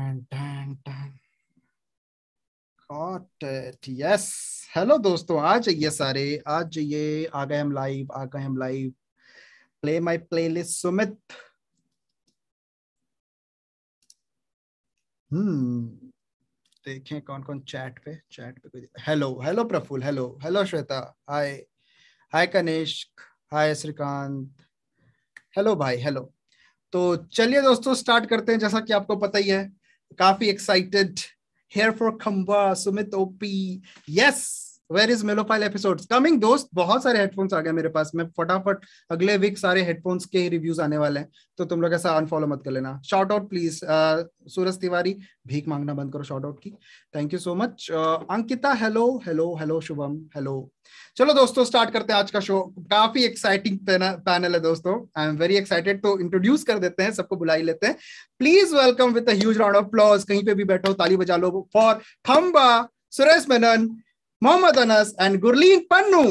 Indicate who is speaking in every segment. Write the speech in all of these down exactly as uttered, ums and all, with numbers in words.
Speaker 1: Tan, tan, tan. Got it. Yes. Hello दोस्तों, आ जाइए सारे, आ जाइए, आ गए हम लाइव, आ गए हम live. Play my playlist Sumit. Hmm देखें कौन कौन चैट पे चैट पे कोई. Hello hello Praful, hello hello Shweta, hi hi Kanishk, hi Srikant, hello भाई, हेलो. तो चलिए दोस्तों स्टार्ट करते हैं. जैसा कि आपको पता ही है, काफी excited here for Khamba, Sumit O P. Yes, where is Melophile episodes coming दोस्त. बहुत सारे हेडफोन्स आ गए मेरे पास. मैं फटाफट अगले वीक सारे हेडफोन्स के ही रिव्यूज आने वाले हैं, तो तुम लोग ऐसा अनफॉलो मत कर लेना. Shout out please. Suraj Tiwari, भीख मांगना बंद करो शॉर्ट आउट की. Thank you so much. Ankita, hello hello hello. Shubham, hello. चलो दोस्तों स्टार्ट करते हैं आज का शो. काफी एक्साइटिंग पैनल है दोस्तों. I am very excited. तो इंट्रोड्यूस कर देते हैं, सबको बुला ही लेते हैं. Please welcome with a huge round of applause. कहीं पे भी बैठो ताली बजा लो for Khamba, Suresh Menon, Mohammad Anas and Gurleen Pannu.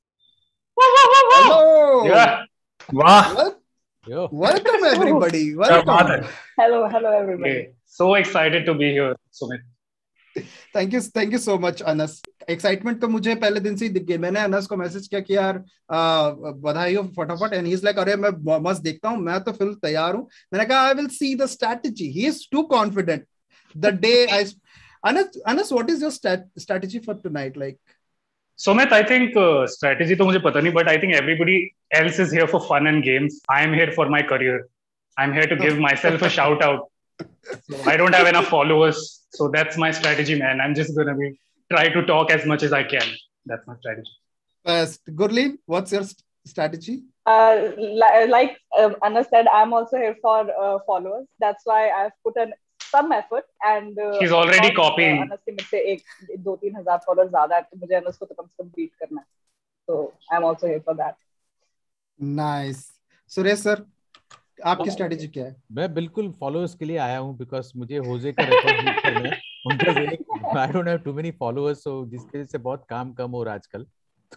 Speaker 1: Hello.
Speaker 2: वाह.
Speaker 1: Welcome everybody. Welcome.
Speaker 3: Hello, hello everybody.
Speaker 2: Okay. So excited to be here, Sumit.
Speaker 1: Thank you thank you so much Anas. Excitement तो मुझे पहले दिन से ही दिख गई. मैंने अनस को मैसेज किया कि यार बधाई हो फटाफट, एंड ही इज लाइक अरे मैं मस्त देखता हूँ, मैं तो फिर तैयार हूँ. मैंने कहा I will see the strategy. He is too confident. The day I Anas Anas what is your strategy for tonight like?
Speaker 2: Sumit, I think uh, strategy तो मुझे पता नहीं, but I think everybody else is here for fun and games. I am here for my career. I'm here to give myself a shout out. So I don't have enough followers, so that's my strategy, man. I'm just gonna be try to talk as much as I can. That's my strategy.
Speaker 1: Best. Gurleen, what's your st- strategy?
Speaker 3: Uh, li- like um, Anna said, I'm also here for uh, followers. That's why I've put in some effort and. Uh,
Speaker 2: She's already
Speaker 3: because,
Speaker 2: copying.
Speaker 3: Uh, Anna से मुझसे एक दो तीन हजार followers ज़्यादा है, तो मुझे Anna को तो कम से कम beat करना है. So I'm also here for that.
Speaker 1: Nice. Suresh sir, आपकी स्ट्रेटजी क्या है?
Speaker 4: मैं बिल्कुल फॉलोअर्स के लिए आया हूँ, बिकॉज मुझे होजे का रिकॉर्ड बीट करना है. उनका I don't have too many followers, so जिसकी वजह से बहुत काम कम हो रहा है आजकल.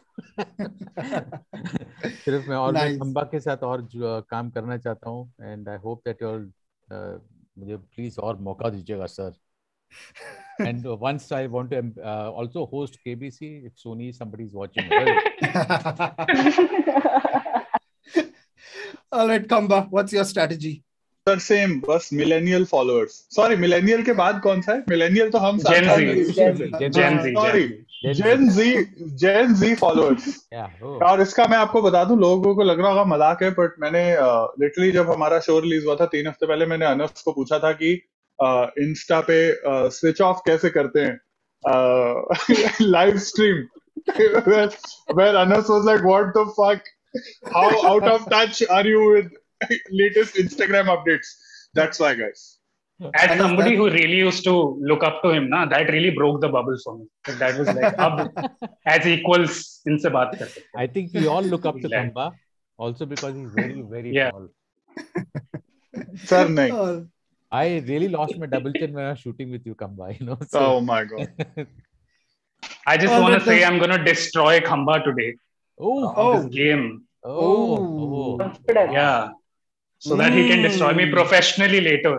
Speaker 4: सिर्फ मैं और मैं खंबा के साथ और जो, काम करना चाहता हूँ, and I hope that you मुझे प्लीज और मौका दीजिएगा sir. And uh, once I want to uh, also host K B C if Sony somebody is watching.
Speaker 1: All right, Khamba, what's your strategy?
Speaker 5: Sir, same, बस millennial followers. Sorry, millennial के बाद कौन सा है? Millennial तो हम
Speaker 2: Gen Z.
Speaker 5: Gen Z.
Speaker 2: Gen Z.
Speaker 5: Sorry, Gen Z. Gen Z followers.
Speaker 4: Yeah. Oh.
Speaker 5: और इसका मैं आपको बता दूं, लोगों को लग रहा होगा मजाक है, बट मैंने लिटरली uh, जब हमारा शो रिलीज हुआ था तीन हफ्ते पहले, मैंने अनस को पूछा था कि इंस्टा uh, पे स्विच uh, ऑफ कैसे करते हैं live stream. where Anas was like, what the fuck? How out of touch are you with latest Instagram updates? That's why, guys.
Speaker 2: As somebody who really used to look up to him, na, that really broke the bubble for me. So that was like, ab, as equals, inse baat karte.
Speaker 4: I think we all look up to Khamba, also because he's very, very
Speaker 2: yeah.
Speaker 4: tall.
Speaker 5: Sir, nahi.
Speaker 4: I really lost my double chin when I was shooting with you, Khamba. You know.
Speaker 5: So. Oh my god.
Speaker 2: I just
Speaker 1: oh,
Speaker 2: want to say I'm going to destroy Khamba today.
Speaker 4: Oh,
Speaker 2: oh. This game.
Speaker 4: Oh, oh.
Speaker 2: Yeah. So mm. that he can destroy me professionally later.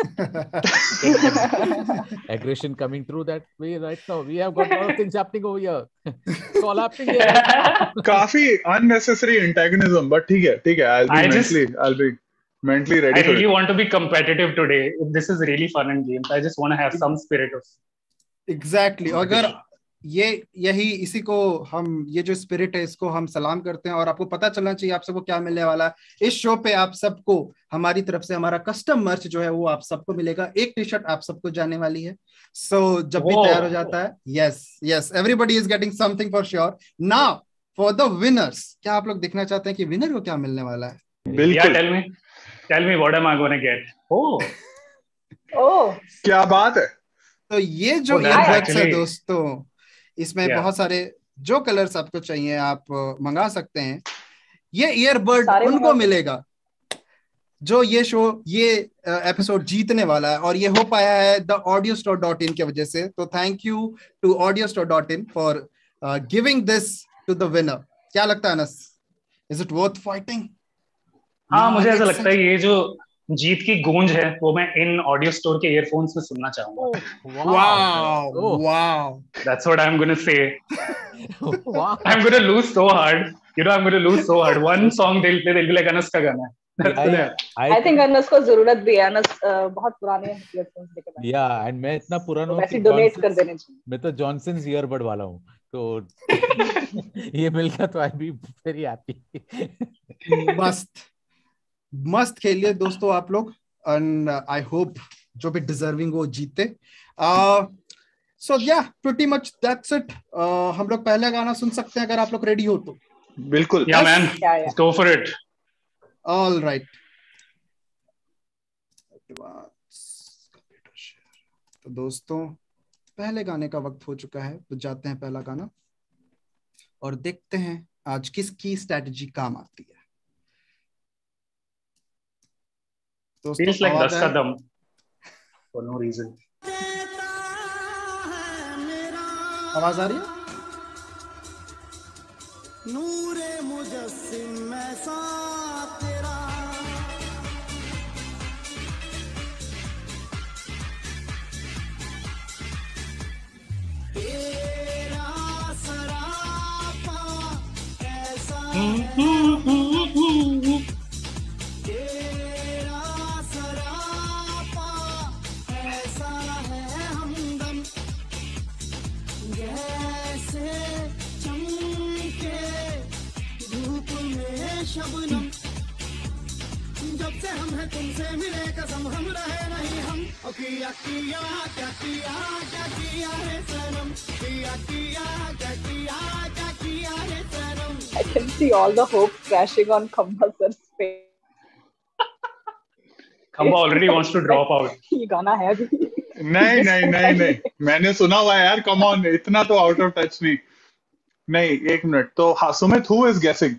Speaker 4: Aggression coming through that way right now. We have got a lot of things happening over here. It's all happening here.
Speaker 5: काफी unnecessary antagonism, but ठीक है, ठीक है. I'll be I mentally, just, I'll be mentally ready.
Speaker 2: I
Speaker 5: for
Speaker 2: really
Speaker 5: it.
Speaker 2: want to be competitive today. This is really fun and games. I just want to have some spirit of.
Speaker 1: Exactly. अगर ये यही इसी को हम ये जो spirit है इसको हम सलाम करते हैं, और आपको पता चलना चाहिए आप सबको क्या मिलने वाला है इस शो पे. आप सबको हमारी तरफ से हमारा कस्टम मर्च जो है वो आप सबको मिलेगा. एक टी शर्ट आप सबको जाने वाली है. सो so, जब भी तैयार हो जाता है, yes yes everybody is getting something for sure. Now for the winners, क्या आप लोग देखना चाहते हैं कि विनर को क्या मिलने वाला है?
Speaker 5: बिल्कुल.
Speaker 2: Tell me tell me what am I gonna get. Oh
Speaker 3: oh
Speaker 5: क्या बात है.
Speaker 1: तो ये जो ईयरबड्स है दोस्तों, इसमें yeah. बहुत सारे जो कलर्स आपको चाहिए आप मंगा सकते हैं. ये ईयरबड उनको मिलेगा जो ये शो ये एपिसोड जीतने वाला है, और ये हो पाया है the audio store dot in की वजह से. तो thank you to audio store dot in for giving this to the winner. क्या लगता है Anas, is it worth fighting?
Speaker 2: हाँ, मुझे ऐसा लगता है ये जो जीत की गूंज है वो मैं इन ऑडियो स्टोर के ईयरफोन्स में सुनना चाहूंगा.
Speaker 1: Wow wow,
Speaker 2: That's what I'm gonna say.
Speaker 4: Wow.
Speaker 2: I'm gonna lose so hard. You know, I'm gonna lose so hard. One song they'll play, they'll be like Anas का गाना है. That's
Speaker 4: Yeah,
Speaker 2: gonna-
Speaker 4: yeah. I
Speaker 3: I think Anas को जरूरत भी है. Anas uh, बहुत पुराने earphones लेके बैठे हैं.
Speaker 4: yeah, and मैं इतना पुराना हूँ
Speaker 3: वैसे
Speaker 4: कि
Speaker 3: डोनेट कर
Speaker 4: Johnson's-
Speaker 3: देने चाहिए.
Speaker 4: मैं तो जॉनसन्स ईयरबड वाला हूँ, तो ये मिल गया तो आई बी वेरी हैप्पी.
Speaker 1: मस्त मस्त खेलिए दोस्तों आप लोग, एंड आई होप जो भी डिजर्विंग वो जीते. सो या प्रीटी मच दैट्स इट. हम लोग पहला गाना सुन सकते हैं अगर आप लोग रेडी हो तो.
Speaker 5: बिल्कुल.
Speaker 2: Yeah, man.
Speaker 3: Yeah, yeah.
Speaker 2: Let's go for it.
Speaker 1: All right. तो दोस्तों पहले गाने का वक्त हो चुका है, तो जाते हैं पहला गाना और देखते हैं आज किसकी स्ट्रेटजी काम आती है. दोस्तों
Speaker 2: Feels like
Speaker 1: आवाज
Speaker 2: दस का
Speaker 1: है?
Speaker 2: दम for no reason.
Speaker 1: आवाज आ रही है?
Speaker 6: नूरे मुजस्सिम ऐसा तेरा, तेरा सरापा ऐसा तेरा सरापा ऐसा है हमदम, जैसे चमके धूप में शबनम, जब से हम हैं तुमसे मिले कसम हम रहे नहीं हम, ओ किया किया क्या किया क्या किया है सनम, किया किया क्या किया क्या किया है सनम.
Speaker 3: I can see all the hope crashing on Khamba sir's face.
Speaker 2: Khamba already wants to drop out.
Speaker 3: ये गाना है भी.
Speaker 5: नहीं नहीं नहीं नहीं, मैंने सुना हुआ है यार. कम ऑन, इतना तो आउट ऑफ टच नहीं. नहीं, एक मिनट. तो हाँ, Sumit, who is guessing?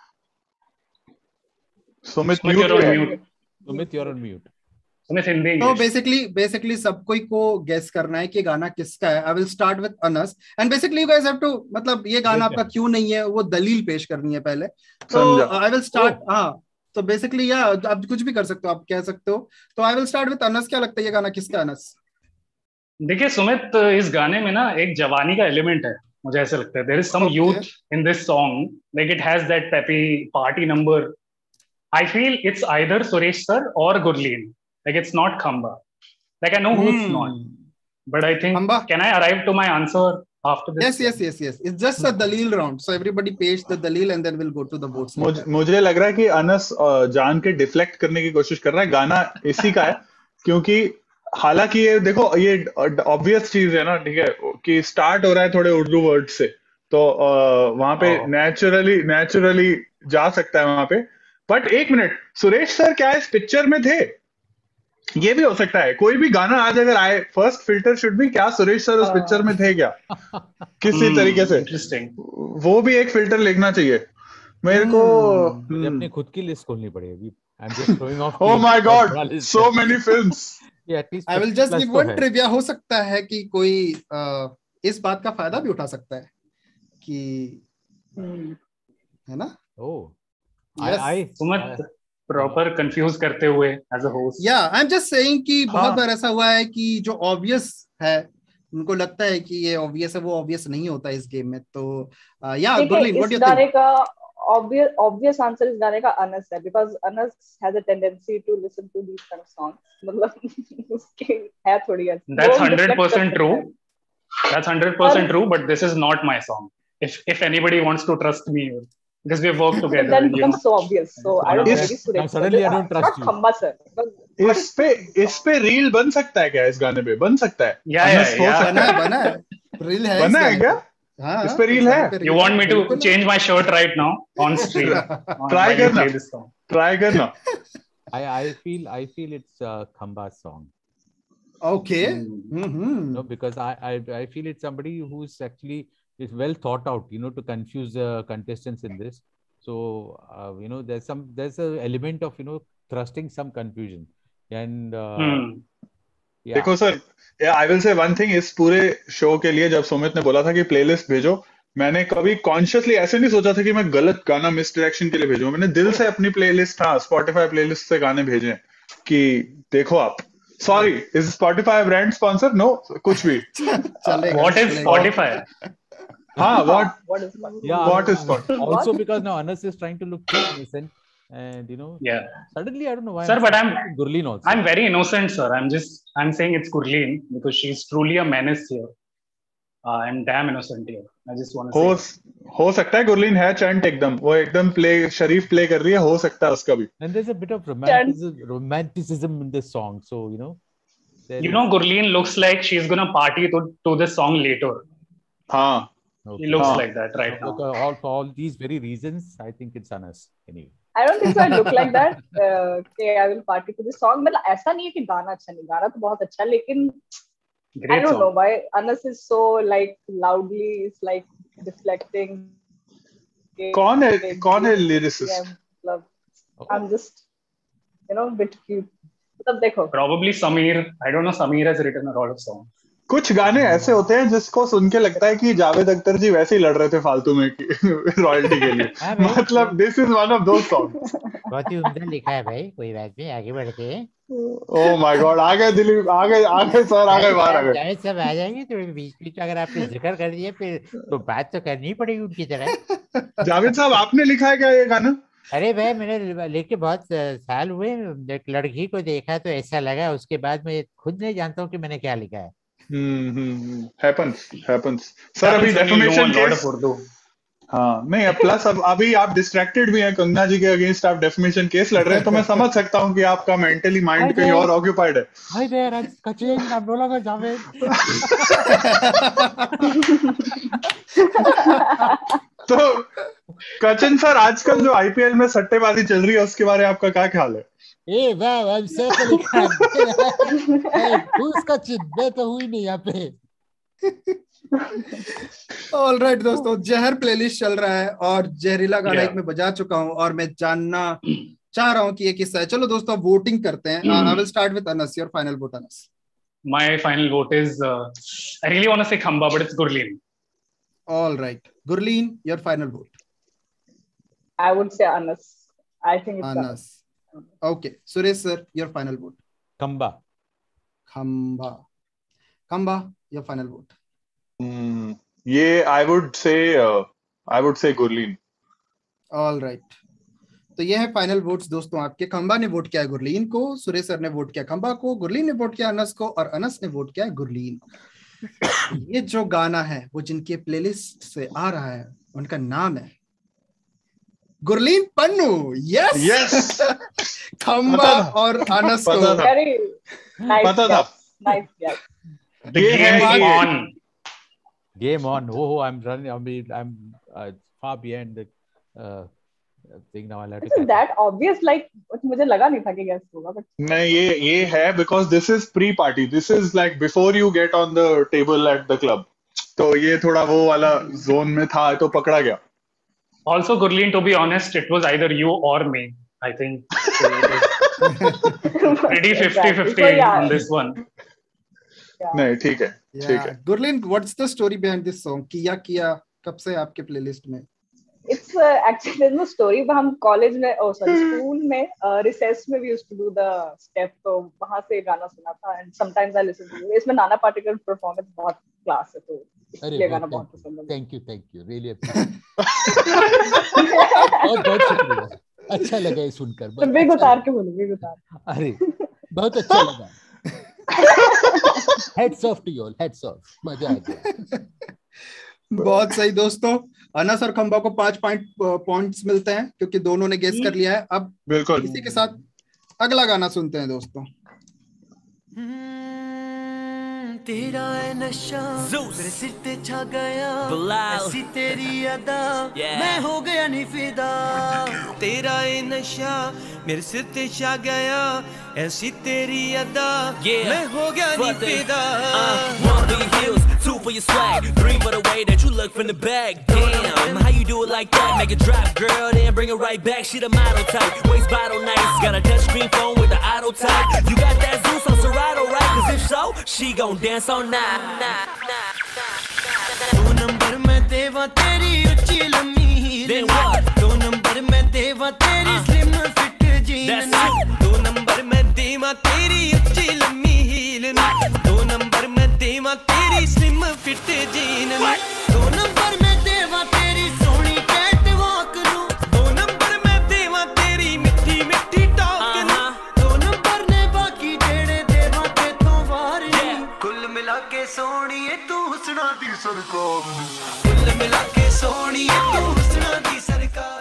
Speaker 5: Sumit
Speaker 2: Sumit,
Speaker 5: mute
Speaker 2: you're on
Speaker 5: है.
Speaker 2: mute.
Speaker 4: Sumit, you're on mute.
Speaker 2: Sumit, Hindi,
Speaker 1: तो
Speaker 2: English.
Speaker 1: बेसिकली बेसिकली सब कोई को गेस करना है कि गाना किसका है. I will start with Anas and basically you guys have to, मतलब ये गाना
Speaker 4: ठीक है.
Speaker 1: आपका क्यों नहीं है वो दलील पेश करनी है पहले. तो
Speaker 5: समझा.
Speaker 1: I will start. हाँ, तो बेसिकली या आप कुछ भी कर सकते हो, आप कह सकते हो. तो I will start with Anas. क्या लगता है ये गाना किसका है अनस?
Speaker 2: देखिए सुमित, इस गाने में ना एक जवानी का एलिमेंट है, मुझे ऐसा लगता है. There is some
Speaker 1: Okay.
Speaker 2: Youth in this song, like it has that peppy party number. I feel it's either Suresh sir और Gurleen, like it's not Khamba. Like I know who it's not, but I think
Speaker 1: Khamba?
Speaker 2: Can I arrive to my answer after this?
Speaker 1: Yes, yes, yes, yes. It's just a dalil round. So everybody pays the dalil and then we'll go to the votes.
Speaker 5: मुझे मुझे लग रहा है कि अनस अ, जान के deflect करने की कोशिश कर रहा है. गाना इसी का है, क्योंकि हालांकि ये देखो, ये ऑब्वियस चीज है ना, ठीक है, कि स्टार्ट हो रहा है थोड़े उर्दू वर्ड से, तो uh, वहां पे
Speaker 2: Oh.
Speaker 5: नेचुरली नेचुरली जा सकता है वहां पे. बट एक मिनट, सुरेश सर क्या इस पिक्चर में थे? ये भी हो सकता है. कोई भी गाना आज अगर आए, फर्स्ट फिल्टर शुड भी क्या सुरेश सर उस
Speaker 3: हाँ.
Speaker 5: पिक्चर में थे क्या, किसी तरीके से.
Speaker 2: इंटरेस्टिंग.
Speaker 5: वो भी एक फिल्टर लिखना चाहिए मेरे को.
Speaker 4: मुझे अपनी खुद की लिस्ट खोलनी पड़ेगी. I am just throwing off.
Speaker 5: Oh my God, so many films.
Speaker 1: I will just give one trivia. हो सकता है कि कोई uh, इस बात का फायदा भी उठा सकता है कि, है ना?
Speaker 4: Oh,
Speaker 1: Yes.
Speaker 4: I, I,
Speaker 2: Sumit proper confuse करते हुए as a host.
Speaker 1: Yeah, I'm just saying कि बहुत
Speaker 5: हाँ.
Speaker 1: बार ऐसा हुआ है कि जो ऑब्वियस है उनको लगता है कि ये ऑब्वियस है, वो ऑब्वियस नहीं होता इस गेम में. तो या गुरलीन, व्हाट डू
Speaker 3: इस
Speaker 1: यू
Speaker 3: गाने
Speaker 1: थिंक?
Speaker 3: का obvious obvious answer इस गाने का अनस है, because Anas has a tendency to listen to these kind of songs. मतलब उसके है थोड़ी ऐसी.
Speaker 2: That's
Speaker 3: वो
Speaker 2: hundred
Speaker 3: reflect कर
Speaker 2: percent
Speaker 3: सकता
Speaker 2: true.
Speaker 3: है.
Speaker 2: That's hundred percent true, but this is not my song. If if anybody wants to trust me, because we have worked together.
Speaker 3: Then it
Speaker 2: you
Speaker 3: becomes
Speaker 2: know.
Speaker 3: so obvious. So I don't
Speaker 5: Yes.
Speaker 3: really Suresh.
Speaker 4: Now suddenly I don't trust
Speaker 3: Not
Speaker 4: you.
Speaker 3: Khamba sir. Because
Speaker 5: इस पे इस पे reel बन सकता है क्या? इस गाने पे बन सकता है?
Speaker 2: Yeah, yeah,
Speaker 5: अनस हो
Speaker 2: yeah.
Speaker 5: सकता
Speaker 1: बना
Speaker 5: है?
Speaker 1: है, बना है. रील है.
Speaker 5: बना
Speaker 1: इस
Speaker 5: है
Speaker 1: गाने
Speaker 5: क्या?
Speaker 1: पे. हाँ,
Speaker 5: इस पे रील है?
Speaker 2: You want me to change my shirt right now on stream?
Speaker 5: Try
Speaker 2: while you
Speaker 5: करना.
Speaker 2: play this song.
Speaker 5: ट्राई करना.
Speaker 4: I, I feel I feel it's uh, Khamba's song.
Speaker 1: Okay.
Speaker 2: Hmm.
Speaker 1: Mm-hmm.
Speaker 4: No, because I, I I feel it's somebody who's actually is well thought out, you know, to confuse the contestants in this. So uh, you know, there's some there's a element of, you know, thrusting some confusion, and uh,
Speaker 2: Hmm.
Speaker 4: yeah.
Speaker 5: देखो sir, I will say one thing. इस पूरे show के लिए जब सुमित ने बोला था कि प्लेलिस्ट भेजो, मैंने कभी कॉन्शियसली ऐसे नहीं सोचा था कि मैं गलत गाना मिस डायरेक्शन के लिए भेजूंगा. मैंने दिल से अपनी प्लेलिस्ट, हाँ, स्पॉटिफाई प्लेलिस्ट से गाने भेजे. कि देखो आप, sorry, is Spotify brand sponsor? No, कुछ भी.
Speaker 2: What is Spotify?
Speaker 5: हाँ, what
Speaker 3: What is fun?
Speaker 4: Yeah,
Speaker 5: what is Spotify?
Speaker 4: also because now Anas is trying to look too innocent, and you know,
Speaker 2: Yeah.
Speaker 4: suddenly I don't know why.
Speaker 2: Sir, but I'm
Speaker 4: Gurleen also.
Speaker 2: I'm very innocent, sir. I'm just I'm saying it's Gurleen because she's truly a menace here. Uh, I'm damn innocent here. I just want to
Speaker 5: हो
Speaker 2: say.
Speaker 5: हो सकता है गुरलीन है chant एकदम, वो एकदम play शरीफ play कर रही है, हो सकता है उसका भी.
Speaker 4: And there's a bit of romanticism, romanticism in this song, so you know.
Speaker 2: You know, Gurleen looks like she's gonna party to to this song later.
Speaker 5: हाँ.
Speaker 2: She looks
Speaker 5: हाँ.
Speaker 2: like that right now.
Speaker 4: So, all for all these very reasons, I think it's Anas anyway.
Speaker 3: I don't think so. I look like that. Uh, okay, I will party to this song. मतलब ऐसा नहीं है कि गाना अच्छा नहीं, गाना तो बहुत अच्छा है, लेकिन I
Speaker 2: Great
Speaker 3: don't
Speaker 2: song.
Speaker 3: know why Anas is so like loudly, it's like deflecting.
Speaker 5: कौन है कौन है लिरिसिस्ट?
Speaker 3: Yeah, मतलब I'm just you know bit cute. मतलब देखो.
Speaker 2: Probably Sameer. I don't know. Sameer has written a lot of songs.
Speaker 5: कुछ गाने ऐसे होते हैं जिसको सुन के लगता है कि जावेद अख्तर जी वैसे ही लड़ रहे थे फालतू में कि रॉयल्टी के लिए. मतलब this is one of those songs.
Speaker 7: बहुत ही उम्दा लिखा है भाई, कोई बात नहीं, आगे बढ़ते हैं.
Speaker 5: ओह माय गॉड, आ गए दिलीप, आ गए आ गए सर, आ गए बाहर आ गए.
Speaker 7: जावेद सब आ जाएंगे तो बीच बीच अगर आपने जिक्र कर दिया फिर तो बात तो करनी ही पड़ेगी उनकी तरह.
Speaker 5: जावेद साहब, आपने लिखा है क्या ये गाना?
Speaker 7: अरे भाई मैंने लेके बहुत साल हुए, एक लड़की को देखा तो ऐसा लगा, उसके बाद मैं खुद नहीं जानता हूँ कि मैंने क्या लिखा है.
Speaker 5: Hmm hmm happens happens sir. अभी डेफेमेशन केस. हाँ नहीं, प्लस अब अभी आप डिस्ट्रैक्टेड भी हैं, कंगना जी के अगेंस्ट आप डेफेमेशन केस लड़ रहे हैं, तो मैं समझ सकता हूँ कि आपका मेंटली माइंड कहीं और ऑक्यूपाइड है.
Speaker 7: हाय देयर, आज कचेन ना बोला था जावेद.
Speaker 5: तो कचन सर, आजकल जो आईपीएल में सट्टेबाजी चल रही है उसके बारे में आपका क्या ख्याल है?
Speaker 7: ए वाह, आई एम सैफ अली खान. ए उसका चिन्ह तो हुई नहीं यहाँ पे.
Speaker 1: ऑल राइट दोस्तों, जहर प्लेलिस्ट चल रहा है और जहरीला गाना
Speaker 2: Yeah.
Speaker 1: एक में बजा चुका हूँ और मैं जानना चाह रहा हूँ कि ये किसका है. चलो दोस्तों, वोटिंग करते हैं. I will start with Anas. Your final vote Anas.
Speaker 2: My final vote is. Uh, I really want to say Khamba, but it's Gurleen.
Speaker 1: All right, Gurleen, your final vote.
Speaker 3: I would say Anas. I think it's Anas.
Speaker 1: Anas. Okay, Suresh sir, your final vote.
Speaker 4: Khamba.
Speaker 1: Khamba. Khamba, your final vote.
Speaker 5: Hmm, ये I would say uh, I would say Gurleen.
Speaker 1: All right. तो ये है final votes दोस्तों आपके. खंबा ने vote किया गुरलीन को, सुरेश सर ने वोट किया खंबा को, गुरलीन ने वोट किया अनस को और अनस ने वोट किया गुरलीन. ये जो गाना है वो जिनके प्लेलिस्ट से आ रहा है उनका नाम है गुरलीन पन्नू. Yes
Speaker 5: yes.
Speaker 1: खंबा और अनस को.
Speaker 3: Very nice.
Speaker 5: पता था.
Speaker 3: Nice guess.
Speaker 2: The game is on.
Speaker 4: Game on. Oh, I'm running. I mean, I'm uh, far behind the uh, thing now. I'll have to
Speaker 3: This is that obvious. Like मुझे लगा नहीं था कि guess होगा, but
Speaker 5: नहीं, ये ये है because this is pre-party. This is like before you get on the table at the club. तो ये थोड़ा वो वाला जोन में था तो पकड़ा गया.
Speaker 2: Also, Gurleen, to be honest, it was either you or me. I think so it was pretty fifty fifty
Speaker 3: So, yeah.
Speaker 2: on this one.
Speaker 3: yeah.
Speaker 5: नहीं, ठीक है, ठीक है.
Speaker 1: Gurleen, what's the story behind this song? किया किया कब से आपके प्लेलिस्ट में?
Speaker 3: It's uh, actually there's no story. but हम कॉलेज में, oh sorry, स्कूल में रिसेस में we used to do the step, तो वहाँ से गाना सुना था and sometimes I listen to it. इसमें नाना पाटेकर परफॉर्मेंस बहुत क्लास है, तो इसलिए गाना बहुत पसंद है.
Speaker 7: Thank you thank you really appreciate. बहुत बहुत शुक्रिया, अच्छा लगा ये सुनकर.
Speaker 3: तो बिग उतार के बोलो, बिग उतार.
Speaker 7: अरे बहुत अच्छा लगा. Heads off to you all, heads off. मजा आ गया.
Speaker 1: बहुत सही दोस्तों, अनस और खंबा को पांच पॉइंट पॉइंट्स मिलते हैं क्योंकि दोनों ने गेस कर लिया है. अब
Speaker 5: बिल्कुल
Speaker 1: इसी के साथ अगला गाना सुनते हैं दोस्तों.
Speaker 6: तेरा है नशा मेरे सिर पे छा गया, ऐसी तेरी अदा मैं हो गया नहीं फिदा. तेरा है नशा मेरे सिर पे छा गया, ऐसी तेरी अदा मैं हो गया नहीं फिदा.
Speaker 8: One for your heels, two for your swag, three for the way that you look from the back. Damn, how you do it like that? Make it drop, girl, then bring it right back. She the model type, waist bottle nice, got a touch screen phone with the auto type. You got that Zeus on Serato, right? Cause if so, she gon' dance all night.
Speaker 6: दो number में देवा तेरी ऊंची लम्बी
Speaker 8: Then what?
Speaker 6: दो number में देवा तेरी slim fit jean.
Speaker 8: That's it.
Speaker 6: दो नंबर में दी में, दो नंबर में देवा तेरी सोनी कैट वॉक नू, दो नंबर में देवा तेरी मिठी मिठी टॉक नू, दो नंबर ने बाकी जेड़े देवा ते तो वार नी, कुल मिला के सोनी तू हुस्ना दी सरकार, कुल मिला के सोनी तू हुस्ना दी सरकार।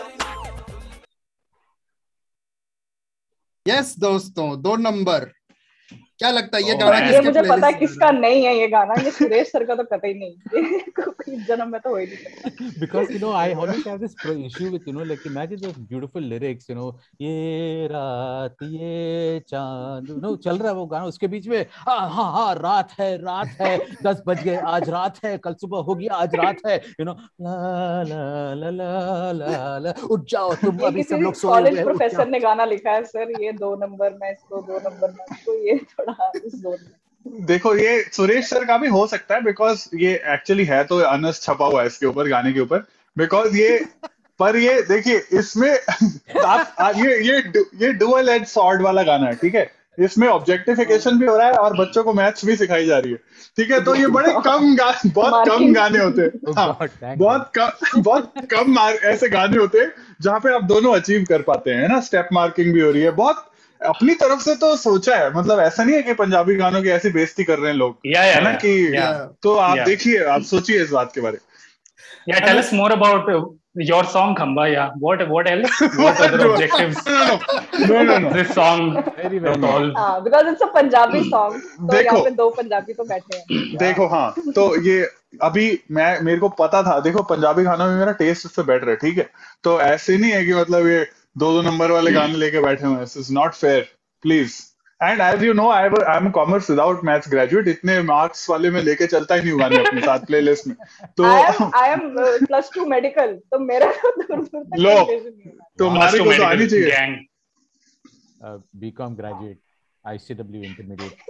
Speaker 1: यस दोस्तों, दो नंबर। क्या लगता है ये
Speaker 2: Oh,
Speaker 1: गाना
Speaker 2: man.
Speaker 3: ये
Speaker 1: किसके
Speaker 3: मुझे पता है
Speaker 1: playlist में
Speaker 3: किसका नहीं है ये गाना, ये सुरेश सर का तो कतई नहीं, ये इस जन्म में तो हो ही नहीं सकता।
Speaker 4: Because you know I always have this pro- issue with, you know, like imagine those beautiful lyrics, you know, ये रात ये चांद, you know, चल रहा है वो गाना, उसके बीच में हाँ हाँ हाँ रात है रात है दस बज गए आज रात है कल सुबह होगी आज रात है, you know, ला ला ला ला ला ला उठ जाओ तुम
Speaker 3: ये
Speaker 4: अभी सब
Speaker 3: किसी
Speaker 4: लोग सोए
Speaker 3: कॉलेज
Speaker 4: हुए हैं, उठ
Speaker 3: प्रोफेसर
Speaker 4: जाओ।
Speaker 3: ने गाना लिखा है सर, ये दो नंबर में इसको, दो नंबर में इसको, ये थोड़ा इस जोन में।
Speaker 5: देखो ये सुरेश सर का भी हो सकता है, बिकॉज ये एक्चुअली है तो अनस छपा हुआ है इसके ऊपर, गाने के ऊपर, बिकॉज ये पर ये देखिए इसमें आप आ, ये ये ये डुअल एज सॉर्ड वाला गाना है, ठीक है, इसमें ऑब्जेक्टिफिकेशन भी हो रहा है और बच्चों को मैथ्स भी सिखाई जा रही है, ठीक है, तो ये बड़े कम गा, बहुत कम गाने होते हैं,
Speaker 4: Oh
Speaker 5: हाँ,
Speaker 4: God, thank
Speaker 5: बहुत कम बहुत कम मार- ऐसे गाने होते हैं जहाँ पे आप दोनों अचीव कर पाते हैं, है ना, स्टेप मार्किंग भी हो रही है, बहुत अपनी तरफ से तो सोचा है, मतलब ऐसा नहीं है कि पंजाबी गानों की ऐसी बेइज्जती कर रहे हैं लोग,
Speaker 2: Yeah, yeah,
Speaker 5: है ना,
Speaker 2: yeah,
Speaker 5: कि
Speaker 2: yeah.
Speaker 5: तो आप
Speaker 2: Yeah.
Speaker 5: देखिए, आप सोचिए इस बात के बारे में।
Speaker 2: Yeah, tell us more about uh, your song, Khamba. Yeah, what what else? What other objectives
Speaker 5: No, no, no.
Speaker 2: this song
Speaker 4: Very well.
Speaker 2: resolve?
Speaker 3: हाँ, because it's a Punjabi song, तो
Speaker 5: देखो।
Speaker 3: यहाँ पे दो पंजाबी तो बैठे हैं।
Speaker 5: देखो हाँ, तो ये अभी मैं मेरे को पता था, देखो पंजाबी गानों में मेरा टेस्ट उससे बेटर है, ठीक है, तो ऐसे नहीं है कि मतलब ये दो दो नंबर वाले गाने लेके बैठे हुए हैं, this is not fair please. And as you know I I am commerce without maths graduate, इतने मार्क्स वाले में लेके चलता ही नहीं हूँ गाने अपने साथ प्लेलिस्ट में, तो
Speaker 3: I am I am plus two medical, तो मेरा तो दूर दूर तक
Speaker 5: लो।
Speaker 3: relation नहीं है।
Speaker 5: तो
Speaker 2: Class
Speaker 5: हमारे
Speaker 2: to
Speaker 5: को तो आनी
Speaker 2: medical
Speaker 5: चाहिए।
Speaker 2: gang.
Speaker 4: Uh, B Com graduate, I C W intermediate.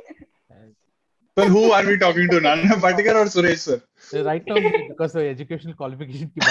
Speaker 5: पर who are we talking to, Nana Patekar और Suresh sir?
Speaker 4: So right now because of educational qualification की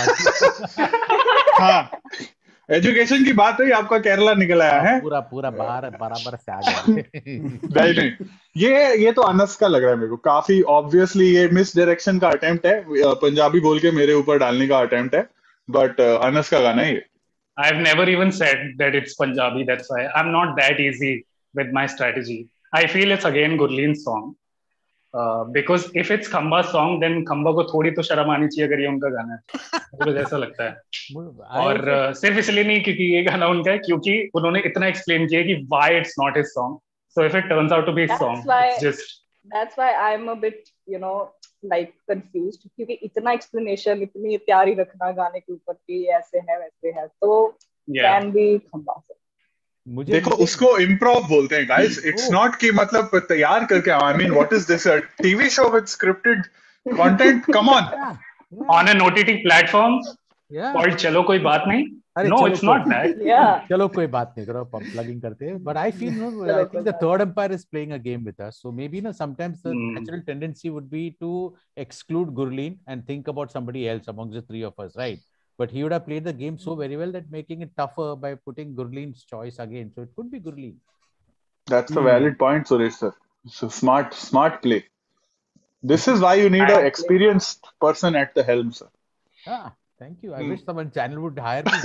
Speaker 4: बात
Speaker 5: हाँ, एजुकेशन की बात हुई, आपका केरला निकल आया है।
Speaker 4: पूरा पूरा बाहर बराबर से आ गया।
Speaker 5: नहीं नहीं, ये ये तो अनस का लग रहा है मेरे को, काफी ऑब्वियसली ये मिस डायरेक्शन का अटेम्प्ट है, पंजाबी बोल के मेरे ऊपर डालने का अटेम्प्ट है, बट अनस का गाना है ये।
Speaker 2: I've never even said that it's Punjabi. That's why I'm not that easy with my strategy. I feel it's again Gurleen's song. Uh, because if it's Khamba's song, then Khamba को थोड़ी तो शर्म आनी चाहिए अगर ये उनका गाना है, मुझे ऐसा लगता है। और uh, सिर्फ इसलिए नहीं क्योंकि ये गाना उनका है, क्योंकि उन्होंने इतना एक्सप्लेन किया कि why it's not his song. So if it turns out to be his
Speaker 3: That's
Speaker 2: song,
Speaker 3: why-
Speaker 2: it's just
Speaker 3: That's why I'm a bit, you know, like confused, क्योंकि इतना explanation, इतनी तैयारी रखना गाने के ऊपर कि ये ऐसे है वैसे है, तो
Speaker 2: yeah.
Speaker 3: can be Khamba sir.
Speaker 4: मुझे
Speaker 5: देखो उसको इम्प्रोव बोलते हैं गाइस, इट्स नॉट कि मतलब तैयार करके, I mean what is this, TV show with scripted content, come on.
Speaker 2: On an O T T platform
Speaker 4: yeah.
Speaker 2: called चलो कोई बात नहीं.
Speaker 4: अरे
Speaker 2: No,
Speaker 4: चलो
Speaker 2: it's
Speaker 4: कोई-
Speaker 2: not that.
Speaker 3: Yeah.
Speaker 4: चलो कोई बात नहीं करो, प्लगिंग करते हैं, but I feel no, I think the third umpire is playing a game with us, so maybe no, sometimes the
Speaker 2: Hmm.
Speaker 4: natural tendency would be to exclude Gurleen and think about somebody else amongst the three of us, right? But he would have played the game so very well that making it tougher by putting Gurleen's choice again, so it could be Gurleen.
Speaker 5: That's a valid point, Suresh sir. So smart, smart play. This is why you need an experienced person at the helm, sir.
Speaker 4: Ah, thank you. I wish someone channel would hire me.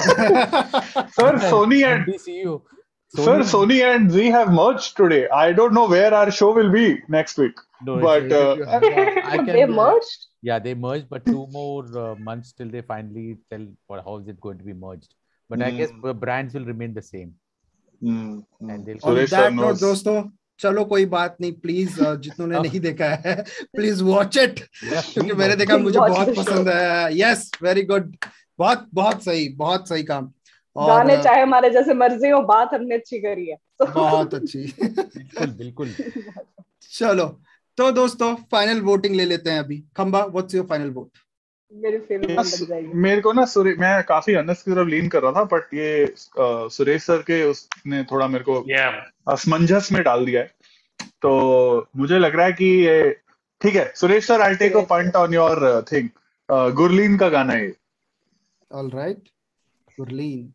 Speaker 5: Sir, Sony and
Speaker 4: M D C E O.
Speaker 5: Sir, Sony and Zee have merged today. I don't know where our show will be next week.
Speaker 4: No,
Speaker 5: But,
Speaker 4: it's-
Speaker 5: uh,
Speaker 4: yeah, I can,
Speaker 3: They
Speaker 4: uh,
Speaker 3: merged.
Speaker 4: Yeah, they merged, but two more uh, months till they finally tell what how is it going to be merged. But I guess the brands will remain the same.
Speaker 5: Hmm, hmm.
Speaker 4: And they'll-
Speaker 1: On
Speaker 5: Suresh sir
Speaker 1: that note,
Speaker 5: knows.
Speaker 1: दोस्तों, चलो कोई बात नहीं, please जितनों ने नहीं देखा है please watch it,
Speaker 4: Yeah,
Speaker 1: क्योंकि
Speaker 4: please
Speaker 1: मैंने
Speaker 4: watch
Speaker 1: देखा,
Speaker 3: it.
Speaker 1: मुझे
Speaker 3: Watch
Speaker 1: बहुत
Speaker 3: the show.
Speaker 1: पसंद है। यस, वेरी गुड, बहुत बहुत सही, बहुत सही काम। और
Speaker 3: गाने चाहे हमारे जैसे मर्जी हो, बात हमने अच्छी करी है, तो
Speaker 1: बहुत अच्छी।
Speaker 4: बिल्कुल बिल्कुल।
Speaker 1: चलो तो दोस्तों फाइनल वोटिंग ले लेते हैं अभी। Khamba, what's your final vote?
Speaker 3: मेरी फेवरेट लग जाएगी।
Speaker 5: मेरे को ना सुरे मैं काफी अनस की तरफ लीन कर रहा था, बट ये अ, सुरेश सर के उसने थोड़ा मेरे को
Speaker 2: Yeah.
Speaker 5: असमंजस में डाल दिया है, तो मुझे लग रहा है कि ये ठीक है। Suresh sir, I take a point on your thing, Gurleen का गाना है।
Speaker 1: All right, Gurleen.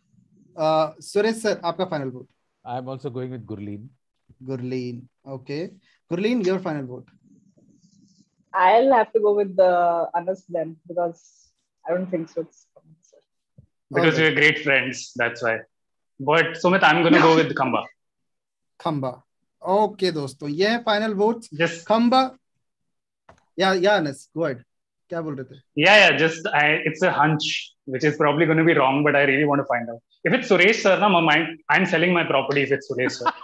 Speaker 1: Suresh sir, आपका final vote?
Speaker 4: I am also going with Gurleen.
Speaker 1: Gurleen, okay. Gurleen, your final vote?
Speaker 3: I'll have to go with the Anas then because I don't think so. It's
Speaker 2: because
Speaker 1: Okay.
Speaker 2: we're great friends, that's why. But Sumit, I'm gonna go with Khamba.
Speaker 1: Khamba. Okay दोस्तों, ये है final votes.
Speaker 2: Just
Speaker 1: खंबा. या या Anas, go ahead. क्या बोल रहे थे?
Speaker 2: yeah, yeah. Just I, it's a hunch, which is probably going to be wrong, but I really want to find out. If it's Suresh sir, na, my mind, I'm selling my property if it's Suresh sir.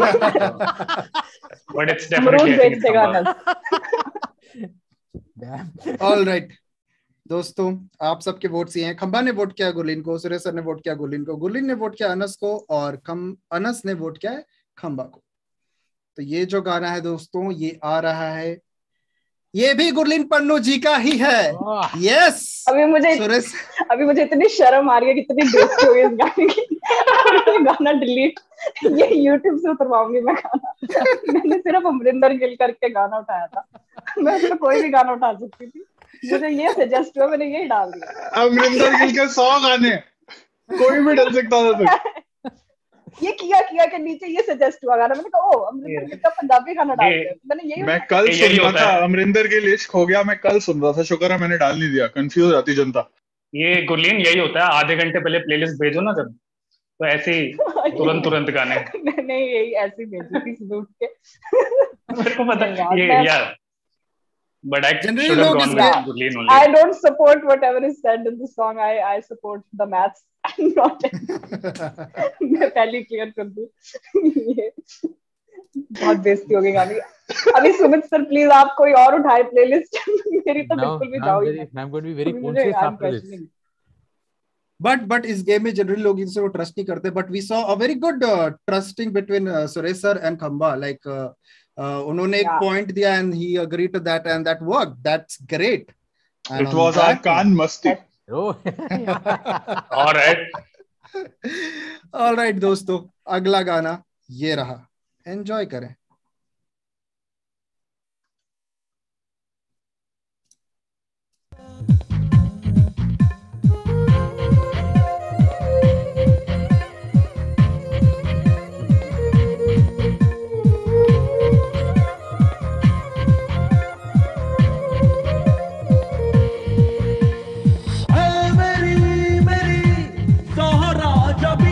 Speaker 2: But it's definitely I think it's Khamba.
Speaker 1: All right दोस्तों, आप सबके votes ये हैं. खंबा ने vote किया गुरलीन को, Suresh sir ने वोट किया गुरलीन को, गुरलीन ने वोट किया अनस को, और खम अनस ने वोट किया है खंबा को. तो ये जो गाना है दोस्तों, ये आ रहा है, ये भी गुरलीन पन्नू जी का ही है. यस.
Speaker 3: अभी मुझे
Speaker 1: सुरेश,
Speaker 3: अभी मुझे इतनी शर्म आ रही है, कितनी बेइज्जती हुई इस गाने की. ये गाना डिलीट, ये YouTube से उतरवाऊंगी मैं गाना. मैंने सिर्फ अमरिंदर गिल करके गाना उठाया था. मैं तो कोई भी गाना उठा सकती थी. मुझे ये सजेस्ट हुआ, मैंने यही डाल दिया.
Speaker 5: अमरिंदर गिल के सौ गाने कोई भी डाल सकता था.
Speaker 3: ये किया किया के नीचे ये सजेस्ट हुआ गाना. मैंने कहा ओ अमरिंदर गिल का पंजाबी गाना डाल दिया. मैंने यही
Speaker 5: मैं कल
Speaker 2: यही
Speaker 5: सुन रहा
Speaker 2: होता
Speaker 5: था,
Speaker 2: है.
Speaker 5: अमरिंदर गिल इश्क हो गया, मैं कल सुन रहा था. शुक्र है मैंने डाल नहीं दिया, कंफ्यूज जाती जनता.
Speaker 2: ये गुरलीन यही होता है, आधे घंटे पहले प्लेलिस्ट भेजो ना जब, तो ऐसे ही तुरंत तुरंत गाने.
Speaker 3: मैंने यही ऐसी भेजी थी सुबह उठ के.
Speaker 2: मेरे को पता
Speaker 3: नहीं यार,
Speaker 2: ये
Speaker 3: मैं-
Speaker 2: यार, but I
Speaker 1: Generally
Speaker 2: should have
Speaker 1: लोग
Speaker 2: gone
Speaker 1: इसका-
Speaker 2: with Gurleen only.
Speaker 3: I don't support whatever is said in the song. I I support the maths and not. मैं पहले क्लियर कर दूं. ये बहुत बेइज्जती हो गई गाने. अभी सुमित सर प्लीज आप कोई और उठाए प्लेलिस्ट. मेरी तो
Speaker 4: Now,
Speaker 3: बिल्कुल भी
Speaker 4: now
Speaker 3: जाओ
Speaker 4: I'm
Speaker 3: ही
Speaker 4: very,
Speaker 3: मत.
Speaker 4: I'm going to be very
Speaker 3: अभी मुझे
Speaker 4: conscious
Speaker 3: I'm
Speaker 4: after this.
Speaker 3: questioning.
Speaker 1: But but इस गेम में जनरली लोग इनसे वो ट्रस्ट नहीं करते. But we saw a very good trusting between Suresh sir and Khamba. Like उन्होंने एक
Speaker 3: Yeah.
Speaker 1: पॉइंट दिया and he agree to that and that work. That's great.
Speaker 5: It was our कान मस्ती.
Speaker 4: Oh,
Speaker 2: All right.
Speaker 1: ऑलराइट दोस्तों, अगला गाना ये रहा. एंजॉय करें.
Speaker 8: ऐ मेरी मेरी सहारा जबी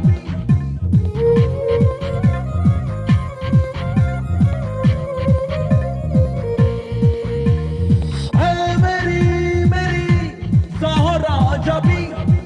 Speaker 8: ऐ मेरी मेरी सहारा जबी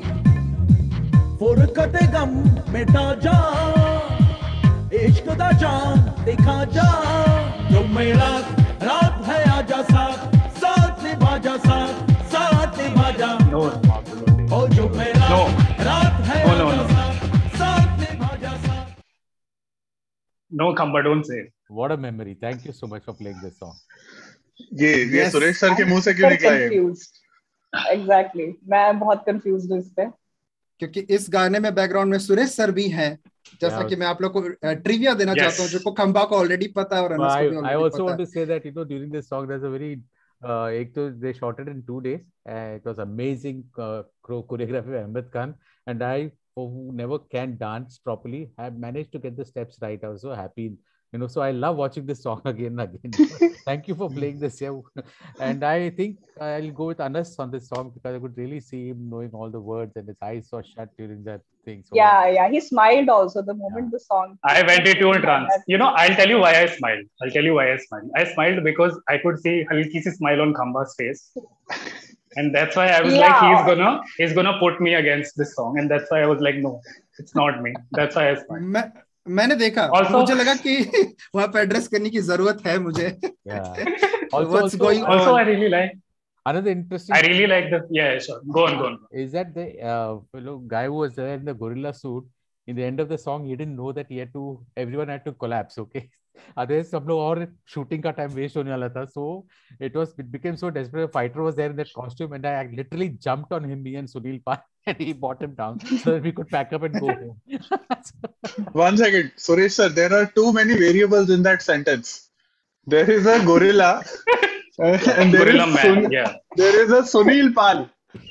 Speaker 8: फुरकत गम मिटा जा इश्क दा जान दिखा जा जो मेरा रात है आजा साथ साथ निभा जा साथ साथ निभा जा
Speaker 2: No.
Speaker 8: ओ जो मेरा
Speaker 2: No.
Speaker 8: रात है
Speaker 2: No, no,
Speaker 8: आजा
Speaker 2: no.
Speaker 8: साथ साथ निभा जा साथ.
Speaker 2: No, Khamba, don't say it.
Speaker 4: what a memory. Thank you so much for playing this song.
Speaker 5: ये ये
Speaker 1: Yes.
Speaker 5: सुरेश सर के मुंह से क्यों
Speaker 3: I'm
Speaker 5: निकला ये?
Speaker 3: confused. Exactly. मैं बहुत confused हूँ इस पे.
Speaker 1: क्योंकि इस गाने में बैकग्राउंड में सुरेश सर भी हैं. जैसा
Speaker 4: Yeah.
Speaker 1: कि मैं आप लोग को ट्रिविया देना
Speaker 2: Yes.
Speaker 1: चाहता हूँ, जो खंबा को ऑलरेडी पता है और
Speaker 4: But
Speaker 1: अनस को
Speaker 4: I,
Speaker 1: भी
Speaker 4: I
Speaker 1: ऑलरेडी
Speaker 4: also
Speaker 1: पता
Speaker 4: want
Speaker 1: है.
Speaker 4: to say that, you know, during this song, there's a very, uh, ek to they shot it in two days. Uh, it was amazing uh, choro- choreography by Ahmed Khan. And I, who never can dance properly, have managed to get the steps right. I was so happy. You know, so I love watching this song again and again. Thank you for playing this here. And I think I'll go with Anas on this song because I could really see him knowing all the words and his eyes were shut during that thing. So,
Speaker 3: Yeah, yeah. He smiled also the moment the song.
Speaker 2: I went into a trance. You know, I'll tell you why I smiled. I'll tell you why I smiled. I smiled because I could see halki si smile on Khamba's face. And that's why I was
Speaker 3: Yeah.
Speaker 2: like, he's gonna he's gonna put me against this song. And that's why I was like, no, it's not me. That's why I smiled.
Speaker 1: मैं मैंने देखा.
Speaker 2: Also-
Speaker 1: मुझे लगा कि वहां पे address करने की जरूरत है मुझे.
Speaker 4: yeah.
Speaker 1: What's
Speaker 4: Also, also,
Speaker 1: going on?
Speaker 2: Also, I really like
Speaker 4: another interesting
Speaker 2: I really like the yeah, sure. Go on, go on.
Speaker 4: is that the uh, fellow guy who was there in the gorilla suit in the end of the song, he didn't know that he had to everyone had to collapse. Okay, otherwise सब लोग और shooting का time waste होने वाला था. So it was it became so desperate. A fighter was there in that costume and I literally jumped on him, me and Sunil Pal, and he brought him down so that we could pack up and go home.
Speaker 5: One second, Suresh sir, there are too many variables in that sentence. There is a gorilla and there
Speaker 2: Gorilla
Speaker 5: is
Speaker 2: man,
Speaker 5: Sun-
Speaker 2: yeah.
Speaker 5: there is a Sunil Pal.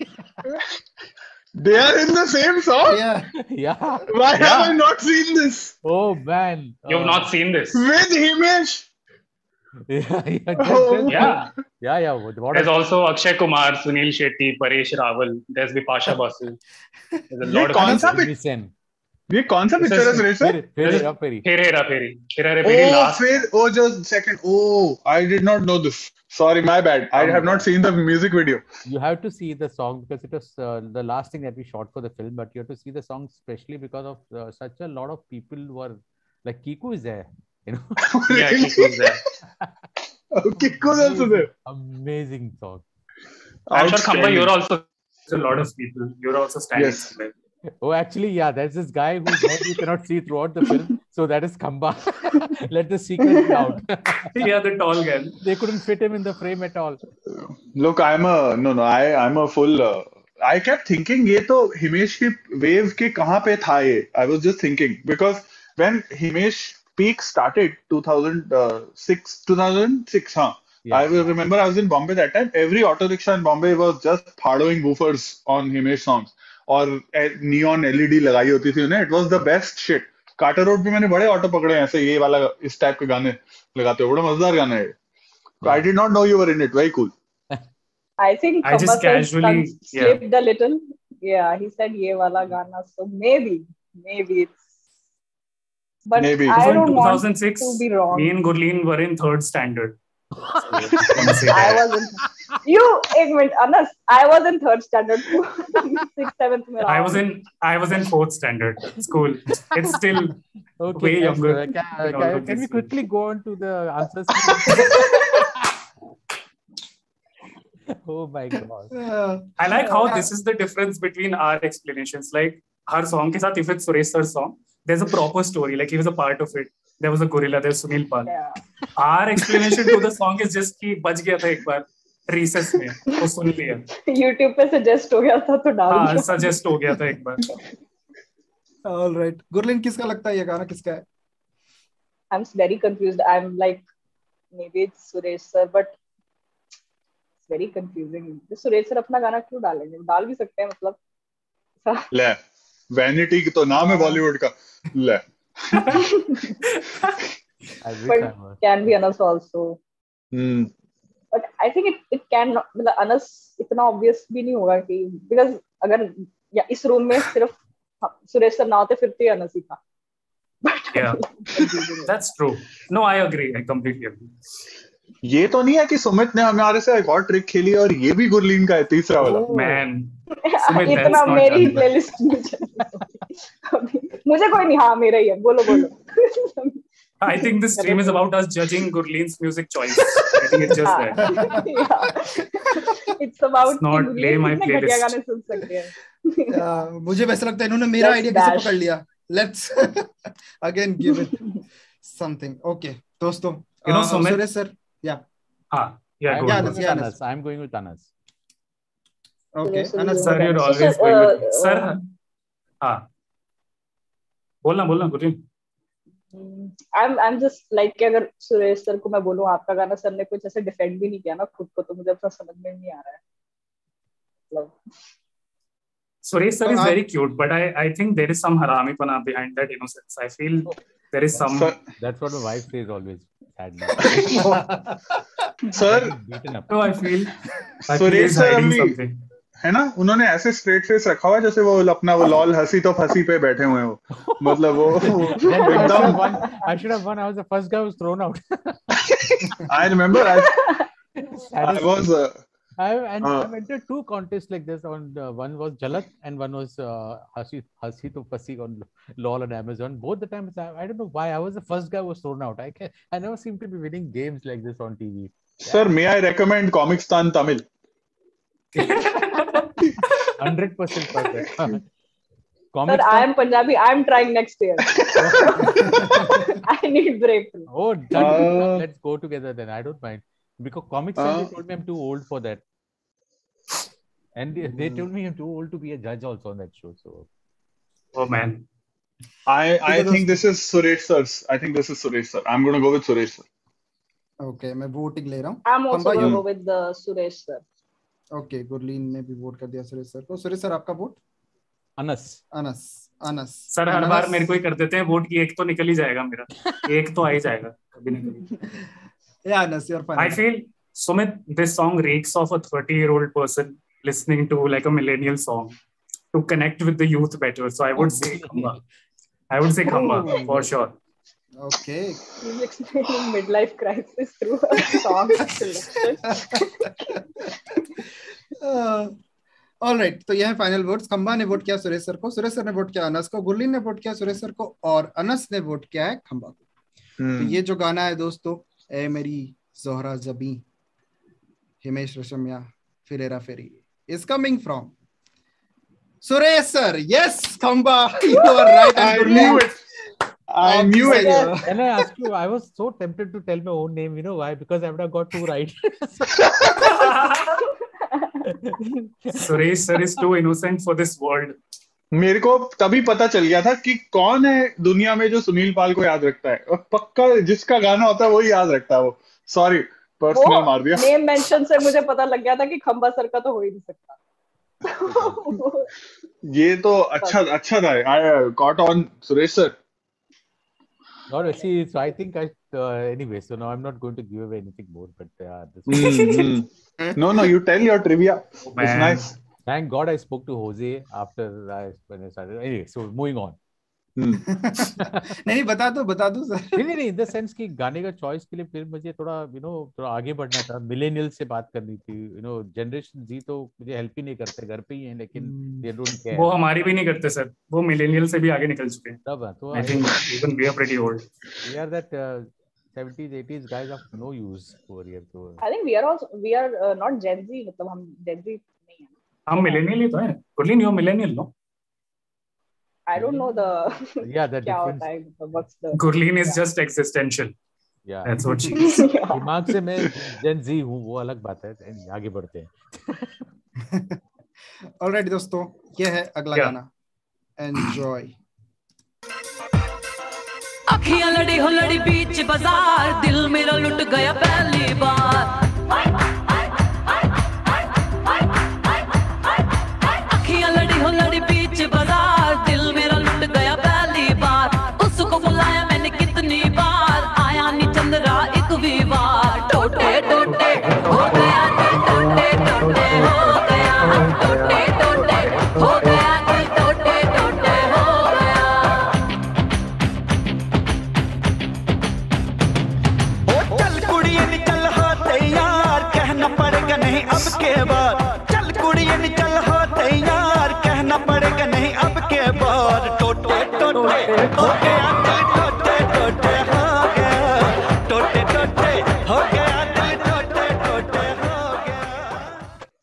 Speaker 5: They are in the same song.
Speaker 1: Yeah.
Speaker 4: Yeah.
Speaker 5: Why have
Speaker 2: Yeah.
Speaker 5: I not seen this
Speaker 4: Oh man.
Speaker 2: You've
Speaker 4: Uh,
Speaker 2: not seen this.
Speaker 5: with Himesh?
Speaker 4: yeah, yeah,
Speaker 5: Oh.
Speaker 4: just-
Speaker 2: Yeah.
Speaker 4: yeah, yeah. What what
Speaker 2: There's
Speaker 4: a-
Speaker 2: also Akshay Kumar, Sunil Shetty, Paresh Rawal. There's Bipasha Basu. There's a
Speaker 5: ये
Speaker 2: lot of
Speaker 5: कौन सा
Speaker 2: people.
Speaker 5: Pick-
Speaker 4: Jimmy Sen.
Speaker 5: ये कौन सा
Speaker 2: This
Speaker 5: picture है
Speaker 2: is-
Speaker 5: Suresh sir?
Speaker 4: फिर फिर हेरा फेरी.
Speaker 2: Here, Hera Fairy. Hera Fairy
Speaker 5: Oh,
Speaker 2: last.
Speaker 5: फिर oh just second. Oh, I did not know this. Sorry, my bad. I
Speaker 2: Oh,
Speaker 5: have not seen the music video.
Speaker 4: You have to see the song because it was uh, the last thing that we shot for the film, but you have to see the song especially because of uh, such a lot of people who are like Kiku is there, you know.
Speaker 2: Yeah, Kiku's there.
Speaker 5: Kiku is also there.
Speaker 4: Amazing song.
Speaker 2: I'm sure Khamba,
Speaker 5: Outstanding.
Speaker 2: you're also a lot of people. You're also standing
Speaker 5: Yes.
Speaker 2: somewhere.
Speaker 4: Oh, actually, yeah, there's this guy whose head you cannot see throughout the film. So that is Khamba. Let the secret be out.
Speaker 2: Yeah, the tall guy.
Speaker 4: They couldn't fit him in the frame at all.
Speaker 5: Look, I'm a no no. I I'm a full. Uh, I kept thinking ये तो हिमेश की wave के कहाँ पे था ये? I was just thinking because when Himesh peak started two thousand six two thousand six हाँ.
Speaker 4: Yeah.
Speaker 5: I will remember I was in Bombay that time. Every auto rickshaw in Bombay was just following woofers on Himesh songs. और neon LED लगाई होती थी उन्हें. It was the best shit. Carter Road पे मैंने बड़े auto पकड़े हैं ऐसे ये वाला इस टाइप के गाने लगाते हो. बड़ा मजेदार गाना है. I did not know you were in it. Very cool.
Speaker 3: I think
Speaker 2: I just
Speaker 3: Khamba said
Speaker 2: casually-
Speaker 3: some slipped a little. Yeah, he said ye wala gana. So maybe, maybe it's. But
Speaker 5: Maybe.
Speaker 3: I
Speaker 2: So in
Speaker 3: don't
Speaker 2: two
Speaker 3: want
Speaker 2: thousand six,
Speaker 3: to be wrong.
Speaker 2: me and Gurleen were in third standard. So, can say
Speaker 3: I
Speaker 2: that.
Speaker 3: was in. You, एक minute, Anas. I was in third standard. Sixth, seventh में
Speaker 2: I
Speaker 3: रहा
Speaker 2: was
Speaker 3: हूँ.
Speaker 2: in I was in fourth standard. It's cool. It's still
Speaker 4: Okay,
Speaker 2: way
Speaker 4: guys,
Speaker 2: younger
Speaker 4: uh,
Speaker 2: than
Speaker 4: can,
Speaker 2: all
Speaker 4: can,
Speaker 2: of
Speaker 4: can we
Speaker 2: these
Speaker 4: quickly go on to the answers? Oh my God.
Speaker 1: Uh,
Speaker 2: I like how this is the difference between our explanations. Like her song के साथ, if it's Suresh sir's song, there's a proper story. Like he was a part of it. There was a gorilla. There's Sunil Pal.
Speaker 3: Yeah.
Speaker 2: Our explanation to the song is just कि बच गया था एक बार recess में, वो सुन लिया.
Speaker 3: YouTube पे suggest हो गया था तो डाल
Speaker 2: हाँ,
Speaker 3: दिया.
Speaker 2: suggest हो गया था एक बार.
Speaker 1: all right. गुरलीन किसका लगता है ये गाना किसका है?
Speaker 3: I'm very confused. I'm like, maybe it's Suresh sir, but it's very confusing. Suresh sir अपना गाना क्यों डालेंगे? डाल भी सकते हैं मतलब.
Speaker 5: ले वैनिटी की तो नाम है बॉलीवुड का. ले
Speaker 4: I wish
Speaker 3: But
Speaker 4: I was.
Speaker 3: can be Anas also.
Speaker 5: Hmm
Speaker 3: But I think it it can not, मतलब Anas इतना obvious भी नहीं होगा कि because अगर या इस रूम में सिर्फ सुरेश सर ना होते फिर तो ये Anas ही था.
Speaker 2: Yeah, that's true. No, I agree. I completely agree.
Speaker 5: ये तो नहीं है कि सुमित ने हमारे से एक और ट्रिक खेली और ये भी गुरलीन का है तीसरा वाला.
Speaker 2: Man, Sumit,
Speaker 3: इतना
Speaker 2: that's not
Speaker 3: मेरी
Speaker 2: done.
Speaker 3: प्लेलिस्ट में चल मुझे कोई नहीं. हाँ मेरा ही है. बोलो बोलो.
Speaker 2: I think this stream is about us judging Gurleen's music choice. I think it's just that.
Speaker 3: Yeah. It's about
Speaker 2: It's not
Speaker 3: कि
Speaker 2: play my
Speaker 3: कितने घटिया
Speaker 2: playlist.
Speaker 3: गाने सुन सकते हैं.
Speaker 1: Uh, मुझे वैसा लगता है इन्होंने मेरा
Speaker 3: Let's
Speaker 1: आइडिया कैसे
Speaker 3: dash.
Speaker 1: पकड़ लिया. Let's again give it something. Okay, दोस्तों.
Speaker 2: You know,
Speaker 1: uh,
Speaker 2: Sumit-
Speaker 1: Suresh sir. Yeah.
Speaker 2: Ah, yeah,
Speaker 4: I'm
Speaker 2: go
Speaker 1: Yeah,
Speaker 2: on.
Speaker 4: going
Speaker 1: Anas,
Speaker 4: with
Speaker 1: yeah,
Speaker 4: Anas.
Speaker 1: Anas.
Speaker 4: I'm going with Anas.
Speaker 1: Okay.
Speaker 3: Suresh sir
Speaker 1: Anas
Speaker 3: is
Speaker 2: Sir,
Speaker 1: sir.
Speaker 2: you're
Speaker 3: So,
Speaker 2: always
Speaker 3: sir,
Speaker 2: going with
Speaker 3: uh,
Speaker 2: Sir,
Speaker 3: uh,
Speaker 2: हाँ. बोलना बोलना Gurleen.
Speaker 3: I'm I'm just like कि अगर Suresh sir को मैं बोलूँ आपका गाना सर ने कुछ ऐसे डिफेंड भी नहीं किया ना खुद को तो मुझे अपना समझ में नहीं आ रहा है. मतलब
Speaker 2: Suresh sir
Speaker 1: So,
Speaker 2: is
Speaker 1: आप-
Speaker 2: very cute, but I I think there is some haramipana behind that innocence. I feel there is some.
Speaker 5: Sir,
Speaker 4: That's what my wife says always. Sadly.
Speaker 5: sir
Speaker 4: Beaten up.
Speaker 2: No, I feel. I feel
Speaker 5: Suresh
Speaker 2: he's
Speaker 5: sir
Speaker 2: hiding
Speaker 5: अभी
Speaker 2: something.
Speaker 5: है ना उन्होंने ऐसे straight face रखा हुआ है जैसे वो अपना वो लॉल हंसी तो फंसी पे बैठे हुए हैं वो. मतलब वो
Speaker 4: Then I should have
Speaker 5: एकदम.
Speaker 4: won. I should have won. I was the first guy who was thrown out.
Speaker 5: I remember I I
Speaker 4: Saddest-
Speaker 5: was uh,
Speaker 4: I and
Speaker 5: Uh,
Speaker 4: I've entered two contests like this. On uh, one was Jalat and one was uh, Hasi Hasi to Fasi on LOL on Amazon. Both the times I, I don't know why I was the first guy who was thrown out. I can I never seem to be winning games like this on T V.
Speaker 5: sir may I recommend Comicstan Tamil.
Speaker 4: Hundred percent perfect.
Speaker 3: sir
Speaker 4: Comics.
Speaker 3: I am Punjabi. I am trying next year. I need breakthrough.
Speaker 4: Oh, done.
Speaker 5: Uh,
Speaker 4: Let's go together then. I don't mind because comics. Uh, they
Speaker 5: Uh,
Speaker 4: told me I'm too old for that, and they, they told me I'm too old to be a judge also on that show. So
Speaker 2: Oh man.
Speaker 5: I I think this is Suresh sir's. I think this is Suresh sir. I'm gonna go with Suresh sir.
Speaker 1: Okay, मैं voting ले रहा हूँ.
Speaker 3: I'm also
Speaker 1: Khamba,
Speaker 3: gonna
Speaker 1: you-
Speaker 3: go with the Suresh sir.
Speaker 1: Okay, Gurleen ने भी vote कर दिया Suresh sir को. Suresh sir आपका vote?
Speaker 4: Anas.
Speaker 1: Anas. Anas.
Speaker 2: Sir हर बार
Speaker 1: अनस-
Speaker 2: मेरे को ही कर देते हैं वोट की. एक तो निकल ही जाएगा मेरा. एक तो आ ही जाएगा कभी ना कभी.
Speaker 1: Yeah, Anas, your final.
Speaker 2: I feel, Sumit, this song reeks of a thirty-year-old person listening to like a millennial song to connect with the youth better. So I would say Khamba. I would say Khamba
Speaker 1: Oh.
Speaker 2: for sure.
Speaker 1: Okay.
Speaker 3: He's explaining midlife crisis through a song selection.
Speaker 1: All right, तो यह है final votes. खंबा ने vote किया Suresh sir को, Suresh sir ने vote किया अनस को, गुरलीन ने वोट किया सुरेश सर को, और अनस ने वोट किया है खंबा को. तो ये जो गाना है दोस्तों, ए मेरी जोहरा जबी, Himesh Reshammiya Phir Hera Pheri, is coming from Suresh sir. Yes Khamba, you are right.
Speaker 5: I knew it. I knew it.
Speaker 4: Can I ask you? I was so tempted to tell my own name. You know why? Because I would have got two right.
Speaker 2: Suresh sir is too innocent for this world.
Speaker 5: मेरे को तभी पता चल गया था कि कौन है दुनिया में जो सुनील पाल को याद रखता है, और पक्का जिसका गाना होता है वही याद रखता है वो. सॉरी, पर्सनल मार दिया.
Speaker 3: नेम मेंशन से मुझे पता लग गया था कि खंबा सर का तो हो ही नहीं सकता.
Speaker 5: ये तो अच्छा अच्छा था. I caught on Suresh sir.
Speaker 4: Or see, so I think I uh, anyway. So now I'm not going to give away anything more. But uh, this
Speaker 5: mm-hmm. no, no, you tell your trivia.
Speaker 2: Oh,
Speaker 5: it's nice.
Speaker 4: Thank God I spoke to Jose after I when I started. Anyway, so moving on.
Speaker 1: नहीं, बता दो बता दो sir.
Speaker 4: नहीं नहीं, in the sense कि गाने का चॉइस के लिए फिर मुझे थोड़ा यू नो थोड़ा आगे बढ़ना था. मिलेनियल से बात करनी थी. यू नो जनरेशन जी तो मुझे हेल्प ही नहीं करते, घर पे ही हैं, लेकिन दे डोंट केयर.
Speaker 2: वो हमारी भी नहीं करते सर, वो मिलेनियल से भी आगे निकल चुके हैं.
Speaker 4: तब तो
Speaker 2: I think even we are pretty old.
Speaker 4: We are that seventies eighties guys of no use over here. So
Speaker 3: I think we are also we are uh, not Gen Z. मतलब हम Gen Z नहीं है.
Speaker 2: हम millennial ही तो हैं. Gurleen, you millennial no?
Speaker 3: I don't know the
Speaker 4: yeah, the
Speaker 3: क्या
Speaker 4: difference.
Speaker 3: होता है, what's the
Speaker 2: Gurleen is
Speaker 3: yeah.
Speaker 2: just existential.
Speaker 4: Yeah,
Speaker 2: that's what she is.
Speaker 4: दिमाग से मैं Gen Z हूँ, वो अलग बात है. आगे बढ़ते हैं.
Speaker 1: ऑलराइट दोस्तों, ये है अगला
Speaker 2: yeah.
Speaker 1: गाना. एंजॉय.
Speaker 8: अखियां लड़ी हो लड़ी बीच बाजार, दिल मेरा लुट गया पहली बार. अखियां लड़ी हो लड़ी बीच बाजार, दिल मेरा लुट गया पहली बार. उसको बुलाया मैंने कितनी बार, आया नहीं चंद्रा एक भी बार. टोटे टोटे हो गया दिल, टोटे टोटे हो गया, टोटे टोटे हो गया दिल, टोटे टोटे हो गया. ओ चल कुड़िए निकल हो तैयार, कहना पड़ेगा नहीं अब के बाद. चल कुड़िए निकल हो तैयार, कहना पड़ेगा नहीं अब के बाद. टोटे टोटे हो गया दिल, टोटे टोटे हो गया, टोटे टोटे हो गया दिल, टोटे टोटे हो गया.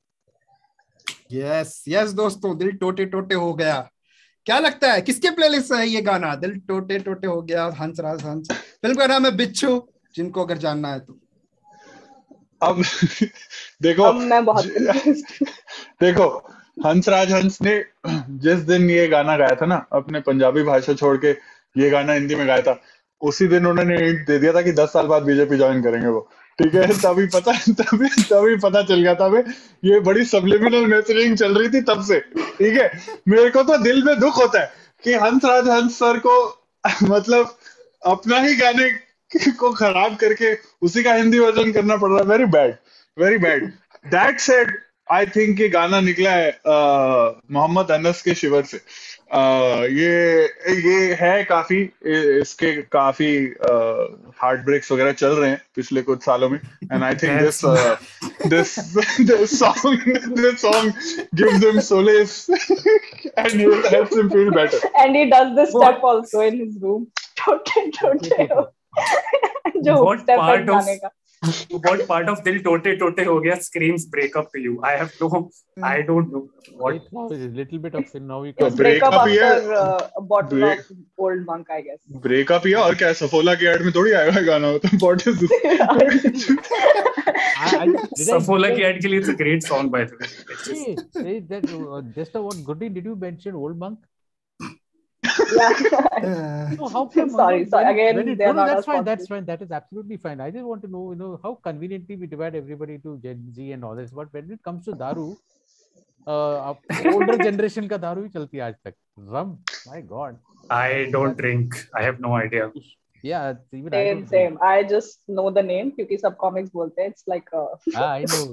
Speaker 1: यस यस दोस्तों, दिल टोटे टोटे हो गया. क्या लगता है किसके प्लेलिस्ट है ये गाना? दिल टोटे टोटे हो गया, हंसराज हंस. फिल्म का नाम है बिच्छू, जिनको अगर जानना है तो.
Speaker 5: अब देखो,
Speaker 3: अब मैं बहुत
Speaker 5: देखो हंसराज हंस ने जिस दिन ये गाना गाया था ना, अपने पंजाबी भाषा छोड़ के ये गाना हिंदी में गाया था, उसी दिन उन्होंने हिंट दे दिया था कि दस साल बाद बीजेपी ज्वाइन करेंगे वो. ठीक है, तभी पता तभी तभी पता चल गया था. ये बड़ी सबलिमिनल मैसेजिंग चल रही थी तब से. ठीक है, मेरे को तो दिल में दुख होता है कि हंसराज हंस सर को मतलब अपना ही गाने को खराब करके उसी का हिंदी वर्जन करना पड़ रहा है. Very bad, very bad. That said, I think ये गाना निकला है मोहम्मद अनस के शिवर से. uh, ये ये है काफी, इसके काफी हार्ट ब्रेक्स वगैरह चल रहे हैं पिछले कुछ सालों में. And I think this this this song this song gives him solace and it helps him feel better.
Speaker 3: And he does this step also in his room. टोटे टोटे हो. जो
Speaker 2: What
Speaker 3: step है
Speaker 2: part of
Speaker 3: गाने का.
Speaker 2: what part of दिल टोटे टोटे हो गया screams break up to you? I have no, I don't know what.
Speaker 4: It's a little bit of now we
Speaker 3: It's
Speaker 4: can
Speaker 3: break up
Speaker 5: breakup ही है.
Speaker 3: after uh, a bottle
Speaker 5: Break-
Speaker 3: of old monk, I guess.
Speaker 5: Breakup ही है, और क्या है, सफोला के add में थोड़ी आएगा गाना. होता है what is this.
Speaker 4: I, I, did I-
Speaker 2: Saffola की ad के लिए it's a great song by the way. It's just-
Speaker 4: Hey, hey, that uh, just what Goody, did you mention Old Monk?
Speaker 3: Yeah.
Speaker 4: No, how come?
Speaker 3: Sorry,
Speaker 4: when-
Speaker 3: sorry, again,
Speaker 4: when it-
Speaker 3: they're
Speaker 4: no, no,
Speaker 3: not
Speaker 4: that's
Speaker 3: as
Speaker 4: fine. That's
Speaker 3: positive.
Speaker 4: fine. That is absolutely fine. I just want to know, you know, how conveniently we divide everybody to Gen Z and all this. But when it comes to दारू, uh, older generation का दारू ही चलती है आज तक. Rum, my God.
Speaker 2: I don't drink. I have no idea.
Speaker 4: Yeah, even I
Speaker 3: Same,
Speaker 4: don't
Speaker 3: same. I just know the name क्योंकि सब comics बोलते हैं. It's like a
Speaker 4: Ah, I know.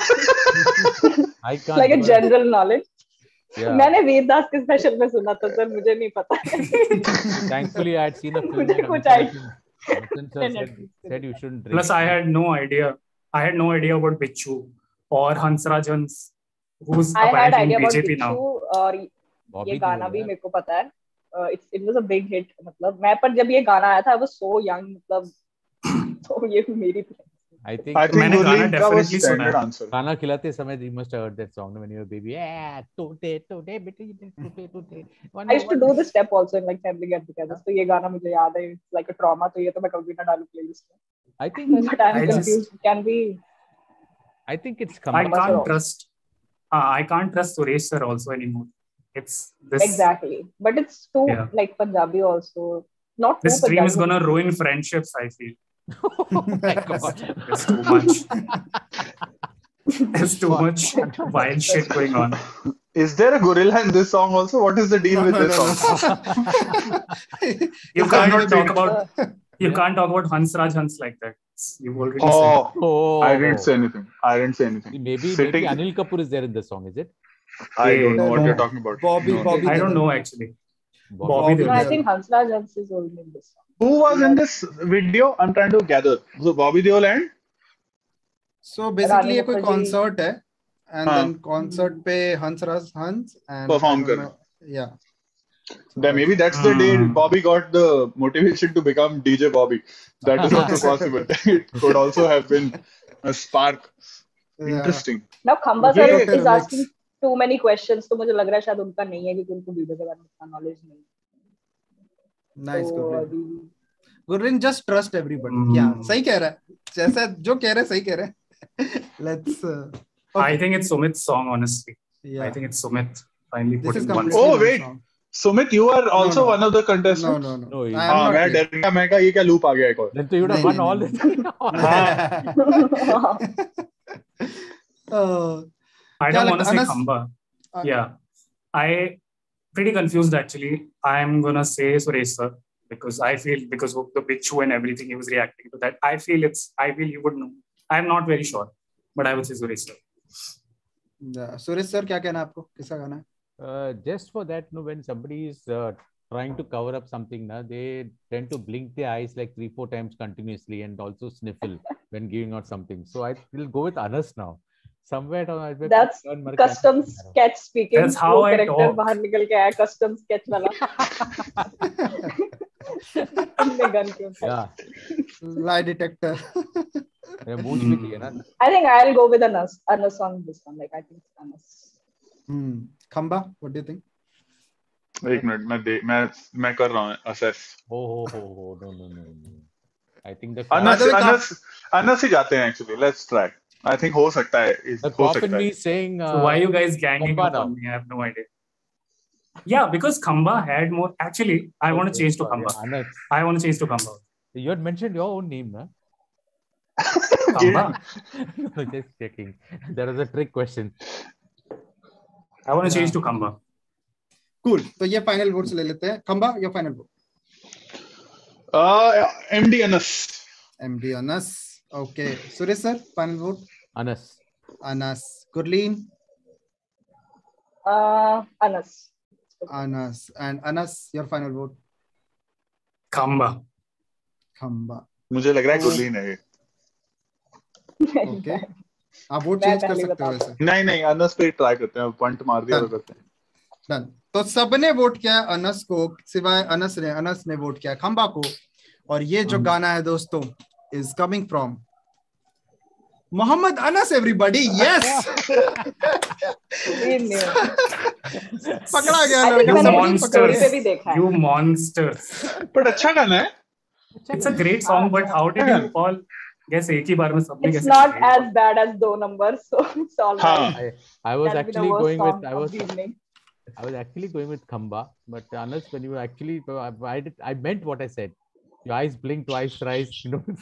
Speaker 4: I can't.
Speaker 3: like a
Speaker 4: do it.
Speaker 3: general knowledge.
Speaker 4: Yeah.
Speaker 3: मैंने वीरदास के special में सुना था sir, मुझे नहीं पता.
Speaker 4: Thankfully, I had seen a film.
Speaker 3: मुझे
Speaker 4: and
Speaker 3: कुछ
Speaker 4: Amitabh
Speaker 3: idea.
Speaker 4: Bachchan sir said, said you shouldn't drink.
Speaker 2: Plus, I had no idea. I had no idea about Bichu or Hansraj Hans, who's
Speaker 3: I had
Speaker 2: apparently
Speaker 3: idea
Speaker 2: in
Speaker 3: about
Speaker 2: B J P now.
Speaker 3: Bichu और
Speaker 4: Bobby
Speaker 3: ये गाना
Speaker 4: Deol,
Speaker 3: भी
Speaker 4: yeah.
Speaker 3: मेरे को पता है. Uh, it's it was a big hit. मतलब मैं पर जब ये गाना आया था I was so young. मतलब तो ये मेरी
Speaker 4: I think.
Speaker 5: I think
Speaker 2: मैंने गाना
Speaker 5: Gurleen का was
Speaker 2: definitely सुना
Speaker 5: standard
Speaker 2: है.
Speaker 5: answer.
Speaker 4: खाना खिलाते समय you must have heard that song when you were a baby. Yeah, today, today, बेटे, today, today.
Speaker 3: I used to do this step also in like family get together. तो ये गाना मुझे याद है. It's like a trauma. तो ये तो मैं कभी ना डालूं playlist में.
Speaker 4: I think.
Speaker 3: But I'm
Speaker 2: I just-
Speaker 3: confused. Can be.
Speaker 4: I think it's
Speaker 2: I
Speaker 4: come.
Speaker 2: can't trust. Uh, I can't trust Suresh sir also anymore. It's this.
Speaker 3: Exactly. But it's too
Speaker 2: Yeah.
Speaker 3: like Punjabi also. Not too
Speaker 2: This stream is
Speaker 3: Punjabi.
Speaker 2: gonna ruin friendships. I feel.
Speaker 4: Oh my God.
Speaker 2: There's too much. There's too much wild shit going on.
Speaker 5: Is there a gorilla in this song also? What is the deal with this song?
Speaker 2: You can't talk about. You can't talk about Hansraj Hans like that. You've already said.
Speaker 5: Oh,
Speaker 4: Oh,
Speaker 5: I didn't say anything. I didn't say anything.
Speaker 4: Maybe
Speaker 5: Sitting-
Speaker 4: maybe Anil Kapoor is there in the song, is it?
Speaker 5: I don't know what
Speaker 2: No.
Speaker 5: you're talking about.
Speaker 1: Bobby,
Speaker 5: No.
Speaker 1: Bobby.
Speaker 2: I don't
Speaker 1: Deol.
Speaker 2: know actually.
Speaker 4: Bobby
Speaker 2: Bobby
Speaker 1: Deol.
Speaker 3: No, I
Speaker 2: Deol.
Speaker 3: think Hansraj Hans is only in this song.
Speaker 5: Who was in this video? I'm trying to gather. So Bobby Deol and
Speaker 1: So basically ये कोई
Speaker 3: Rani
Speaker 1: concert है and
Speaker 5: हाँ.
Speaker 1: then concert पे Hansraj Hans and
Speaker 5: Perform
Speaker 1: I don't
Speaker 5: कर
Speaker 1: know- Yeah. So
Speaker 5: then maybe that's the day
Speaker 2: Hmm.
Speaker 5: Bobby got the motivation to become D J Bobby. That is also possible. It could also have been a spark.
Speaker 1: yeah.
Speaker 5: Interesting.
Speaker 3: Now Khamba
Speaker 5: ये-
Speaker 3: sir is
Speaker 1: Remix.
Speaker 3: asking too many questions. तो मुझे लग रहा है शायद उनका नहीं है क्योंकि उनको वीडियो के बारे में इतना knowledge नहीं है.
Speaker 1: Nice,
Speaker 3: तो
Speaker 1: Gurleen.
Speaker 3: अभी
Speaker 1: Gurleen, just trust everybody.
Speaker 2: Hmm.
Speaker 1: क्या सही कह रहा है, जैसा जो कह रहे हैं सही कह रहे हैं. Let's. Uh,
Speaker 2: I think it's Sumit's song, honestly.
Speaker 1: yeah.
Speaker 2: I think it's Sumit finally
Speaker 1: This is
Speaker 2: putting one.
Speaker 1: completely
Speaker 5: Oh,
Speaker 1: my
Speaker 5: wait.
Speaker 1: song.
Speaker 5: Sumit, you are also
Speaker 1: no.
Speaker 5: one of the
Speaker 1: No,
Speaker 5: contestants.
Speaker 1: no, no.
Speaker 4: No, you-
Speaker 1: I am
Speaker 5: हाँ
Speaker 1: not
Speaker 5: मैं
Speaker 1: here.
Speaker 5: डर गया मैं कहा ये क्या loop आ गया एक और.
Speaker 4: Then so you would have
Speaker 1: नहीं,
Speaker 4: won
Speaker 1: नहीं,
Speaker 4: all
Speaker 1: नहीं.
Speaker 4: this.
Speaker 1: Uh,
Speaker 2: I
Speaker 1: क्या
Speaker 2: don't
Speaker 1: लगता-
Speaker 2: want to say
Speaker 1: Anas-
Speaker 2: Khamba.
Speaker 1: Uh,
Speaker 2: Yeah. I pretty confused actually. I'm gonna say Suresh sir because I feel because of the Bichu and everything he was reacting to that. I feel it's I feel you would know. I'm not very sure, but I would say Suresh sir.
Speaker 1: yeah. Suresh sir क्या कहना है आपको, किसका गाना है?
Speaker 4: Uh, just for that, no, when somebody is uh, trying to cover up something, na, they tend to blink their eyes like three, four times continuously and also sniffle when giving out something. So I will go with Anas now. Somewhere down, I
Speaker 3: That's custom sketch speaking.
Speaker 2: That's how
Speaker 3: वो
Speaker 2: I
Speaker 3: character
Speaker 2: talk.
Speaker 3: बाहर निकल के आया custom sketch वाला. तुमने gun क्यों उठाई?
Speaker 4: Yeah,
Speaker 1: Lie detector.
Speaker 4: मेरा मूछ भी थी ना.
Speaker 3: I think I'll go with Anas. Anas on this one. Like I think it's Anas.
Speaker 1: Hmm. Khamba, what do you think?
Speaker 5: एक मिनट मैं दे मैं मैं कर रहा हूँ assess.
Speaker 4: Oh, oh, oh, oh, no, no, no, no. I think the
Speaker 5: Anas
Speaker 1: By the way,
Speaker 5: Anas Anas ही जाते हैं actually. Let's try. I think हो सकता है.
Speaker 4: the
Speaker 5: हो
Speaker 4: cop in
Speaker 5: सकता
Speaker 4: me
Speaker 5: है.
Speaker 4: saying. Uh,
Speaker 2: So why are you guys ganging
Speaker 4: Khamba
Speaker 2: up
Speaker 4: now?
Speaker 2: on me? I have no idea. Yeah, because Khamba had more. Actually, I want to
Speaker 4: Okay,
Speaker 2: change to
Speaker 4: sorry,
Speaker 2: Khamba.
Speaker 4: Anas.
Speaker 2: I want to change to Khamba.
Speaker 4: You had mentioned your own name, na?
Speaker 2: Khamba.
Speaker 4: No, just checking. That was a trick question.
Speaker 2: I want to change to Khamba.
Speaker 1: Cool. तो ये final votes ले लेते हैं. Khamba, your final vote.
Speaker 5: Uh, M D Anas.
Speaker 1: MD Anas. Okay. Suresh sir, final vote.
Speaker 4: Anas.
Speaker 1: Anas. Gurleen.
Speaker 3: Uh, Anas.
Speaker 1: Anas. And Anas, your final vote.
Speaker 2: Khamba.
Speaker 1: Khamba.
Speaker 5: मुझे लग रहा है गुरलीन है ये.
Speaker 1: ओके. आप वोट
Speaker 3: मैं
Speaker 1: चेंज कर
Speaker 3: पहले
Speaker 1: सकते हो
Speaker 3: बताता
Speaker 1: वैसे.
Speaker 5: नहीं नहीं अनस पे ट्राई करते हैं. पॉइंट मार दिया तो करते हैं.
Speaker 1: डन. तो सबने वोट किया है अनस को, सिवाय अनस ने. अनस ने वोट किया खंबा को. और ये जो गाना है दोस्तों is coming from Mohammad Anas. Everybody, yes.
Speaker 3: We knew.
Speaker 1: पकड़ा गया
Speaker 3: I think
Speaker 1: लड़का.
Speaker 3: मैंने
Speaker 1: सबने
Speaker 3: अपनी
Speaker 1: पकड़
Speaker 3: story
Speaker 1: लिया.
Speaker 3: पे भी देखा है.
Speaker 2: You monsters.
Speaker 5: बट अच्छा गाना है.
Speaker 2: It's a great song, but how did you all guess एक ही बार में सबने
Speaker 3: It's
Speaker 2: कैसे
Speaker 3: not
Speaker 2: guess?
Speaker 3: as bad as दो numbers, so it's all
Speaker 5: हाँ.
Speaker 3: right.
Speaker 4: I, I was
Speaker 3: That'll be the
Speaker 4: actually
Speaker 3: worst
Speaker 4: going
Speaker 3: song
Speaker 4: with I
Speaker 3: of
Speaker 4: was
Speaker 3: the evening.
Speaker 4: I was actually going with Khamba, but Anas, when you actually I, I did I meant what I said. Your eyes blink twice, thrice, you know.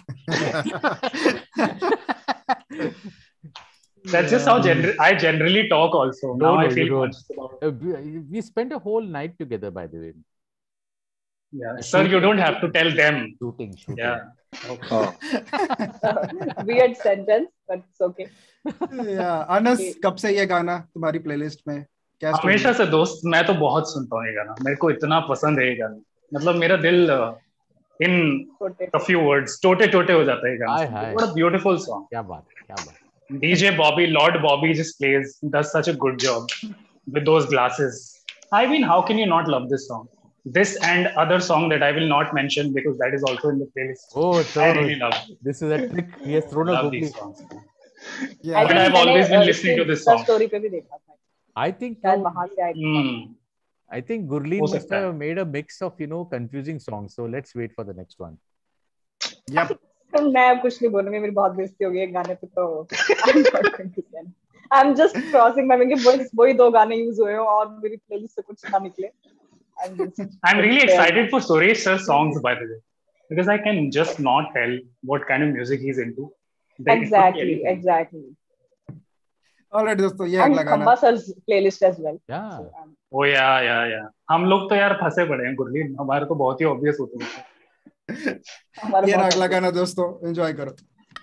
Speaker 2: That's just how gener- I generally talk also.
Speaker 4: No,
Speaker 2: Now I
Speaker 4: no,
Speaker 2: feel
Speaker 4: you don't.
Speaker 2: conscious about it.
Speaker 4: Uh, we, we spent a whole night together, by the way.
Speaker 2: Yeah, sir, you don't have to tell them.
Speaker 4: Shooting, shooting.
Speaker 2: Yeah. Okay.
Speaker 3: Weird sentence, but it's okay.
Speaker 1: Yeah, Anas कब से ये गाना तुम्हारी playlist में? क्या story
Speaker 2: हमेशा
Speaker 1: है?
Speaker 2: से दोस्त, मैं तो बहुत सुनता हूँ ये गाना, मेरे को इतना पसंद है ये गाना, मतलब मेरा दिल इन a few words टोटे टोटे हो जाता है ये गाना. What a beautiful song.
Speaker 4: क्या बात है, क्या बात है.
Speaker 2: D J Bobby, Lord Bobby just plays, does such a good job with those glasses. I mean, how can you not love this song? This and other song that I will not mention because that is also in the playlist.
Speaker 4: Oh, so
Speaker 2: I really love it.
Speaker 4: This is a trick. He has thrown a
Speaker 2: love
Speaker 4: googly.
Speaker 2: these songs.
Speaker 1: Yeah.
Speaker 2: But I've always been listening to this song.
Speaker 3: Story पे भी देखा था.
Speaker 4: I think
Speaker 3: शायद वहाँ से आया.
Speaker 2: Hmm.
Speaker 4: I think Gurleen
Speaker 2: हो
Speaker 4: must
Speaker 2: सकता है.
Speaker 4: have made a mix of, you know, confusing songs. So let's wait for the next one.
Speaker 1: Yep.
Speaker 3: मैं अब कुछ नहीं बोलूँगी, मेरी बहुत बेइज्जती हो गई है गाने पे तो. I'm not going to say. I'm just crossing my mind कि वही वही दो गाने यूज हुए हो और मेरी प्लेलिस्ट से कुछ ना निकले. I'm just.
Speaker 2: I'm really excited for Suresh sir's songs, by the way, because I can just not tell what kind of music he's into. That it could be
Speaker 3: Exactly,
Speaker 2: anything.
Speaker 3: exactly.
Speaker 1: Alright दोस्तों, ये
Speaker 3: And
Speaker 1: अगला गाना.
Speaker 3: Khamba sir's playlist as well.
Speaker 4: Yeah.
Speaker 3: So, um,
Speaker 2: Oh yeah, yeah, yeah. हम लोग तो यार फंसे पड़े हैं गुरलीन, हमारे तो बहुत ही ऑब्वियस होते हैं.
Speaker 3: हमारा
Speaker 1: ये
Speaker 3: बहुत
Speaker 1: अगला गाना दोस्तों, एंजॉय करो.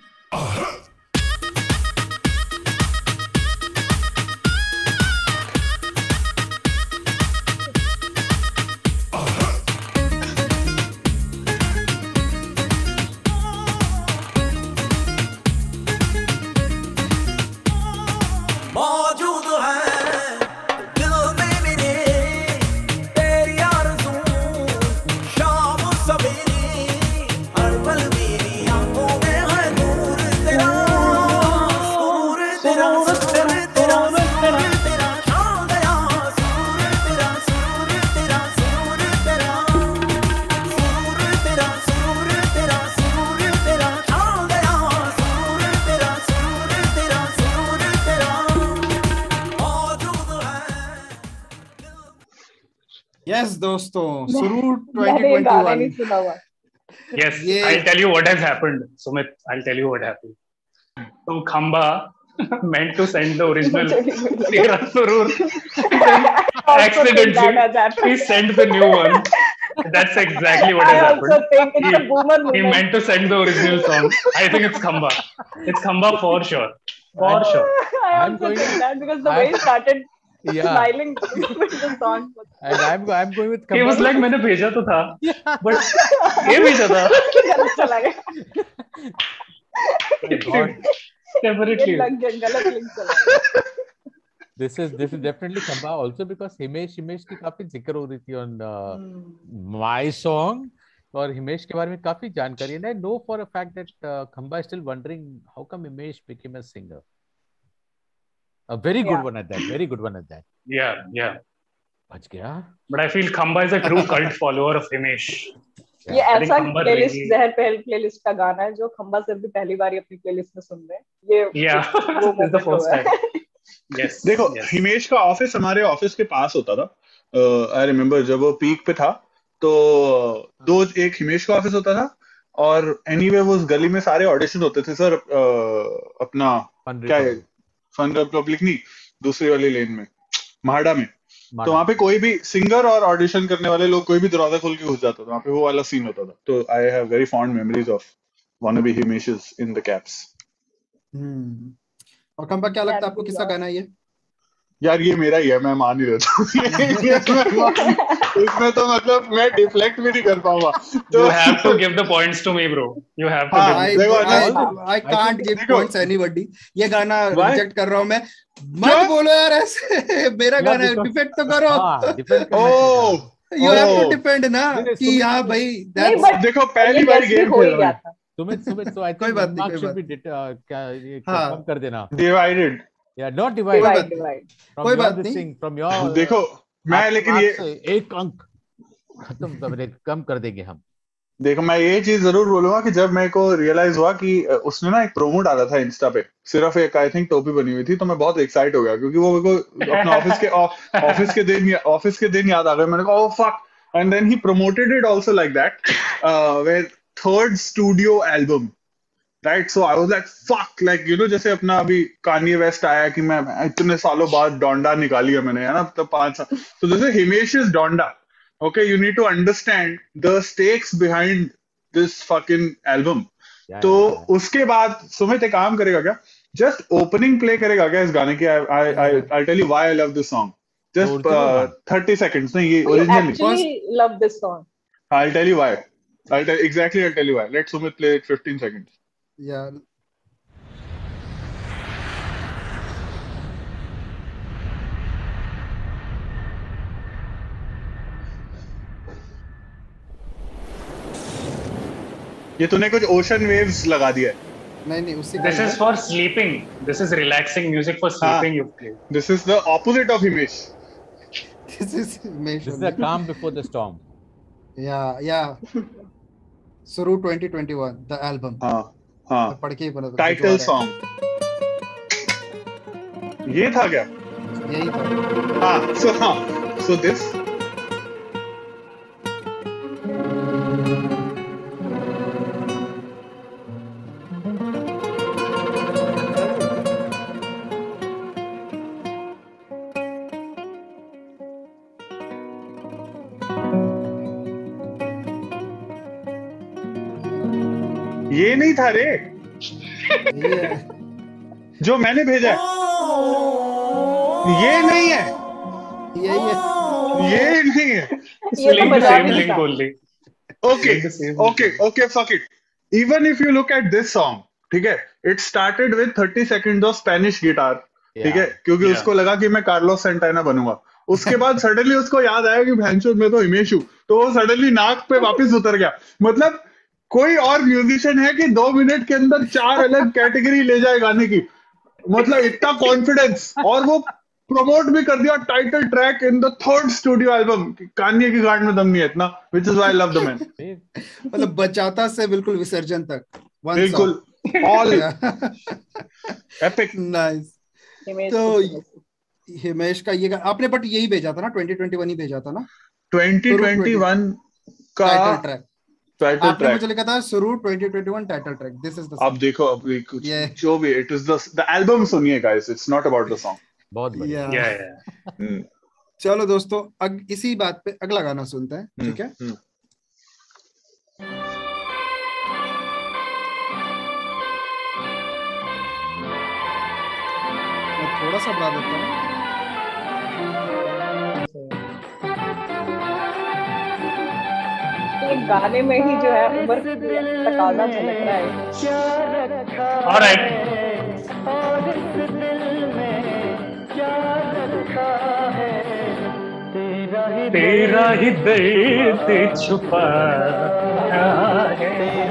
Speaker 8: मौजूद है दिल में मेरे तेरी आरज़ू शाम सवेरे हर पल मेरी आंखों में है नूर तेरा सूर तेरा सूर तेरा सूर तेरा छा गया सूर तेरा सूर तेरा सूर तेरा सूर तेरा सूर तेरा सूर तेरा छा गया सूर तेरा सूर तेरा सूर तेरा
Speaker 1: Yes दोस्तों, सुरूर
Speaker 3: मैंने ये गाना नहीं
Speaker 1: twenty twenty-one.
Speaker 3: सुना हुआ.
Speaker 2: Yes,
Speaker 1: ये-
Speaker 2: I'll tell you what has happened. Sumit, I'll tell you what happened. So Khamba meant to send the original Tera Surur. Accidentally, he sent the new one. That's exactly what
Speaker 3: I
Speaker 2: has
Speaker 3: also
Speaker 2: happened.
Speaker 3: think it's a boomer
Speaker 2: He
Speaker 3: movement.
Speaker 2: meant to send the original song. I think it's Khamba. It's Khamba for sure. For
Speaker 4: I'm-
Speaker 2: sure.
Speaker 3: I
Speaker 4: I'm
Speaker 3: also
Speaker 4: going-
Speaker 3: think that because the
Speaker 4: I'm-
Speaker 3: way he started
Speaker 4: Yeah.
Speaker 3: smiling with the song.
Speaker 4: And I'm I'm going with
Speaker 2: He was
Speaker 4: Khamba.
Speaker 2: like, मैंने भेजा तो था, but ये भेजा था.
Speaker 3: गलत चला गया.
Speaker 4: My God.
Speaker 3: ये
Speaker 2: Definitely.
Speaker 3: लग गया, गलत लिंक चला गया.
Speaker 4: This is this is definitely Khamba also because Himesh Himesh की काफी जिक्र हो रही थी on uh, my song और हिमेश के बारे में काफी जानकारी है. And I know for a fact that uh, Khamba is still wondering how come Himesh became a singer. A very good
Speaker 3: Yeah.
Speaker 4: one at that. Very good one at that.
Speaker 2: Yeah, yeah.
Speaker 4: बच गया.
Speaker 2: But I feel Khamba is a true cult follower of Himesh.
Speaker 3: ये
Speaker 2: I think
Speaker 3: ऐसा
Speaker 2: Khamba
Speaker 3: playlist
Speaker 2: really-
Speaker 3: जहर पहल playlist का गाना है जो खंबा सिर्फ भी पहली बार ही अपनी प्लेलिस्ट में सुन रहे हैं. ये
Speaker 2: Yeah,
Speaker 3: वो
Speaker 2: this is the
Speaker 3: moment
Speaker 2: first
Speaker 3: हुआ है.
Speaker 2: time. Yes.
Speaker 5: देखो
Speaker 2: yes.
Speaker 5: हिमेश का ऑफिस हमारे ऑफिस के पास होता था. आई रिमेम्बर जब वो पीक पे था तो दो एक हिमेश का ऑफिस होता था और एनीवे वो उस गली में सारे ऑडिशन होते थे सर. अपना
Speaker 4: Fun
Speaker 5: क्या है
Speaker 4: Republic.
Speaker 5: फन रिपब्लिक नहीं, दूसरी वाली लेन में महाड़ा में. तो
Speaker 4: माना.
Speaker 5: वहां पे कोई भी सिंगर और ऑडिशन करने वाले लोग कोई भी दरवाजा खोल के घुस जाता था. वहां पे वो वाला सीन होता था. तो I have very fond memories of wannabe Himeshes in the caps.
Speaker 1: Hmm. और कंबा क्या लगता है आपको किसका गाना है ये?
Speaker 5: यार ये मेरा ही है, मैं मान ही रहता हूँ. इसमें तो मतलब मैं डिफ्लेक्ट भी नहीं कर पाऊंगा. तो
Speaker 2: You have to give the points to me, bro. You have to
Speaker 5: हाँ,
Speaker 2: give
Speaker 1: I
Speaker 2: me.
Speaker 5: देखो,
Speaker 1: I
Speaker 5: all
Speaker 1: I can't give
Speaker 5: देखो।
Speaker 1: points anybody. ये गाना
Speaker 5: Why?
Speaker 1: रिजेक्ट कर रहा हूँ मैं. मत
Speaker 5: क्यों?
Speaker 1: बोलो यार ऐसे. मेरा गाना है,
Speaker 4: because-
Speaker 1: डिफेंड तो करो.
Speaker 4: हाँ, depend करना
Speaker 5: ओह
Speaker 4: चाहिए.
Speaker 1: You have to
Speaker 5: Oh.
Speaker 1: defend ना
Speaker 4: नहीं, नहीं,
Speaker 1: कि
Speaker 4: सुमित-
Speaker 1: हाँ भाई
Speaker 3: नहीं,
Speaker 1: that's
Speaker 3: but
Speaker 5: देखो पहली
Speaker 3: ये
Speaker 5: बार
Speaker 3: guess भी
Speaker 5: गेम
Speaker 3: हो ही
Speaker 5: खेल
Speaker 3: गया
Speaker 5: रहा
Speaker 3: था.
Speaker 4: सुमित सुमित so I
Speaker 1: कोई
Speaker 4: think
Speaker 1: बात नहीं,
Speaker 4: mark
Speaker 1: कोई
Speaker 4: should
Speaker 1: बात
Speaker 4: be dit- uh, क्या ये
Speaker 1: हाँ.
Speaker 4: कम कर देना.
Speaker 5: डिवाइडेड.
Speaker 4: Yeah, not divide.
Speaker 1: बात
Speaker 3: Divide,
Speaker 1: नहीं.
Speaker 3: divide.
Speaker 4: From
Speaker 1: कोई
Speaker 4: your
Speaker 1: बात
Speaker 4: this
Speaker 1: नहीं.
Speaker 4: thing, from your
Speaker 5: देखो मैं
Speaker 4: आपके
Speaker 5: लेकिन
Speaker 4: mark
Speaker 5: ये
Speaker 4: से एक अंक खत्म कर दे- कम कर देंगे हम.
Speaker 5: देखो मैं ये चीज जरूर बोलूंगा कि जब मेरे को रियलाइज हुआ कि उसने ना एक प्रोमो डाला था इंस्टा पे, सिर्फ एक आई थिंक टोपी बनी हुई थी, तो मैं बहुत एक्साइट हो गया क्योंकि वो मेरे को अपने ऑफिस के ऑफिस के दिन ऑफिस के दिन याद आ गए. मैंने कहा oh fuck. And then he promoted it also like that where third studio album. Right. So I was like fuck, like you know जैसे अपना अभी कान्ये वेस्ट आया कि मैं इतने सालों बाद डोंडा निकाली है मैंने, है ना, तो पांच साल. तो जैसे Himesh is Donda. Okay, you need to understand the stakes behind this fucking album.
Speaker 4: Yeah,
Speaker 5: तो
Speaker 4: yeah, yeah.
Speaker 5: उसके बाद सुमित एक काम करेगा क्या? Just opening play करेगा क्या इस गाने की? I I I I'll tell you why I love this song. Just
Speaker 4: original
Speaker 5: uh,
Speaker 4: one.
Speaker 5: thirty seconds. नहीं ये
Speaker 3: You
Speaker 5: originally.
Speaker 3: actually love this song.
Speaker 5: I'll tell you why. I'll tell exactly. I'll tell you why. Let Sumit play it fifteen seconds.
Speaker 1: Yeah.
Speaker 5: ये तूने कुछ ocean waves लगा दिया है.
Speaker 1: नहीं नहीं उसी
Speaker 2: This is for sleeping. This is relaxing music for sleeping. You play.
Speaker 5: This is the opposite of Himesh.
Speaker 1: This is Himesh
Speaker 4: This is
Speaker 1: only.
Speaker 4: the calm before the storm.
Speaker 1: Yeah, yeah. Suru twenty twenty-one, the album.
Speaker 5: हाँ हाँ.
Speaker 1: मैं पढ़ के ही बना था,
Speaker 5: Title
Speaker 1: जो आ
Speaker 5: song. ये था क्या?
Speaker 1: रहा है। यही था।
Speaker 5: हाँ. So हाँ. So this. ये नहीं था रे
Speaker 1: ये
Speaker 5: जो मैंने भेजा है ये नहीं है
Speaker 1: यही है।
Speaker 5: ये नहीं है
Speaker 3: ये तो
Speaker 2: Playing the
Speaker 3: मजा
Speaker 2: same
Speaker 3: भी नहीं
Speaker 2: link
Speaker 3: था।
Speaker 2: only.
Speaker 5: okay
Speaker 2: Playing the same
Speaker 5: okay
Speaker 2: link.
Speaker 5: okay fuck it even if you look at this song ठीक है it started with thirty seconds of Spanish guitar ठीक है क्योंकि
Speaker 2: Yeah.
Speaker 5: उसको लगा कि मैं कार्लोस सेंटाना बनूंगा उसके बाद सडनली उसको याद आया कि भैंसो मैं तो हिमेश हूं तो वो सडनली नाक पे वापस उतर गया मतलब कोई और म्यूजिशियन है कि दो मिनट के अंदर चार अलग कैटेगरी ले जाए गाने की मतलब इतना कॉन्फिडेंस और वो प्रमोट भी कर दिया title track in the third studio album Kanye की गांड में दम नहीं है इतना which is why I love the man
Speaker 1: मतलब बचाता से बिल्कुल विसर्जन तक। One
Speaker 5: बिल्कुल
Speaker 1: song.
Speaker 5: All
Speaker 1: Yeah.
Speaker 5: Epic
Speaker 1: Nice.
Speaker 3: Himesh
Speaker 1: तो
Speaker 3: को-
Speaker 1: हिमेश का ये गा- आपने बट यही भेजा था ना ट्वेंटी ट्वेंटी वन ही भेजा था ना
Speaker 5: ट्वेंटी ट्वेंटी वन का
Speaker 1: टाइटल ट्रैक।
Speaker 5: टाइटल
Speaker 1: आपने
Speaker 5: ट्रैक
Speaker 1: मुझे लिखा था शुरू twenty twenty one title track. This is the
Speaker 5: अब देखो अब ये कुछ
Speaker 1: Yeah.
Speaker 5: जो भी it is the the album सुनिए guys it's not about the song
Speaker 4: बहुत बढ़िया।
Speaker 1: Yeah.
Speaker 2: Yeah, yeah.
Speaker 1: चलो दोस्तों अग, इसी बात पे अगला गाना सुनते हैं ठीक है। मैं थोड़ा सा बढ़ा देता हूँ।
Speaker 3: एक गाने में ही जो है उम्र की तकाजा झलक रहा है।
Speaker 2: All right. तेरा ही दर्द छुपा है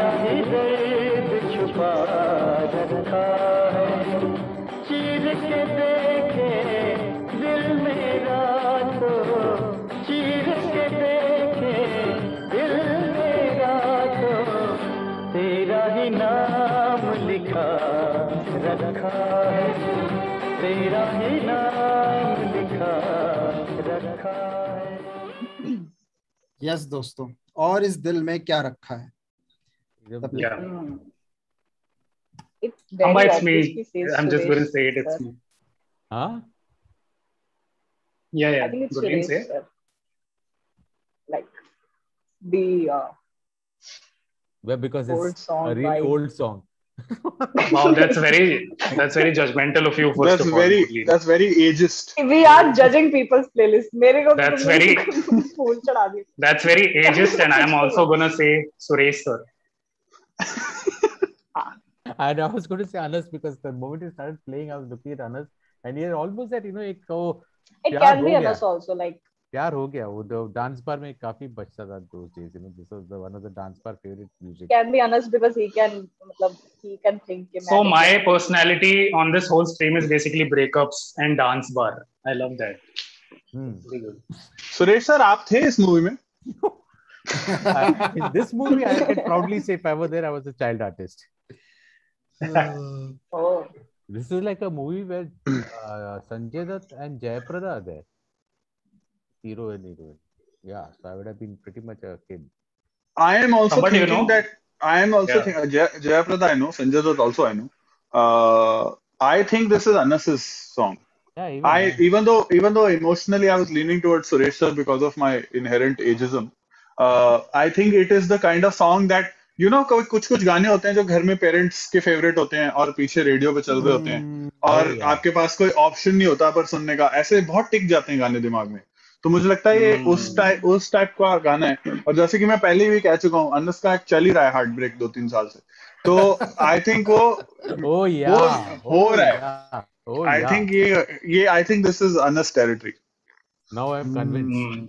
Speaker 1: यस दोस्तों और इस दिल में क्या रखा है।
Speaker 2: Yeah.
Speaker 3: Hmm. It very
Speaker 2: Amba, it's me.
Speaker 3: obviously says
Speaker 2: I'm just
Speaker 3: Suresh,
Speaker 2: going to say it. It's
Speaker 3: sir.
Speaker 2: me.
Speaker 4: हाँ
Speaker 2: Yeah,
Speaker 3: I
Speaker 2: yeah.
Speaker 3: think it's
Speaker 2: Good, you can
Speaker 3: Suresh,
Speaker 2: say.
Speaker 3: sir. Like the uh,
Speaker 4: well, because
Speaker 3: old
Speaker 4: it's
Speaker 3: song
Speaker 4: a really
Speaker 3: vibe.
Speaker 4: old song.
Speaker 2: Wow, that's very that's very judgmental of you. First
Speaker 5: that's
Speaker 2: of all,
Speaker 5: very
Speaker 2: Murli.
Speaker 5: that's very ageist
Speaker 3: We are judging people's playlist. मेरे को तो
Speaker 2: That's
Speaker 3: तुमने
Speaker 2: very-
Speaker 3: फूल चढ़ा दिए।
Speaker 2: That's very ageist, and I'm also gonna say Suresh sir.
Speaker 4: And I was going to say Anas because the moment he started playing, I was looking at Anas, and he had almost that, you know, एक वो
Speaker 3: It
Speaker 4: प्यार
Speaker 3: can
Speaker 4: हो
Speaker 3: be
Speaker 4: गया,
Speaker 3: Anas also like
Speaker 4: प्यार हो गया वो the dance bar में काफी बचता था those days, you know, this was the one of the dance bar favorite music.
Speaker 3: can be Anas because he can मतलब he can think. कि
Speaker 2: So
Speaker 3: मैं-
Speaker 2: my personality on this whole stream is basically breakups and dance bar. I love that.
Speaker 4: Hmm.
Speaker 2: Very good.
Speaker 5: Suresh sir आप थे इस movie में
Speaker 4: I- in this movie, I can proudly say if I was there, I was a child artist.
Speaker 3: Oh,
Speaker 4: This is like a movie where uh, Sanjay Dutt and Jayaprada are there. Hero and heroine. Yeah, so I would have been pretty much a kid.
Speaker 5: I am also
Speaker 2: But you
Speaker 5: thinking
Speaker 2: know-
Speaker 5: that I am also
Speaker 2: Yeah.
Speaker 5: thinking uh, Jay, Jayaprada I know Sanjay Dutt also I know uh, I think this is Anas's song
Speaker 4: Yeah, even
Speaker 5: I
Speaker 4: I.
Speaker 5: even though even though emotionally I was leaning towards Suresh sir because of my inherent ageism, uh, I think it is the kind of song that you know कोई कुछ कुछ गाने होते हैं जो घर में parents के फेवरेट होते हैं और पीछे रेडियो पे चल रहे होते हैं
Speaker 1: हम्म,
Speaker 5: और
Speaker 4: Oh yeah.
Speaker 5: आपके पास कोई ऑप्शन नहीं होता पर सुनने का, ऐसे बहुत टिक जाते हैं गाने दिमाग में. तो मुझे लगता है ये उस
Speaker 2: हम्म,
Speaker 5: टाइप उस टाइप का गाना है. और जैसे कि मैं पहले भी कह चुका हूँ, अनस का एक चल ही रहा है हार्ट ब्रेक दो तीन साल से, तो आई थिंक वो
Speaker 4: Oh
Speaker 5: वो
Speaker 4: yeah.
Speaker 5: हो
Speaker 4: Oh
Speaker 5: रहा है.
Speaker 4: yeah. Oh
Speaker 5: I
Speaker 4: yeah.
Speaker 5: Think ये ये I think this is Anas territory.
Speaker 4: Now I'm convinced.
Speaker 2: हम्म,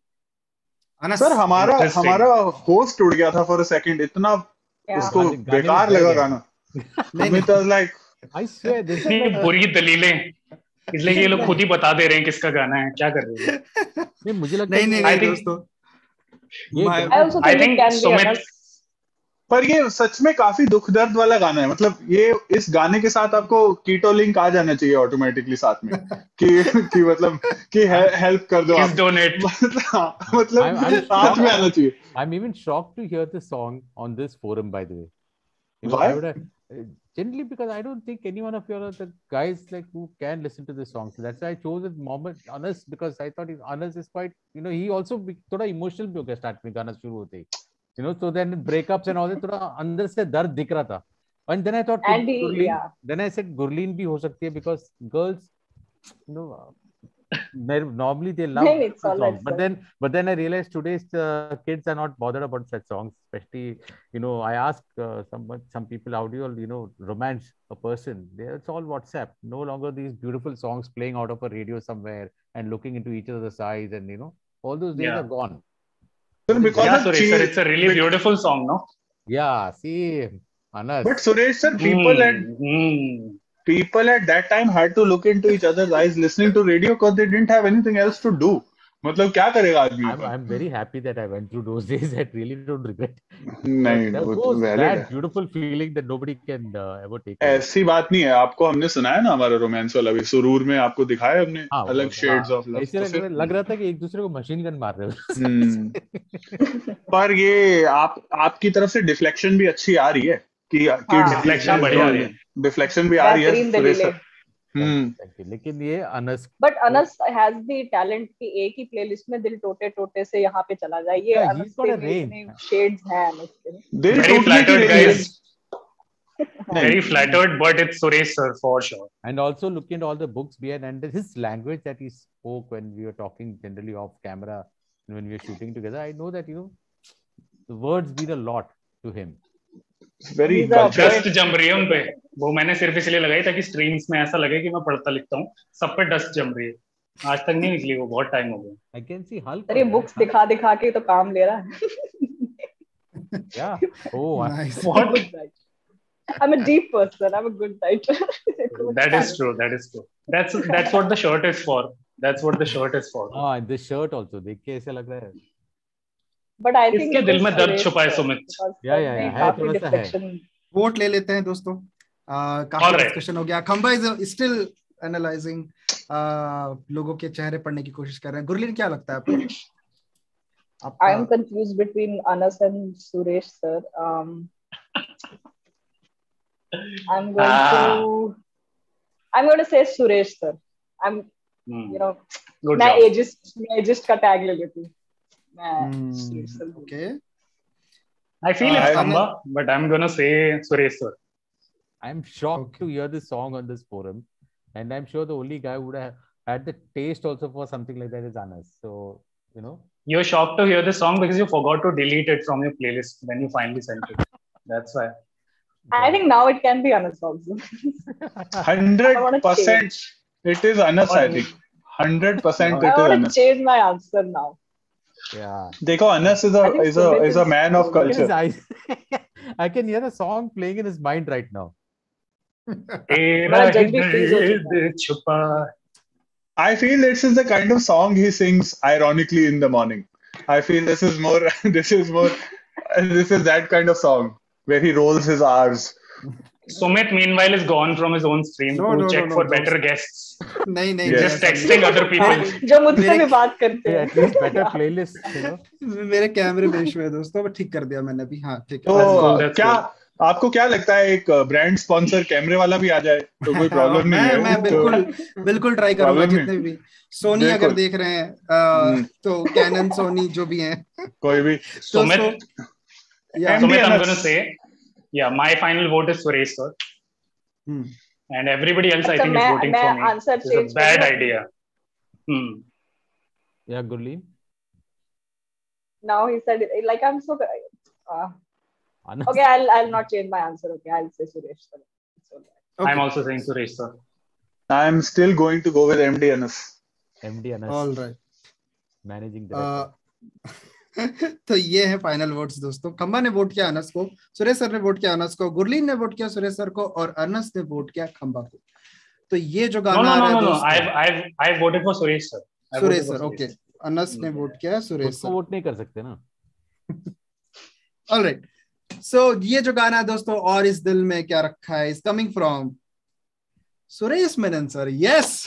Speaker 1: अनस
Speaker 5: सर हमारा
Speaker 2: interesting.
Speaker 5: हमारा होस्ट उड़ गया था फॉर अ सेकंड, इतना
Speaker 3: Yeah.
Speaker 5: उसको
Speaker 4: गाने- गाने में
Speaker 5: बेकार
Speaker 4: बह
Speaker 5: लगा
Speaker 4: गया.
Speaker 5: गाना.
Speaker 1: नहीं
Speaker 5: Amit was like,
Speaker 4: I swear this is
Speaker 2: इतनी
Speaker 4: like
Speaker 2: बुरी दलीलें, इसलिए कि ये लोग खुद ही बता दे रहे हैं किसका गाना है, क्या कर रहे हैं.
Speaker 4: नहीं मुझे लगता
Speaker 1: नहीं
Speaker 4: है
Speaker 1: नहीं
Speaker 4: कि
Speaker 2: I
Speaker 1: नहीं
Speaker 2: think-
Speaker 1: दोस्तों,
Speaker 4: ये
Speaker 1: My-
Speaker 3: I also
Speaker 2: I
Speaker 3: think it
Speaker 2: think
Speaker 3: can be
Speaker 2: Sumit,
Speaker 3: Anas.
Speaker 5: पर ये सच में काफी दुख दर्द वाला गाना है. मतलब ये इस गाने के साथ आपको कीटो लिंक आ जाना चाहिए ऑटोमेटिकली साथ में कि कि मतलब कि हेल्प कर दो
Speaker 2: please
Speaker 5: आप.
Speaker 2: donate.
Speaker 5: मतलब मतलब
Speaker 4: I'm- I'm
Speaker 5: साथ में आना चाहिए.
Speaker 4: I'm even shocked to hear this song on this forum, by the way. You know,
Speaker 5: Why?
Speaker 4: I would have, uh, generally because I don't think any one of you are the guys like who can listen to this song. So that's why I chose it Mohammed Anas because I thought he- Anas is quite, you know, he also be- थोड़ा emotional भी हो गया start में गाना शुरू होते ही. You know, so then breakups and all that थोड़ा अंदर से दर्द दिख रहा था. And then I thought
Speaker 3: And he-
Speaker 4: Gurleen,
Speaker 3: yeah.
Speaker 4: then I said Gurleen भी हो सकती है because girls, you know, they're- normally they love
Speaker 3: Then it's
Speaker 4: the
Speaker 3: all
Speaker 4: songs.
Speaker 3: right,
Speaker 4: But
Speaker 3: sir.
Speaker 4: then but then I realized today's uh, kids are not bothered about such songs, especially, you know, I asked uh, some some people, how do you, you know, romance a person? They- It's all WhatsApp. No longer these beautiful songs playing out of a radio somewhere and looking into each other's eyes, and you know, all those days
Speaker 2: Yeah.
Speaker 4: are gone.
Speaker 5: Sir, because
Speaker 2: Yeah,
Speaker 5: of
Speaker 2: Suresh sir,
Speaker 5: cheese-
Speaker 2: it's a really
Speaker 5: bec-
Speaker 2: beautiful song, no?
Speaker 4: Yeah, see, Anas.
Speaker 5: But Suresh sir, people at
Speaker 2: Hmm, hmm.
Speaker 5: people at that time had to look into each other's eyes listening to radio because they didn't have anything else to do. मतलब क्या करेगा आदमी
Speaker 4: I'm,
Speaker 5: upon?
Speaker 4: I'm very happy that I went through those days. I really don't regret.
Speaker 5: नहीं
Speaker 4: That
Speaker 5: वो
Speaker 4: was
Speaker 5: valid
Speaker 4: that
Speaker 5: है.
Speaker 4: beautiful feeling that nobody can uh, ever take away.
Speaker 5: ऐसी बात नहीं है. आपको हमने सुनाया ना हमारा रोमांस वाला भी, सुरूर में आपको दिखाया हमने
Speaker 4: हाँ,
Speaker 5: अलग
Speaker 4: वो-
Speaker 5: शेड्स ऑफ लव.
Speaker 4: ऐसे लग, लग रहा था कि एक दूसरे को मशीन गन मार रहे हो.
Speaker 5: हम्म. पर ये आप आपकी तरफ से डिफ्लेक्शन भी अच्छी आ रही है कि
Speaker 3: हाँ.
Speaker 2: Deflection बढ़िया आ रही है.
Speaker 5: डिफ्लेक्शन भी आ रही है
Speaker 3: बेहतरीन
Speaker 5: सुरेश
Speaker 3: दलीलें.
Speaker 5: सर. हम्म.
Speaker 4: Thank you. लेकिन ये Anas
Speaker 3: But Anas has the talent कि एक ही प्लेलिस्ट में दिल टोटे टोटे से यहाँ पे चला जाए. ये
Speaker 4: Yeah,
Speaker 3: Anas
Speaker 4: he's got
Speaker 3: के
Speaker 4: a
Speaker 3: भी
Speaker 4: range.
Speaker 3: इतने shades हैं Anas के.
Speaker 5: दिल
Speaker 2: Very
Speaker 5: टूटने की
Speaker 2: flattered,
Speaker 5: रेंज है.
Speaker 2: guys. Very flattered, but it's Suresh sir for sure.
Speaker 4: and also looking at all the books behind and his language that he spoke when we were talking generally off camera and when we were shooting together. I know that, you know, the words mean a lot to him.
Speaker 5: Very
Speaker 3: He's a
Speaker 5: culture.
Speaker 2: Dust जम रही है उन पे. वो मैंने सिर्फ इसलिए लगाई ताकि स्ट्रीम्स में ऐसा लगे कि मैं पढ़ता लिखता हूँ. सब पे डस्ट जम रही है. आज तक नहीं निकली वो, बहुत टाइम हो गया.
Speaker 4: I can see Hulk.
Speaker 3: अरे
Speaker 4: on
Speaker 3: बुक्स
Speaker 4: that, huh?
Speaker 3: दिखा दिखा के तो काम ले रहा है.
Speaker 4: Yeah. Oh, I-
Speaker 1: Nice.
Speaker 3: I'm a good writer. I'm a deep person. I'm a good writer.
Speaker 2: That is true. That is true. That's that's what the shirt is for. That's what the shirt is for.
Speaker 4: ah, and this shirt also. देख के ऐसा लग रहा है.
Speaker 3: But I think
Speaker 2: इसके दिल में दर्द
Speaker 3: Suresh
Speaker 2: छुपा है
Speaker 3: sir,
Speaker 2: Sumit.
Speaker 3: because
Speaker 4: Yeah, yeah,
Speaker 3: उसमें
Speaker 4: yeah, है,
Speaker 3: काफी
Speaker 4: थोड़ा सा है.
Speaker 3: deflection.
Speaker 1: वोट ले लेते हैं दोस्तों. आ, काफी
Speaker 2: Alright.
Speaker 1: डिस्कशन हो गया. खंबा इज स्टिल एनालाइजिंग, लोगों के चेहरे पढ़ने की कोशिश कर रहे हैं. गुरलीन क्या लगता है आपको?
Speaker 3: I am confused between Anas and Suresh sir. Um, I'm going
Speaker 2: Ah.
Speaker 3: to I'm going to say Suresh sir. I'm
Speaker 2: Hmm.
Speaker 3: you know
Speaker 2: Good
Speaker 3: मैं
Speaker 2: job.
Speaker 3: ageist मैं ageist का tag ले लेती हूँ. मैं Suresh sir बोलूँगी.
Speaker 1: Okay.
Speaker 2: I feel it's
Speaker 5: I-
Speaker 2: Khamba, but I'm gonna say Suresh sir.
Speaker 4: I'm shocked
Speaker 1: Okay.
Speaker 4: to hear this song on this forum, and I'm sure the only guy who would have had the taste also for something like that is Anas. So, you know,
Speaker 2: You're shocked to hear this song because you forgot to delete it from your playlist when you finally sent it. That's why.
Speaker 3: I think now it can be Anas also.
Speaker 5: Hundred
Speaker 3: I wanna
Speaker 5: percent it is Anas. I think hundred percent
Speaker 3: I
Speaker 5: it is
Speaker 3: want to
Speaker 5: Anas.
Speaker 3: change my answer now.
Speaker 4: yeah.
Speaker 5: देखो Anas is a
Speaker 3: I think
Speaker 5: is a
Speaker 3: Sumit
Speaker 5: is a
Speaker 3: is-
Speaker 5: man of
Speaker 4: Look at his
Speaker 5: culture.
Speaker 4: eyes. I can hear the song playing in his mind right now.
Speaker 2: तेरा
Speaker 3: बड़ा
Speaker 2: ही
Speaker 3: judge भी freeze हो चुका है.
Speaker 2: दर्द छुपा.
Speaker 5: I feel this is the kind of song he sings ironically in the morning. I feel this is more this is more this is that kind of song where he rolls his R's.
Speaker 2: Sumit meanwhile is gone from his own stream
Speaker 1: No,
Speaker 2: to
Speaker 1: no,
Speaker 2: check
Speaker 1: no, no,
Speaker 2: for
Speaker 1: no.
Speaker 2: better guests.
Speaker 1: नहीं नहीं
Speaker 5: Yes.
Speaker 2: Just texting other people.
Speaker 3: जो मुझसे
Speaker 1: मेरे-
Speaker 3: भी बात करते
Speaker 4: Hey,
Speaker 3: हैं.
Speaker 4: at least better playlist, you know.
Speaker 1: मेरे कैमरे में इशू है दोस्तों, बट ठीक कर दिया मैंने अभी. हाँ ठीक
Speaker 5: तो
Speaker 1: है.
Speaker 2: That's cool, that's
Speaker 5: क्या आपको क्या लगता है एक ब्रांड स्पॉन्सर कैमरे वाला भी आ जाए तो कोई प्रॉब्लम नहीं है?
Speaker 1: मैं बिल्कुल बिल्कुल ट्राई करूंगा, जितने भी सोनी अगर देख रहे हैं तो कैनन सोनी जो भी हैं
Speaker 5: कोई भी।
Speaker 2: Sumit, yeah, Sumit, I'm going to say, yeah, my final vote is Suresh sir, hmm. and everybody else I think is voting for me. It's a bad idea. Hmm.
Speaker 4: Yeah, Gurleen.
Speaker 3: Now he said it, like I'm so. Uh, okay, I'll I'll not change my answer. Okay, I'll say Suresh sir.
Speaker 2: Okay. I'm also saying Suresh sir.
Speaker 5: I'm still going to go with M D Anas.
Speaker 4: M D Anas.
Speaker 1: All right.
Speaker 4: Managing director. Uh,
Speaker 1: तो ये है final votes दोस्तों। खंबा ने vote किया अनस को, Suresh sir ने vote किया अनस को, गुरलीन ने वोट किया सुरेश सर को और अनस ने वोट किया खंबा को। तो ये जो गाना
Speaker 2: आ रहा है दोस्तों, I've I've I've voted for Suresh sir.
Speaker 1: Suresh sir, okay. Anas ने वोट किया सुरेश सर।
Speaker 4: वोट नहीं कर सकते ना।
Speaker 1: ऑलराइट, सो ये जो गाना है दोस्तों, और इस दिल में क्या रखा है, is coming from Suresh Menon sir. Yes.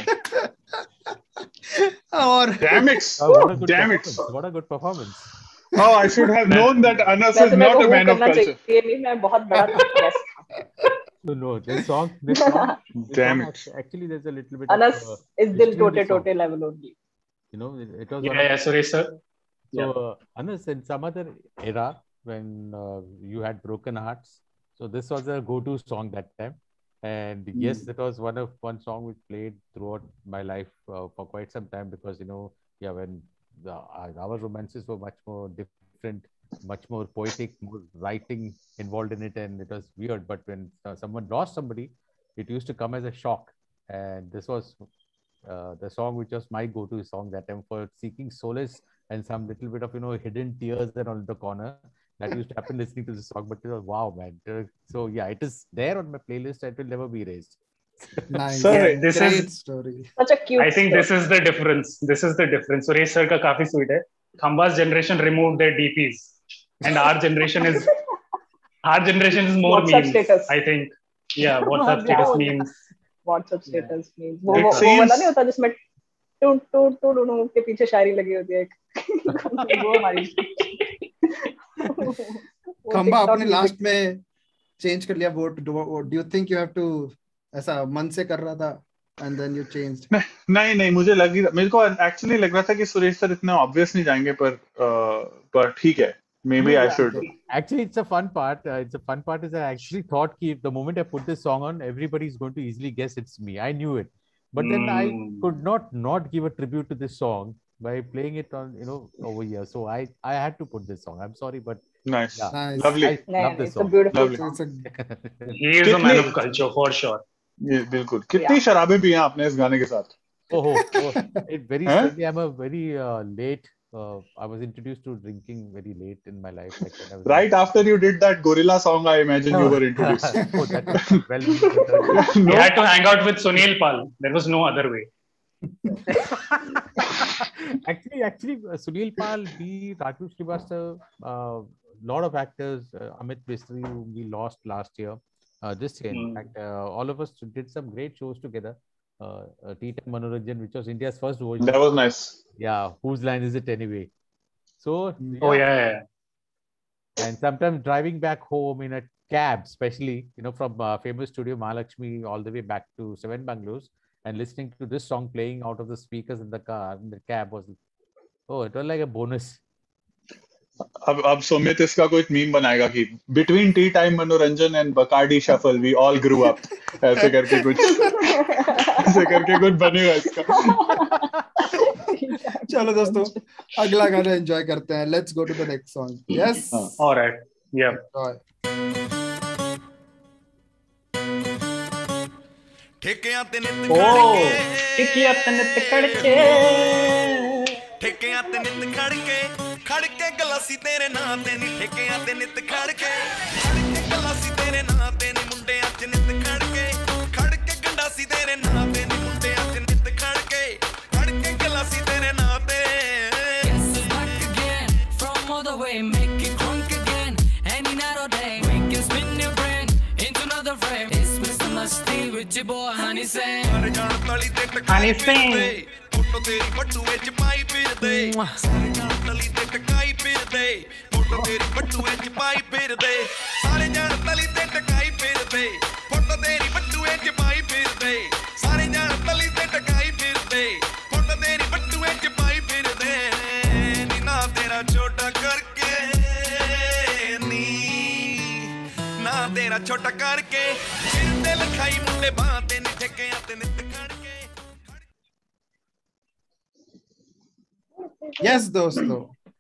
Speaker 1: और
Speaker 5: damn it,
Speaker 4: oh, what a good
Speaker 5: damn it,
Speaker 4: what a good performance.
Speaker 5: Oh, I should have known that Anas is not a man of culture.
Speaker 3: मैं बहुत बड़ा था।
Speaker 4: No, no, this song, this song, this
Speaker 5: damn
Speaker 4: song,
Speaker 5: it.
Speaker 4: Actually, there's a little bit.
Speaker 3: Anas
Speaker 4: of, uh,
Speaker 3: is dil tote tote level only.
Speaker 4: You know, it, it was.
Speaker 2: Yeah, yeah, Suresh sir.
Speaker 4: So, yeah. uh, Anas, in some other era when uh, you had broken hearts, so this was a go-to song that time. And mm. yes, it was one of one song which played throughout my life uh, for quite some time, because you know, yeah, when the, uh, our romances were much more different, much more poetic, more writing involved in it, and it was weird. But when uh, someone lost somebody, it used to come as a shock. And this was uh, the song which was my go-to song that time for seeking solace and some little bit of, you know, hidden tears and on the corner. That used to happen listening to the song, but it was wow, man. So yeah, it is there on my playlist. It will never be erased.
Speaker 1: Nice.
Speaker 2: Sir, yeah, this
Speaker 1: great
Speaker 2: is
Speaker 1: story.
Speaker 3: Such a cute
Speaker 2: I think
Speaker 3: story.
Speaker 2: This is the difference. This is the difference. Suresh sir ka काफी sweet है. Khamba's generation removed their D Ps, and our generation is our generation is more
Speaker 3: WhatsApp
Speaker 2: memes.
Speaker 3: Status.
Speaker 2: I think, yeah, WhatsApp status
Speaker 3: yeah.
Speaker 2: memes.
Speaker 3: WhatsApp status yeah. memes. वो वो वो वाला नहीं होता जिसमें to to to to के पीछे शायरी लगी होती है। वो हमारी
Speaker 1: खंबा आपने लास्ट में चेंज कर लिया vote. Do you think you have to, ऐसा मन से कर रहा था एंड देन यू चेंज्ड?
Speaker 5: नहीं नहीं, मुझे लग रहा, मेरे को एक्चुअली लग रहा था कि सुरेश सर इतना ऑब्वियस नहीं जाएंगे, पर पर ठीक है, maybe I should.
Speaker 4: Actually, it's a fun part. Uh, it's a fun part is I actually thought कि the moment I put this song on, everybody is going to easily guess it's me. I knew it, but then mm. I could not not give a tribute to this song by playing it on, you know, over here. So I I had to put this song. I'm sorry, but
Speaker 5: nice,
Speaker 4: yeah,
Speaker 1: nice.
Speaker 5: lovely.
Speaker 4: I
Speaker 3: no,
Speaker 4: love this
Speaker 3: it's
Speaker 4: song.
Speaker 3: A beautiful
Speaker 5: lovely.
Speaker 3: song.
Speaker 2: He is a man of culture for sure.
Speaker 5: ये बिल्कुल। कितनी शराबें P हैं आपने इस गाने के साथ?
Speaker 4: Oh, oh, it very sadly, I'm a very uh, late. Uh, I was introduced to drinking very late in my life. Like when I was
Speaker 5: right after you did that Gorilla song, I imagine you were introduced.
Speaker 4: Oh, that was well. no?
Speaker 2: You had to hang out with Sunil Pal. There was no other way.
Speaker 4: actually, actually, uh, Sunil Pal, he, Raju Srivastava, a uh, lot of actors, uh, Amit Mistry, who we lost last year. Uh, this year, mm. in fact, uh, all of us did some great shows together. Uh, uh, Tea Time Manoranjan, which was India's first version.
Speaker 5: That was nice.
Speaker 4: Yeah, whose line is it anyway? So,
Speaker 2: yeah. oh yeah, yeah.
Speaker 4: And sometimes driving back home in a cab, especially, you know, from uh, famous studio Mahalakshmi all the way back to Seven Bungalows, and listening to this song playing out of the speakers in the car, in the cab was, oh, it was like a bonus.
Speaker 5: अब अब सुमित इसका कोई meme बनाएगा कि between tea time मनोरंजन and Bacardi shuffle we all grew up, ऐसे करके कुछ ऐसे करके कुछ बनेगा इसका।
Speaker 1: चलो दोस्तों, अगला गाना एंजॉय करते हैं। Let's go to the next song. Yes.
Speaker 2: All right. Yeah.
Speaker 8: ठेकियां ते नित
Speaker 2: खड़के, ठेकियां ते नित खड़के,
Speaker 8: ठेकियां ते नित खड़के, खड़के गलासी तेरे नां ते नी, ठेकियां ते नित खड़के, खड़के गलासी तेरे नां ते नी, मुंडे अच नित खड़के, खड़के गंडासी तेरे नां ते नी, मुंडे अच नित खड़के, खड़के गलासी तेरे नां ते। Guess it's back again from all the way, make it crunk again, any night or day, we can spin your brain into another frame. It's Mister Musty with your boy Honey Singh. Honey
Speaker 2: Singh.
Speaker 8: Photo तेरी बटुए च पाई फिरदे, सारे जान तली ते टकाई फिरदे, photo तेरी बटुए च पाई फिरदे, सारे जान
Speaker 9: च पाई फिर दे सारे जान तली ते टकाई फिर दे फोटो तेरी बटुए च पाई फिर दे नी ना तेरा छोटा करके नी ना तेरा छोटा करके सिर ते लखाई मुंडे बां ते नी ठेके आते नित खड़के
Speaker 1: यस दोस्तों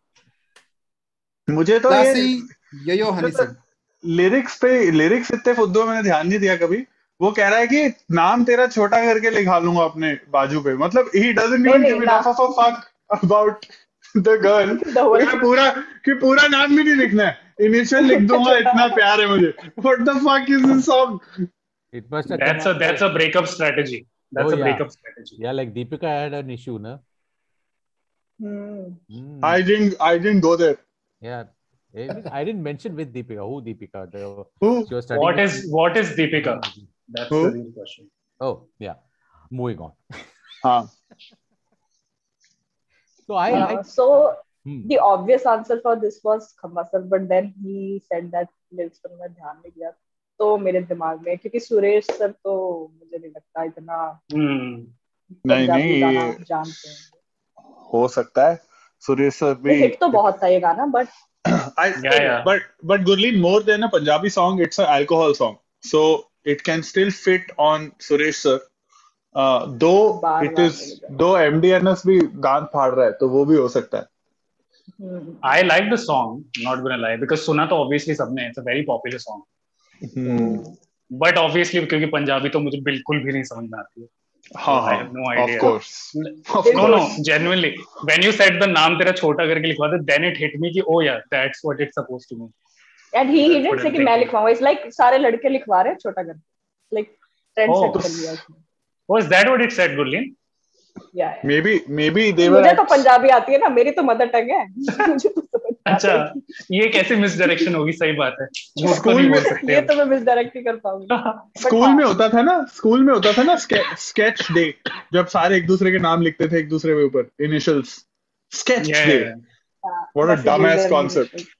Speaker 5: मुझे तो
Speaker 1: क्लासी
Speaker 5: ये
Speaker 1: yo yo Honey Singh
Speaker 5: lyrics पे लिरिक्स इतने फुद्दू मैंने ध्यान नहीं दिया कभी। वो कह रहा है कि नाम तेरा छोटा करके लिखा लूंगा अपने बाजू पे, मतलब he doesn't even give enough of a fuck about the girl. पूरा कि पूरा नाम भी नहीं लिखना है, इनिशियल लिख दूंगा, इतना प्यार है मुझे। What the fuck is this song?
Speaker 4: It must have
Speaker 2: That's
Speaker 4: come
Speaker 2: a
Speaker 4: out
Speaker 2: that's
Speaker 4: like-
Speaker 2: a breakup strategy. That's
Speaker 4: Oh,
Speaker 2: a
Speaker 4: yeah.
Speaker 2: breakup strategy.
Speaker 4: Yeah, like Deepika had an issue, na?
Speaker 3: Hmm.
Speaker 4: Hmm.
Speaker 5: I didn't I didn't go there.
Speaker 4: Yeah. Eh, I didn't mention with Deepika. Who Deepika? The,
Speaker 5: Who?
Speaker 4: she was studying
Speaker 2: What
Speaker 4: with-
Speaker 2: is what is Deepika? That's
Speaker 5: Who?
Speaker 2: the real question.
Speaker 4: Oh, yeah. Moving on.
Speaker 5: हाँ
Speaker 4: So I,
Speaker 3: Uh,
Speaker 4: I
Speaker 3: so
Speaker 4: hmm.
Speaker 3: the obvious answer for this was Khamba sir, but then he said that lyrics पर मैं ध्यान नहीं दिया तो मेरे दिमाग में, क्योंकि सुरेश सर तो मुझे नहीं लगता इतना
Speaker 2: Hmm.
Speaker 5: नहीं
Speaker 3: पंजाबी
Speaker 5: नहीं
Speaker 3: गाना
Speaker 5: ये
Speaker 3: जानते हैं।
Speaker 5: हो सकता है। सुरेश सर भी
Speaker 3: हिट तो बहुत था ये गाना, but
Speaker 5: I,
Speaker 2: Yeah, yeah.
Speaker 5: But but Gurleen, more than a Punjabi song, it's an alcohol song, so it can still fit on Suresh sir. Uh, though
Speaker 3: बार
Speaker 5: it
Speaker 3: बार
Speaker 5: is
Speaker 3: बोलेगा।
Speaker 5: though M D N S भी गान फाड़ रहा है, तो वो भी हो सकता है।
Speaker 2: I like the song. Not gonna lie, because सुना तो obviously सबने. It's a very popular song.
Speaker 5: Hmm.
Speaker 2: But obviously क्योंकि पंजाबी तो मुझे बिल्कुल भी नहीं समझ में आती है.
Speaker 5: हाँ
Speaker 2: I
Speaker 5: हाँ
Speaker 2: have no
Speaker 5: of
Speaker 2: idea.
Speaker 5: course of
Speaker 2: No, no,
Speaker 5: course
Speaker 2: genuinely. When you said the नाम तेरा छोटा करके लिखवा दे, then it hit me कि oh yeah, that's what it's supposed to mean.
Speaker 3: And he
Speaker 2: That's
Speaker 3: didn't
Speaker 2: what
Speaker 3: say
Speaker 2: I'm
Speaker 3: कि मैं
Speaker 2: thinking.
Speaker 3: लिखवाऊंगा, it's like सारे लड़के लिखवा रहे हैं छोटा करके, लाइक ट्रेंड
Speaker 2: Oh.
Speaker 3: सेट कर लिया उसने।
Speaker 2: Was that what it said, Gurleen?
Speaker 3: या
Speaker 5: maybe maybe they were
Speaker 3: मुझे तो
Speaker 5: at,
Speaker 3: पंजाबी आती है ना, मेरी तो मदर टंग है। मुझे तो समझ में
Speaker 2: अच्छा,
Speaker 3: आता है
Speaker 2: ये कैसे मिसडायरेक्शन होगी? सही बात है. झूठ तो
Speaker 5: स्कूल
Speaker 2: नहीं
Speaker 5: में
Speaker 2: बोल
Speaker 3: कि
Speaker 2: सकते
Speaker 3: ये
Speaker 2: हम.
Speaker 3: तो मैं मिसडायरेक्ट ही कर पाऊंगी। But
Speaker 5: स्कूल
Speaker 3: हाँ,
Speaker 5: में होता था ना स्कूल में होता था ना स्केच डे, जब सारे एक दूसरे के नाम लिखते थे एक दूसरे के ऊपर, initials, sketch
Speaker 2: Yeah,
Speaker 5: day.
Speaker 2: yeah, yeah.
Speaker 3: हाँ,
Speaker 5: What a
Speaker 3: messages
Speaker 5: dumbass
Speaker 3: and
Speaker 5: concept.
Speaker 3: initials।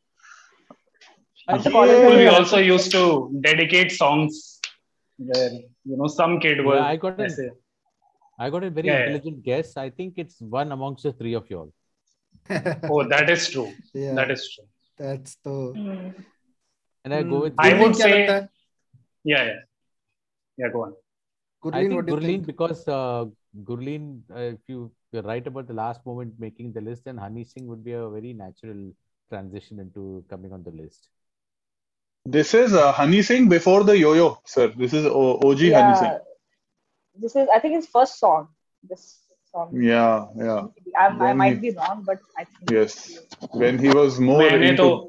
Speaker 4: I
Speaker 3: अब तो
Speaker 4: think-
Speaker 3: कॉलेज में
Speaker 2: School,
Speaker 3: भी
Speaker 2: we
Speaker 3: है।
Speaker 2: also used to dedicate songs where you know some kid was.
Speaker 4: Yeah, I got an-
Speaker 2: ऐसे.
Speaker 4: I got a very
Speaker 2: Yeah, yeah.
Speaker 4: intelligent guess. I think it's one amongst the three of y'all.
Speaker 2: Oh, that is true.
Speaker 1: Yeah.
Speaker 2: That is true.
Speaker 1: That's तो
Speaker 3: हम्म,
Speaker 4: And I go with
Speaker 2: I
Speaker 1: Gurleen
Speaker 2: would
Speaker 1: क्या
Speaker 2: say-
Speaker 1: लगता है?
Speaker 2: Yeah, yeah. Yeah, go on.
Speaker 4: I
Speaker 1: Gurleen,
Speaker 4: think
Speaker 1: what do you
Speaker 4: Gurleen
Speaker 1: think?
Speaker 4: because uh, Gurleen, uh, if you, you're right about the last moment making the list, then Honey Singh would be a very natural transition into coming on the list.
Speaker 5: This is uh, Honey Singh before the Yo-Yo, sir. This is o- OG Honey Singh.
Speaker 3: yeah, this is I think his first song. This song.
Speaker 5: Yeah, yeah.
Speaker 3: I, I
Speaker 5: When
Speaker 3: might
Speaker 5: he-
Speaker 3: be wrong, but I think
Speaker 5: Yes. When he was more
Speaker 2: मैंने
Speaker 5: into
Speaker 2: तो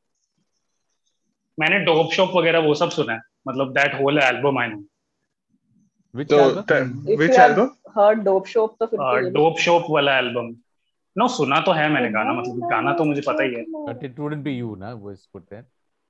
Speaker 2: मैंने dope shop वगैरह वो सब सुना है. मतलब that whole album I know.
Speaker 4: Which
Speaker 5: तो
Speaker 4: album?
Speaker 5: t-
Speaker 3: if
Speaker 5: which
Speaker 3: you have
Speaker 5: album?
Speaker 3: heard Dope Shop तो फिर तो ये
Speaker 2: डोप शॉप वाला एल्बम. नो सुना तो है मैंने गाना, मतलब गाना तो मुझे पता ही है.
Speaker 4: But it wouldn't be you, na? Was put there.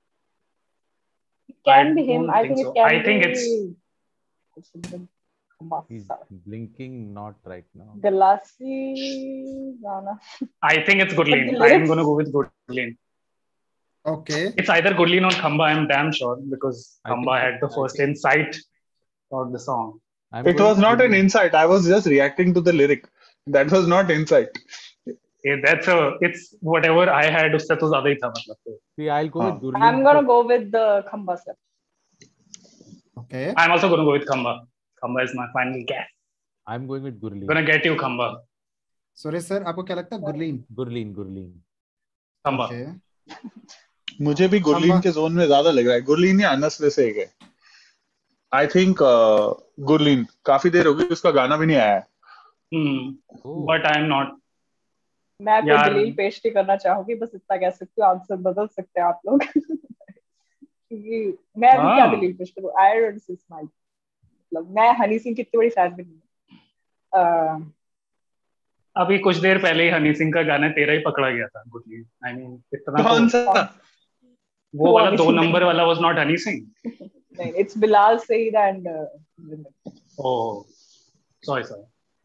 Speaker 3: can
Speaker 2: I
Speaker 3: be him.
Speaker 2: don't
Speaker 3: I
Speaker 2: think
Speaker 3: think
Speaker 2: so.
Speaker 3: it can
Speaker 2: I think
Speaker 3: be.
Speaker 2: it's-
Speaker 3: It's something-
Speaker 4: He's blinking not right now.
Speaker 3: Galassi गाना.
Speaker 2: I think it's Gurleen.
Speaker 3: But the
Speaker 2: I'm
Speaker 3: lyrics-
Speaker 2: gonna go with Gurleen.
Speaker 1: Okay.
Speaker 2: It's either Gurleen or Khamba. I'm damn sure because
Speaker 4: I
Speaker 2: Khamba
Speaker 4: think-
Speaker 2: had the
Speaker 4: I
Speaker 2: first
Speaker 4: think-
Speaker 2: insight of the song.
Speaker 4: I'm
Speaker 5: It
Speaker 4: going
Speaker 5: was
Speaker 4: with
Speaker 5: not an
Speaker 4: Gurleen.
Speaker 5: insight. I was just reacting to the lyric. That was not insight.
Speaker 2: Yeah, that's a. It's whatever I had. उससे तो ज़्यादा ही था मतलब. तो.
Speaker 4: See, I'll go with
Speaker 5: हाँ.
Speaker 4: Gurleen.
Speaker 3: I'm gonna go with the Khamba sir.
Speaker 1: Okay.
Speaker 2: I'm also gonna go with Khamba. Khamba is my final guess.
Speaker 4: I'm going with Gurleen.
Speaker 2: Gonna get you Khamba.
Speaker 1: Suresh sir, आपको क्या लगता है? Gurleen.
Speaker 4: Gurleen, Gurleen.
Speaker 2: Khamba.
Speaker 1: Okay.
Speaker 5: मुझे भी गुरलीन
Speaker 1: खंबा।
Speaker 5: के zone में ज्यादा लग रहा है। गुरलीन या अनस में से एक है। आई थिंक गुरलीन, काफी देर हो गई उसका गाना भी नहीं आया है।
Speaker 2: Hmm.
Speaker 4: Oh.
Speaker 2: But I'm not.
Speaker 3: मैं कोई
Speaker 2: यार-
Speaker 3: दलील पेश नहीं करना चाहूंगी, बस इतना कह सकती हूँ, आंसर बदल सकते हैं आप लोग। क्योंकि मैं अभी क्या
Speaker 2: हाँ।
Speaker 3: दलील पेश करूँ? I don't see smile. मतलब मैं हनी सिंह की इतनी बड़ी फैन भी नहीं हूँ। अह,
Speaker 2: अभी कुछ देर पहले ही हनी सिंह का गाना तेरा ही पकड़ा गया था. Gurleen. I mean इतना
Speaker 5: कौन
Speaker 2: तो
Speaker 5: सा?
Speaker 2: वो वाला दो नंबर वाला was not हनी सिंह.
Speaker 3: नहीं, it's Bilal Saeed and
Speaker 2: Oh. Sorry, sorry.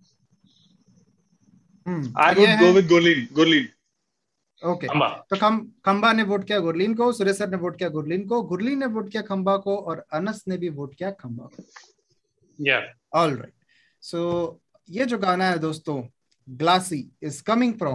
Speaker 1: हम्म,
Speaker 5: आई
Speaker 1: तो ये
Speaker 5: वुड गो
Speaker 1: है.
Speaker 5: विद गुरलीन। गुरलीन।
Speaker 1: ओके.
Speaker 2: खंबा.
Speaker 1: तो खम खंबा ने वोट किया गुरलीन को, सुरेश सर ने वोट किया गुरलीन को, गुरलीन ने वोट किया खंबा को और अनस ने भी वोट किया खंबा को.
Speaker 2: Yeah.
Speaker 1: All right. So ये जो गाना है दोस्तों, Glassy is coming from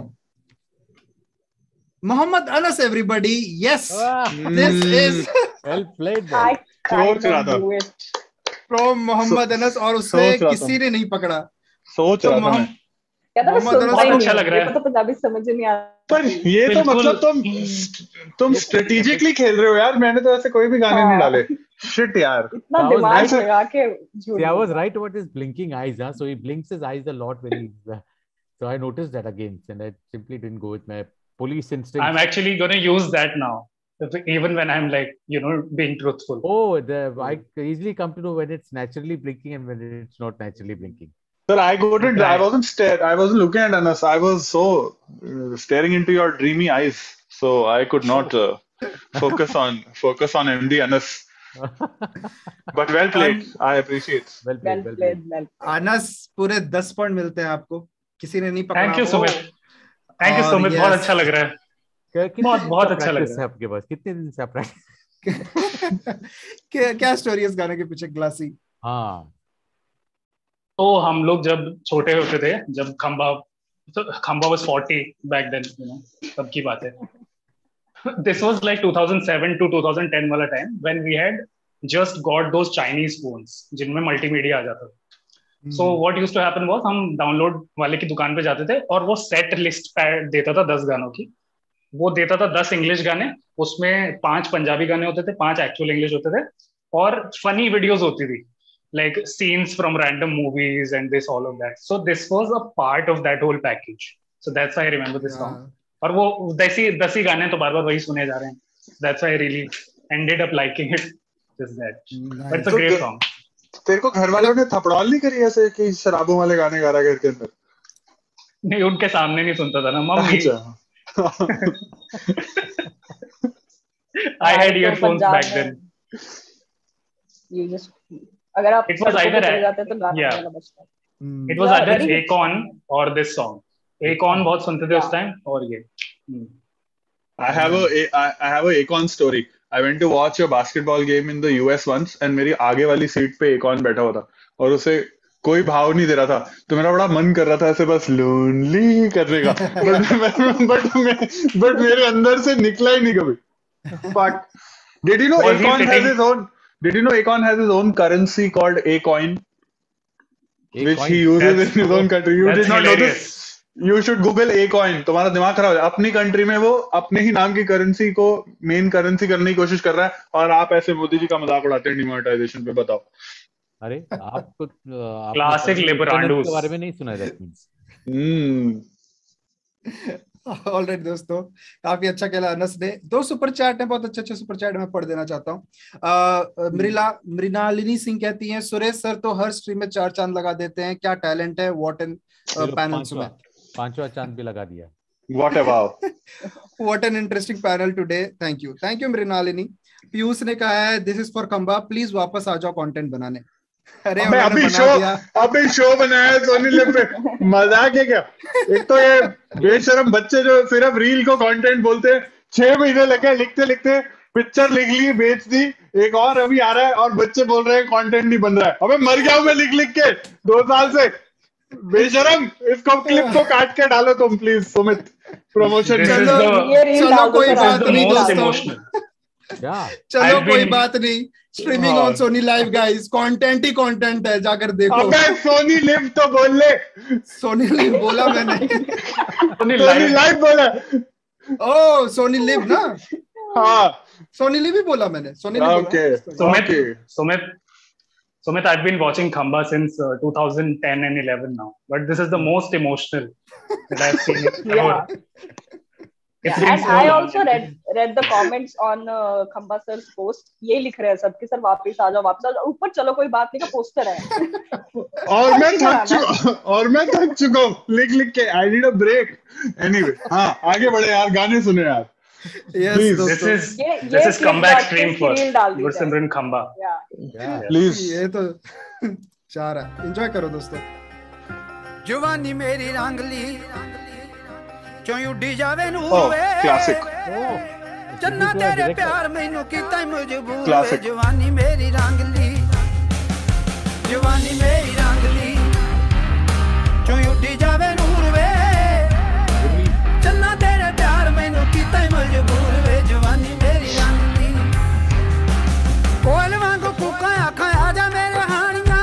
Speaker 1: Mohammad Anas. Everybody, yes, this is
Speaker 4: well played.
Speaker 3: I
Speaker 5: सोच रहा था
Speaker 1: from Mohammad Anas और उससे किसी ने नहीं पकड़ा.
Speaker 5: सोच रहा था मैं.
Speaker 2: बहुत अच्छा लग रहा है.
Speaker 3: तो पंजाबी समझ नहीं आता.
Speaker 5: पर ये तो मतलब तुम तुम स्ट्रेटेजिकली खेल रहे हो यार. मैंने तो ऐसे कोई भी गाने नहीं डाले. Shit यार.
Speaker 3: इतना दिमाग लगा के.
Speaker 4: See, I was right about his blinking eyes, huh? So he blinks his eyes a lot when he. So I noticed that again, and I simply didn't go with my police instinct.
Speaker 2: I'm actually going to use that now, even when I'm like, you know, being truthful.
Speaker 4: Oh, the I easily come to know when it's naturally blinking and when it's not naturally blinking.
Speaker 5: Sir, I couldn't. I wasn't stare. I wasn't looking at Anas. I was so uh, staring into your dreamy eyes, so I could not uh, focus on focus on M D Anas. But well played. I appreciate.
Speaker 4: Well played. Well played.
Speaker 3: Well played.
Speaker 1: Anas पूरे दस point मिलते हैं आपको. किसी ने नहीं पकड़ा.
Speaker 2: Thank you Sumit. Thank you Sumit. बहुत अच्छा लग रहा है. बहुत बहुत अच्छा लग रहा है.
Speaker 4: आपके पास कितने दिन से आप
Speaker 1: क्या क्या स्टोरी है इस गाने के पीछे? ग्लासी.
Speaker 4: हाँ.
Speaker 2: तो हम लोग जब छोटे होते थे, जब खंबा तो खंबा was forty back then, you know, तब की बात है. This was like two thousand seven to two thousand ten वाला time when we had just got those Chinese phones जिनमें मल्टीमीडिया आ जाता था. So what used to happen was हम डाउनलोड वाले की दुकान पे जाते थे और वो सेट लिस्ट पैड देता था दस गानों की. वो देता था दस इंग्लिश गाने, उसमें पांच पंजाबी गाने होते थे, पांच एक्चुअल इंग्लिश होते थे और फनी वीडियोस होती थी, like scenes from random movies and this all of that. So this was a part of that whole package. So that's why I remember this yeah. song. और वो दस ही दस ही गाने तो बार बार वही सुने जा रहे हैं. That's why I really ended up liking it. Just that. Nice. But it's a great so, song.
Speaker 5: तेरे को घर वालों ने थपड़ौल नहीं करी ऐसे कि शराबों वाले गाने गा रहा है घर के अंदर?
Speaker 2: नहीं, उनके सामने नहीं सुनता था ना mummy. I had earphones back then.
Speaker 3: You just अगर आप
Speaker 2: it was either जाते तो गाना yeah. वाला बजता. It was either Akon or this song. Akon बहुत सुनते थे उस टाइम और ये.
Speaker 5: I have a I, I have a Akon story. I went to watch a basketball game in the U S once and मेरी आगे वाली seat पे Akon बैठा हुआ था और उसे कोई भाव नहीं दे रहा था, तो मेरा बड़ा मन कर रहा था ऐसे बस लोनली करने का, बट बट बट मेरे अंदर से निकला ही नहीं कभी. But did you know Akon has his own Did you know Akon has his own currency called Acoin, which he uses that's, in his own country? You did not hilarious. know this? You should Google Acoin. तुम्हारा दिमाग खराब है. अपनी country में वो अपने ही नाम की करेंसी को मेन करेंसी करने की कोशिश कर रहा है और आप ऐसे मोदी जी का मजाक उड़ाते हैं डिमोनेटाइजेशन पे. बताओ.
Speaker 4: अरे आपको
Speaker 2: क्लासिक लिबरांडोस
Speaker 4: के बारे में नहीं सुना है? That means.
Speaker 1: हम्म. ऑलराइट दोस्तों, काफी अच्छा खेला अनस ने. दो सुपर चैट है, बहुत अच्छे अच्छे सुपर चैट मैं पढ़ देना चाहता हूँ. मृला मृणालिनी सिंह कहती हैं, सुरेश सर तो हर स्ट्रीम में चार चांद लगा देते हैं, क्या टैलेंट है. व्हाट एन पैनल में
Speaker 4: पांचवा चांद भी लगा दिया.
Speaker 5: What about
Speaker 1: what an interesting panel today. Thank you thank you Mrinalini. Piyush ने कहा है this is for Khamba, please वापस आ जाओ कंटेंट बनाने.
Speaker 5: अरे अभी शो अभी शो बनाया सोनी लिव पे. मजाक है क्या? एक तो ये बेशरम बच्चे जो सिर्फ रील को कंटेंट बोलते हैं, छह महीने लगे लिखते लिखते पिक्चर लिख ली बेच दी, एक और अभी आ रहा है और बच्चे बोल रहे हैं कंटेंट नहीं बन रहा है. अबे मर गया हूं मैं लिख लिख के दो साल से. बेशरम, इसको क्लिप को काट के डालो तुम प्लीज सुमित. प्रमोशन.
Speaker 1: चलो चलो कोई बात नहीं दोस्तों, चलो कोई बात नहीं. Streaming on Sony live guys, content ही कंटेंट है, जाकर देखो.
Speaker 5: अबे सोनी लिव तो बोल ले.
Speaker 1: सोनी लिव बोला मैंने.
Speaker 5: सोनी लाइव बोला.
Speaker 1: ओह सोनी लिव ना.
Speaker 5: हाँ
Speaker 1: सोनी लिव ही बोला मैंने. Sony Liv.
Speaker 5: Okay
Speaker 2: Sumit Sumit Sumit, I've been watching Khamba since uh, two thousand ten and eleven now, but this is the most emotional that I've seen it ever.
Speaker 3: Yeah. Yeah, and so I also read read the comments on uh, Khamba sir's post. ये लिख रहे हैं सब कि sir वापस आ जाओ वापस आ जाओ. ऊपर चलो कोई बात नहीं का पोस्टर है.
Speaker 5: और मैं थक चुका और मैं थक चुका हूँ लिख लिख के. I need a break. Anyway, हाँ आगे बढ़े यार, गाने सुने यार.
Speaker 1: Yes,
Speaker 2: this is ये, this is comeback stream for Gursimran Khamba.
Speaker 3: Yeah.
Speaker 5: Yeah. Please.
Speaker 1: ये तो चाह रहा. Enjoy करो दोस्तों.
Speaker 6: जवानी मेरी रंगली क्यों उड़ी जावे नू
Speaker 5: वे. क्लासिक.
Speaker 6: चन्ना तेरे प्यार मैनू कीता मजबूर वे. जवानी मेरी रंगली जवानी मेरी रंगली क्यों उठी जावे नूर वे चन्ना तेरे प्यार मैनू कीता ही मजबूर वे जवानी मेरी रंगली कोयल वांगू कूका आखा आजा मेरे हानिया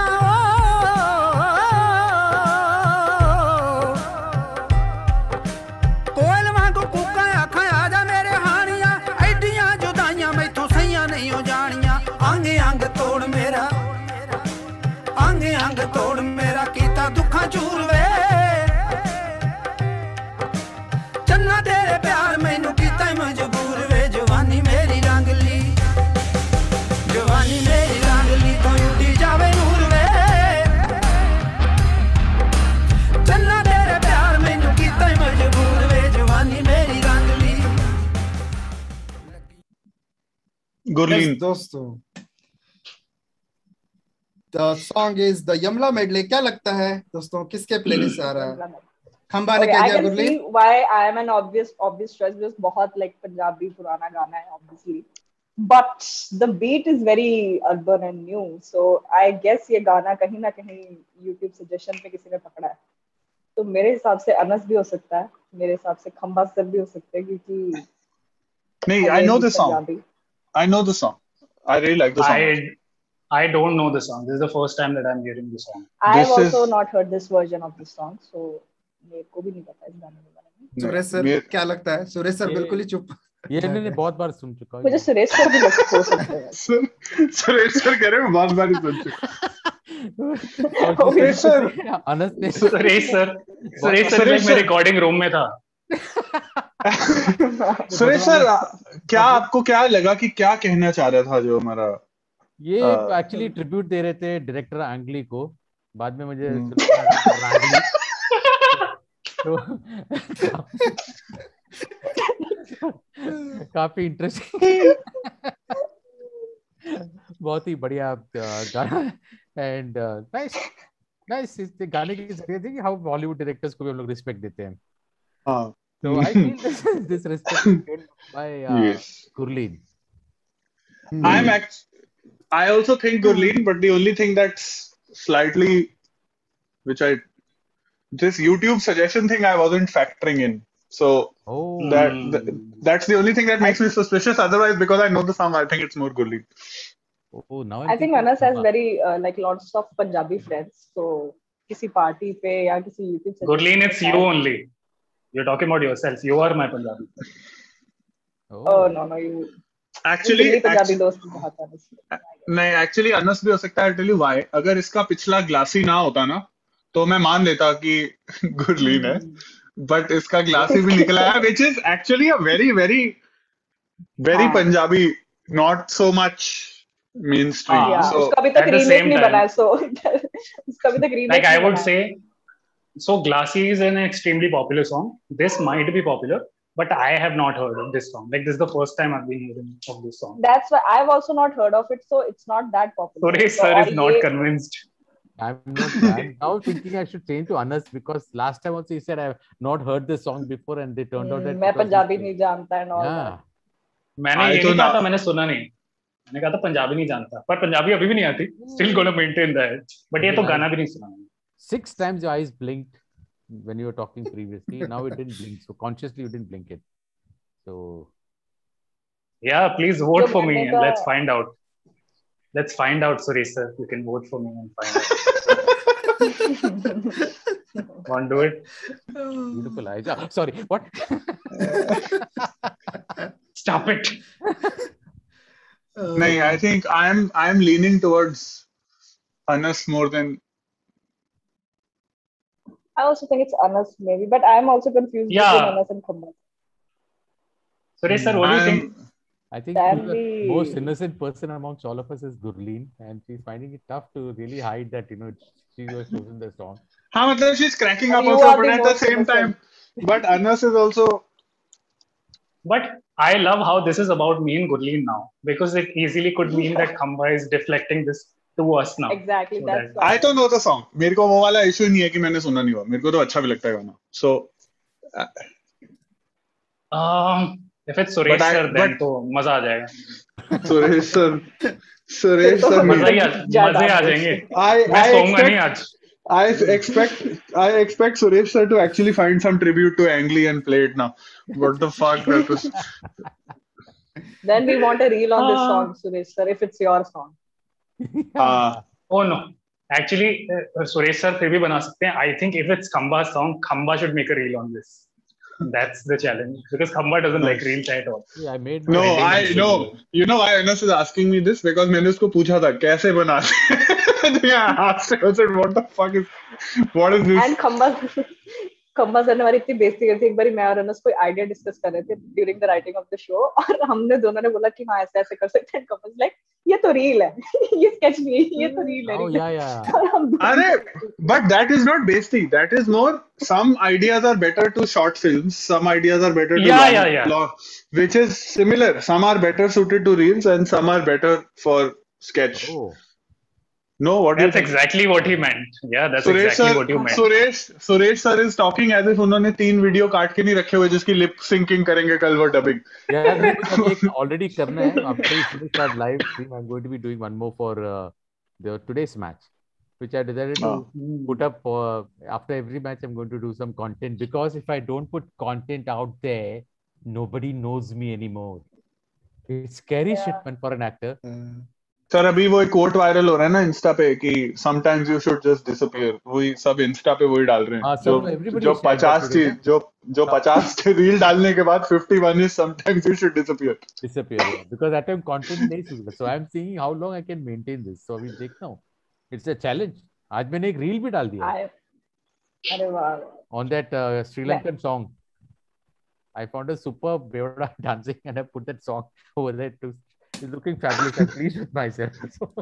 Speaker 6: कोयल वांगू कूका आखा आजा मेरे हानिया एडियां जुदाइयां मैथों सहियां नहीं हो जानियां अंग अंग तोड़ मेरा अंग अंग तोड़ मेरा कीता दुखा चूर वे चन्ना तेरे प्यार मैनू कीता ही मजबूर वे जवानी मेरी रंगली जवानी मेरी रंगली तो उठी जावे नूर वे चन्ना तेरे प्यार मैनू कीता ही मजबूर वे जवानी मेरी रंगली
Speaker 5: गुरलीन
Speaker 1: Yes, दोस्तों The song is the Yamla medley. क्या लगता है दोस्तों किसके प्लेलिस्ट से आ रहा है? खंबा ने
Speaker 3: Okay,
Speaker 1: क्या
Speaker 3: I
Speaker 1: दिया
Speaker 3: can
Speaker 1: Gurleen?
Speaker 3: see why I am an obvious obvious choice because बहुत like पंजाबी पुराना गाना है obviously, but the beat is very urban and new, so I guess ये गाना कहीं ना कहीं YouTube suggestion पे किसी ने पकड़ा है, तो मेरे हिसाब से अनस भी हो सकता है, मेरे हिसाब से खंबा सर भी हो सकते हैं क्योंकि
Speaker 5: नहीं I know the song I know the song I really like the song
Speaker 2: I I don't know the song. This is the first time that I'm hearing the song.
Speaker 3: I have
Speaker 5: This
Speaker 3: also
Speaker 5: is-
Speaker 3: not heard this version of the song, so मेरे को भी नहीं पता इस गाने के बारे में.
Speaker 1: सुरेश सर
Speaker 5: मेरे-
Speaker 1: क्या लगता है? सुरेश सर
Speaker 4: ये-
Speaker 1: बिल्कुल ही चुप.
Speaker 4: ये मैंने बहुत बार सुन चुका हूँ
Speaker 3: मुझे सुरेश सर भी लग हो सकते हैं.
Speaker 5: सर सुरेश सर कह रहे हैं बहुत बार ही सुन चुका
Speaker 4: और
Speaker 5: सुरेश सर
Speaker 4: अनस ने
Speaker 2: Suresh sir Suresh sir
Speaker 5: Suresh
Speaker 2: like मैं
Speaker 5: सर-
Speaker 2: रिकॉर्डिंग रूम में था.
Speaker 5: सुरेश सर क्या आपको क्या लगा कि क्या कहना चाह रहा था जो हमारा
Speaker 4: ये
Speaker 5: आ,
Speaker 4: एक्चुअली ट्रिब्यूट दे रहे थे डायरेक्टर आंगली को. बाद में मुझे
Speaker 5: हम्म।
Speaker 4: सुना रांगली. तो काफी इंटरेस्टिंग बहुत ही बढ़िया अ, गाना एंड नाइस नाइस. इस गाने की जरिए थी कि हाउ बॉलीवुड डायरेक्टर्स को भी हम लोग रिस्पेक्ट देते हैं.
Speaker 5: हाँ
Speaker 4: So I feel this this respect is given by uh,
Speaker 5: Yes.
Speaker 4: Gurleen.
Speaker 5: I'm act I also think Gurleen, but the only thing that's slightly which I this YouTube suggestion thing I wasn't factoring in. So
Speaker 4: Oh,
Speaker 5: that, that that's the only thing that makes me suspicious. Otherwise, because I know the song, I think it's more Gurleen.
Speaker 4: oh now I'm
Speaker 3: I think
Speaker 4: thinking
Speaker 3: Anas has
Speaker 4: of-
Speaker 3: very uh, like lots of Punjabi friends, so किसी party पे या किसी YouTube suggestion
Speaker 2: Gurleen,
Speaker 3: पे
Speaker 2: it's you
Speaker 3: शायद-
Speaker 2: only. You're talking about yourself. You are my Punjabi.
Speaker 3: Oh no no you
Speaker 5: Actually,
Speaker 3: Delhi Punjabi
Speaker 5: actually
Speaker 3: दोस्त बहुत है इसलिए.
Speaker 5: नहीं एक्चुअली अनस भी हो सकता है. Tell you why. अगर इसका पिछला ग्लासी ना होता ना तो मैं मान लेता कि गुरलीन है, बट इसका ग्लासी भी निकला है which is actually a very very very
Speaker 3: हाँ.
Speaker 5: Punjabi, not so much mainstream.
Speaker 2: हाँ.
Speaker 3: Yeah,
Speaker 5: So
Speaker 3: उसका अभी तक
Speaker 2: at the
Speaker 3: रीमेक
Speaker 2: same
Speaker 3: नहीं
Speaker 2: time-
Speaker 3: बना है, so उसका अभी तक remake
Speaker 2: Like I would say, so Glassy is an extremely popular song. This might be popular, but I have not heard of this song. Like this is the first time I've been hearing of this song.
Speaker 3: that's why I've also not heard of it, so it's not that popular.
Speaker 2: Suresh
Speaker 3: So,
Speaker 2: sir
Speaker 3: और
Speaker 2: is not
Speaker 3: ये-
Speaker 2: convinced.
Speaker 4: I'm not. I'm now thinking I should change to Anas because last time also he said I have not heard this song before and they turned out
Speaker 3: हम्म,
Speaker 4: that
Speaker 3: मैं
Speaker 4: because
Speaker 3: Punjabi
Speaker 4: he-
Speaker 3: नहीं जानता and all
Speaker 4: Yeah.
Speaker 3: that.
Speaker 2: मैंने
Speaker 5: I
Speaker 2: ये
Speaker 5: तो
Speaker 2: नहीं कहा
Speaker 5: ना-
Speaker 2: था, मैंने सुना नहीं. मैंने कहा था पंजाबी नहीं जानता, पर पंजाबी अभी भी नहीं आती. Still gonna maintain that. But ये तो गाना भी नहीं सुना मैंने.
Speaker 4: Six times your eyes blinked when you were talking previously. Now it didn't blink, so consciously you didn't blink it. So
Speaker 2: Yeah, please vote
Speaker 3: जो
Speaker 2: for me
Speaker 3: गाने
Speaker 2: and
Speaker 3: का-
Speaker 2: let's find out. Let's find out, Suresh sir. You can vote for me and find out. Want to do it?
Speaker 4: beautiful eyes. Ah, sorry, what?
Speaker 2: Stop it.
Speaker 5: नहीं, I think I'm I'm leaning towards Anas more than
Speaker 3: I also think it's Anas maybe, but I'm also confused
Speaker 2: Yeah.
Speaker 3: between Anas and Khamma.
Speaker 2: Suresh sir, what do you think?
Speaker 5: I'm-
Speaker 4: I think
Speaker 3: Can
Speaker 4: the
Speaker 3: we-
Speaker 4: most innocent person amongst all of us is Gurleen, and she's finding it tough to really hide that you know she was chosen the song.
Speaker 5: हाँ मतलब she's cracking up
Speaker 3: You
Speaker 5: also,
Speaker 3: are
Speaker 5: but
Speaker 3: the
Speaker 5: at the
Speaker 3: most
Speaker 5: same time,
Speaker 3: innocent.
Speaker 5: but Anas is also
Speaker 2: But I love how this is about me and Gurleen now, because it easily could mean that Khamba is deflecting this to us now.
Speaker 3: Exactly,
Speaker 2: So
Speaker 3: that's
Speaker 2: that-
Speaker 3: why.
Speaker 5: I don't know the song. मेरे को वो वाला issue नहीं है कि मैंने सुना नहीं हुआ. मेरे को तो अच्छा भी लगता है गाना. So
Speaker 2: Um, if it's Suresh
Speaker 5: But I-
Speaker 2: sir, then
Speaker 5: but-
Speaker 2: तो मजा आ जाएगा.
Speaker 5: सुरेश सर सुरेश
Speaker 3: तो
Speaker 5: सर
Speaker 2: मजा ही आ
Speaker 3: ज्यादा
Speaker 2: मजे आ जाएंगे
Speaker 5: I
Speaker 2: मैं
Speaker 5: I
Speaker 2: सोऊंगा नहीं
Speaker 5: expect
Speaker 2: आज
Speaker 5: I expect I expect Suresh sir to actually find some tribute to Ang Lee and play it now. What the fuck that was.
Speaker 3: Then we want a reel on this
Speaker 2: Ah.
Speaker 3: song, Suresh sir, if it's your song.
Speaker 5: Uh,
Speaker 2: oh no actually uh, Suresh sir फिर भी बना सकते हैं I think if it's Khamba's song Khamba should make a reel on this that's the challenge because Khamba doesn't
Speaker 5: No.
Speaker 2: like reels at all
Speaker 4: Yeah, I made
Speaker 5: no,
Speaker 4: my-
Speaker 5: I no. You know why Anas is asking me this because मैंने उसको पूछा था कैसे बनाते हैं. I asked him, I said, what the fuck is what is this?
Speaker 3: And खम्बा खम्बा sir ने हमारी इतनी बेइज्जती करी थी. एक बार मैं और अनस कोई आइडिया डिस्कस कर रहे थे during the writing of the show और हमने दोनों ने बोला कि हाँ ऐसे ऐसे कर सकते हैं. खम्बा लाइक ये तो रील है ये स्केच नहीं है ये तो रील है.
Speaker 4: Oh, yeah, yeah.
Speaker 5: अरे but that is not basically. That is more. Some ideas are better to short films. Some ideas are better to
Speaker 2: Yeah,
Speaker 5: long,
Speaker 2: yeah, yeah.
Speaker 5: long, which is similar. Some are better suited to reels and some are better for sketch.
Speaker 4: Oh.
Speaker 5: No, what do you
Speaker 2: that's
Speaker 5: think?
Speaker 2: exactly what he meant yeah that's
Speaker 5: Suresh
Speaker 2: exactly
Speaker 5: sir
Speaker 2: what you meant
Speaker 5: Suresh Suresh sir is talking as if उन्होंने तीन video काट के नहीं रखे हुए जिसकी lip syncing करेंगे कल वो डबिंग.
Speaker 4: Yeah, अभी मुझे एक already करना है. After we finish our live stream, I'm going to be doing one more for uh, the today's match, which I decided to
Speaker 5: Oh.
Speaker 4: put up uh, after every match. I'm going to do some content because if I don't put content out there, nobody knows me anymore. It's scary
Speaker 3: Yeah.
Speaker 4: shit, man, for an actor.
Speaker 5: Sir अभी वो एक coat viral हो रहा है ना Insta पे कि sometimes you should just disappear. वही सब इंस्टा पे वही डाल रहे
Speaker 4: हाँ,
Speaker 5: हैं
Speaker 4: सब
Speaker 5: जो
Speaker 4: everybody
Speaker 5: जो
Speaker 4: has shared that
Speaker 5: पचास
Speaker 4: today,
Speaker 5: चीज जो जो पचास रील डालने के बाद इक्यावन is sometimes you should disappear.
Speaker 4: Disappear yeah. Because that time content नहीं सूझा. So I'm seeing how long I can maintain this. So अभी देखता हूँ. It's a challenge. आज मैंने एक reel भी डाल दिया
Speaker 3: I- अरे वाह
Speaker 4: on that uh, Sri Lankan song. I found a super Beoda dancing and I put that song over there too. It's looking fabulous. I'm pleased with myself.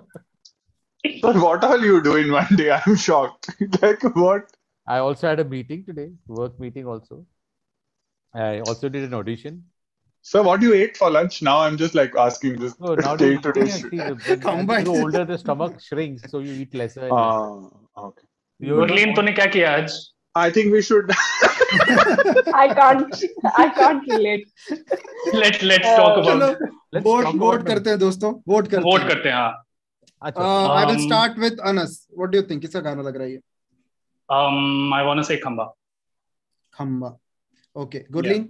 Speaker 5: But what are you doing one day? I'm shocked. Like what?
Speaker 4: I also had a meeting today, work meeting also. I also did an audition.
Speaker 5: So what you ate for lunch? Now I'm just like asking this
Speaker 4: So now
Speaker 5: day
Speaker 4: the
Speaker 5: to day
Speaker 4: eating
Speaker 5: shit.
Speaker 4: actually, the- when
Speaker 1: Combined.
Speaker 4: as you grow older, the stomach shrinks, so you eat lesser. and lesser.
Speaker 5: Ah, okay.
Speaker 4: You don't
Speaker 2: Gurleen
Speaker 4: want-
Speaker 2: तूने क्या किया आज
Speaker 5: I think we should.
Speaker 3: I can't I can't relate.
Speaker 2: let let's
Speaker 3: Uh,
Speaker 2: talk
Speaker 1: चलो
Speaker 2: about
Speaker 4: Let's
Speaker 1: vote
Speaker 4: talk
Speaker 1: vote
Speaker 4: about
Speaker 1: करते हैं दोस्तों. Vote करते
Speaker 2: vote
Speaker 1: हैं.
Speaker 2: करते हैं हाँ
Speaker 4: अच्छा,
Speaker 1: I will
Speaker 2: Um,
Speaker 1: start with Anas. What do you think किसका गाना लग रहा है ये?
Speaker 2: um I want to say Khamba
Speaker 1: Khamba. Okay Gurleen.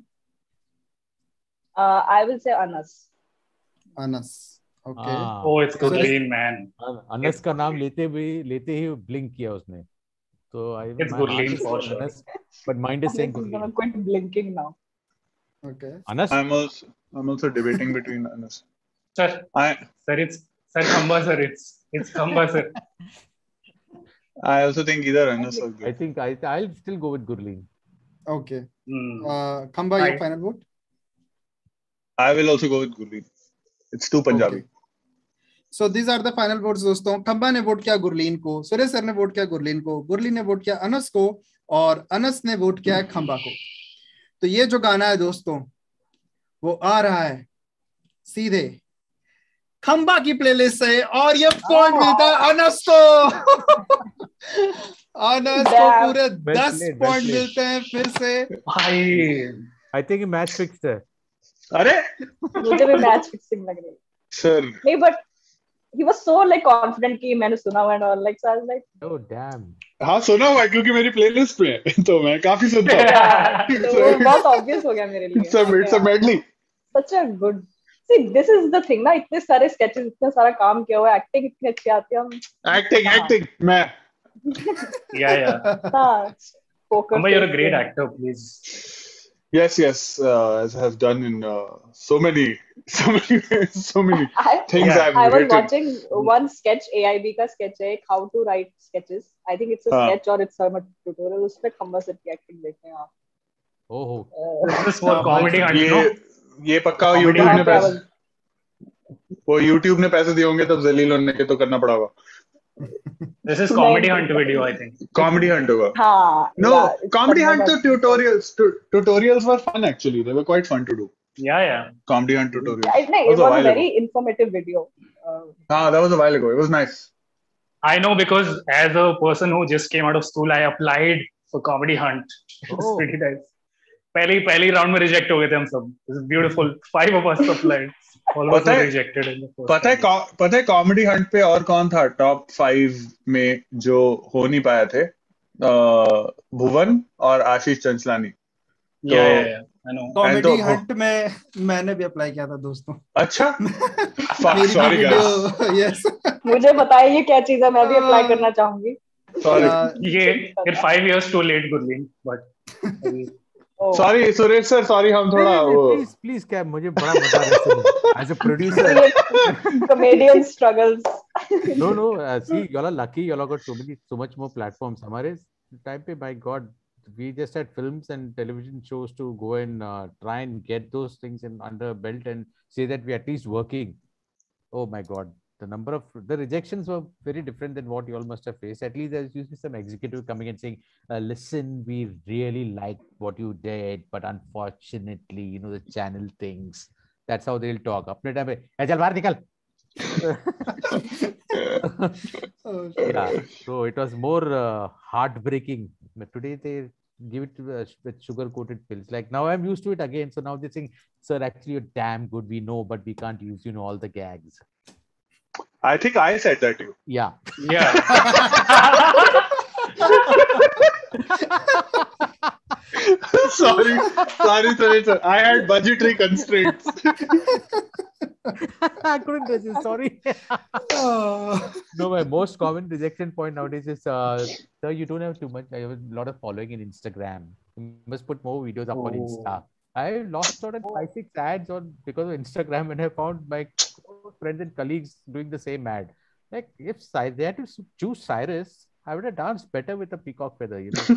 Speaker 3: Uh, I will say Anas.
Speaker 1: Anas. Okay.
Speaker 4: हाँ,
Speaker 2: oh it's Gurleen man
Speaker 4: अन- अनस का नाम लेते हुए लेते ही ब्लिंक किया उसने. So I
Speaker 2: It's
Speaker 4: my
Speaker 2: Gurleen
Speaker 4: heart is
Speaker 2: for
Speaker 4: saying
Speaker 2: sure.
Speaker 4: Anas, but mind is
Speaker 3: Anas
Speaker 4: saying
Speaker 3: is gonna
Speaker 4: Gurleen.
Speaker 3: quit blinking now.
Speaker 1: Okay.
Speaker 4: Anas.
Speaker 5: I'm also I'm also debating between Anas.
Speaker 2: sir
Speaker 5: I
Speaker 2: sir it's sir Khamba sir it's it's Khamba sir
Speaker 5: I also think either Anas or
Speaker 4: I
Speaker 5: good.
Speaker 4: think I I'll still go with Gurleen.
Speaker 1: Okay.
Speaker 2: Hmm.
Speaker 1: Khamba your
Speaker 2: Right.
Speaker 1: Final vote.
Speaker 5: I will also go with Gurleen. It's too Punjabi.
Speaker 1: So these are the final votes दोस्तों. खम्बा ने vote किया गुरलीन को, Suresh sir ने vote किया गुरलीन को, गुरलीन ने vote किया अनस को और अनस ने वोट किया है खम्बा को. तो ये जो गाना है दोस्तों वो आ रहा है सीधे खम्बा की प्लेलिस्ट से और ये पॉइंट मिलता है अनस को. अनस को
Speaker 3: Damn.
Speaker 1: पूरे
Speaker 4: Well
Speaker 1: दस
Speaker 4: played, well
Speaker 1: पॉइंट
Speaker 4: played.
Speaker 1: मिलते हैं फिर से.
Speaker 2: भाई
Speaker 4: I think a match fixed है.
Speaker 5: अरे
Speaker 3: मुझे भी मैच फिक्सिंग लग रही है.
Speaker 5: sir,
Speaker 3: नहीं but he was so like confident कि मैंने सुना हुआ and all like so I was like
Speaker 4: Oh damn.
Speaker 5: हाँ सुना हुआ है क्योंकि मेरी प्लेलिस्ट पे है तो मैं काफी सुनता हूँ.
Speaker 3: yeah, तो वो बहुत obvious हो गया मेरे लिए.
Speaker 5: It's a it's a medley.
Speaker 3: Such a good. See, this is the thing ना, इतने सारे sketches, इतना सारा काम किया हुआ है, acting इतनी अच्छी आती है. हम
Speaker 5: Acting acting मैं.
Speaker 2: yeah yeah
Speaker 3: हाँ, poker
Speaker 2: Khamba you're a
Speaker 3: face
Speaker 2: great
Speaker 3: पे.
Speaker 2: actor please
Speaker 5: Yes yes uh, as I have done in uh, so many so many so many
Speaker 3: I,
Speaker 5: things
Speaker 2: Yeah.
Speaker 5: I've
Speaker 3: I was
Speaker 5: written.
Speaker 3: watching one sketch, A I B का sketch है, how to write sketches. I think it's a
Speaker 5: हाँ.
Speaker 3: sketch or it's a tutorial. उसमें खम्बा sir की acting देखते हैं आप.
Speaker 4: Oh, oh.
Speaker 3: Uh,
Speaker 2: this is for comedy hunt
Speaker 5: ये
Speaker 2: no
Speaker 5: ये पक्का
Speaker 2: Comedy
Speaker 5: YouTube ने
Speaker 2: hunt
Speaker 5: पैसे
Speaker 3: travel.
Speaker 5: वो YouTube ने पैसे दिए होंगे तब जलील होने के तो करना पड़ा होगा.
Speaker 2: this is comedy hunt video I think
Speaker 5: Comedy hunt होगा.
Speaker 3: हाँ.
Speaker 5: No,
Speaker 3: yeah, it's
Speaker 5: comedy
Speaker 3: something
Speaker 5: hunt to
Speaker 3: about-
Speaker 5: tutorials. Tu- tutorials were fun actually. They were quite fun to do.
Speaker 2: yeah yeah
Speaker 5: Comedy hunt tutorials.
Speaker 3: I, no,
Speaker 5: That
Speaker 3: it
Speaker 5: was a
Speaker 3: was a
Speaker 5: while
Speaker 3: very
Speaker 5: ago.
Speaker 3: informative video. Uh,
Speaker 5: Ah, that was a while ago. It was nice.
Speaker 2: I know because as a person who just came out of school I applied for comedy hunt it's
Speaker 4: Oh.
Speaker 2: pretty nice पहली पहली round में reject हो गए थे हम सब this is beautiful five of us applied Almost
Speaker 5: पता है
Speaker 2: rejected in the first
Speaker 5: पता है
Speaker 2: time.
Speaker 5: कौ- पता है कॉमेडी हंट पे और कौन था टॉप फाइव में जो हो नहीं पाया थे? अ, भुवन और आशीष चंचलानी. तो
Speaker 2: Yeah, yeah, yeah. I know.
Speaker 5: and
Speaker 1: comedy
Speaker 5: तो हो-
Speaker 1: हंट में मैंने भी अप्लाई किया था दोस्तों.
Speaker 5: अच्छा
Speaker 1: मेरी भी
Speaker 5: sorry
Speaker 1: वीडियो.
Speaker 5: guys.
Speaker 1: यस.
Speaker 3: मुझे बताइए ये क्या चीज है, मैं भी अप्लाई करना चाहूंगी.
Speaker 5: Sorry.
Speaker 2: ये you're five years too late, Gurleen. But
Speaker 3: Oh.
Speaker 5: Sorry Suresh sir, sorry हम थोड़ा वो
Speaker 4: प्लीज प्लीज क्या मुझे बड़ा मजा आ रहा है as a producer.
Speaker 3: Comedian struggles.
Speaker 4: No, no. Uh, see, y'all are lucky. Y'all have got so many, so much more platforms. हमारे time पे, my God, we just had films and television shows to go and uh, try and get those things in under a belt and say that we are at least working. Oh my God, the number of the rejections were very different than what you all must have faced. At least there's usually some executive coming and saying, uh, "Listen, we really like what you did, but unfortunately, you know the channel things." That's how they'll talk. अपने time पे, "ए चल बाहर निकल." Yeah, so it was more uh, heartbreaking. But today they give it uh, with sugar coated pills. Like now I'm used to it again. So now they're saying, "Sir, actually you're damn good. We know, but we can't use you know all the gags."
Speaker 5: I think I said that to you.
Speaker 4: Yeah.
Speaker 2: yeah.
Speaker 5: sorry, sorry, sorry, sir. I had budgetary constraints.
Speaker 4: I couldn't resist. Sorry. No, my most common rejection point nowadays is, uh, sir, you don't have too much. I have a lot of following in Instagram. You must put more videos up on Insta. I lost sort of five, six ads on because of Instagram, and I found my friends and colleagues doing the same ad. Like if Cy- they had to choose Cyrus, I would have danced better with a peacock feather, you know.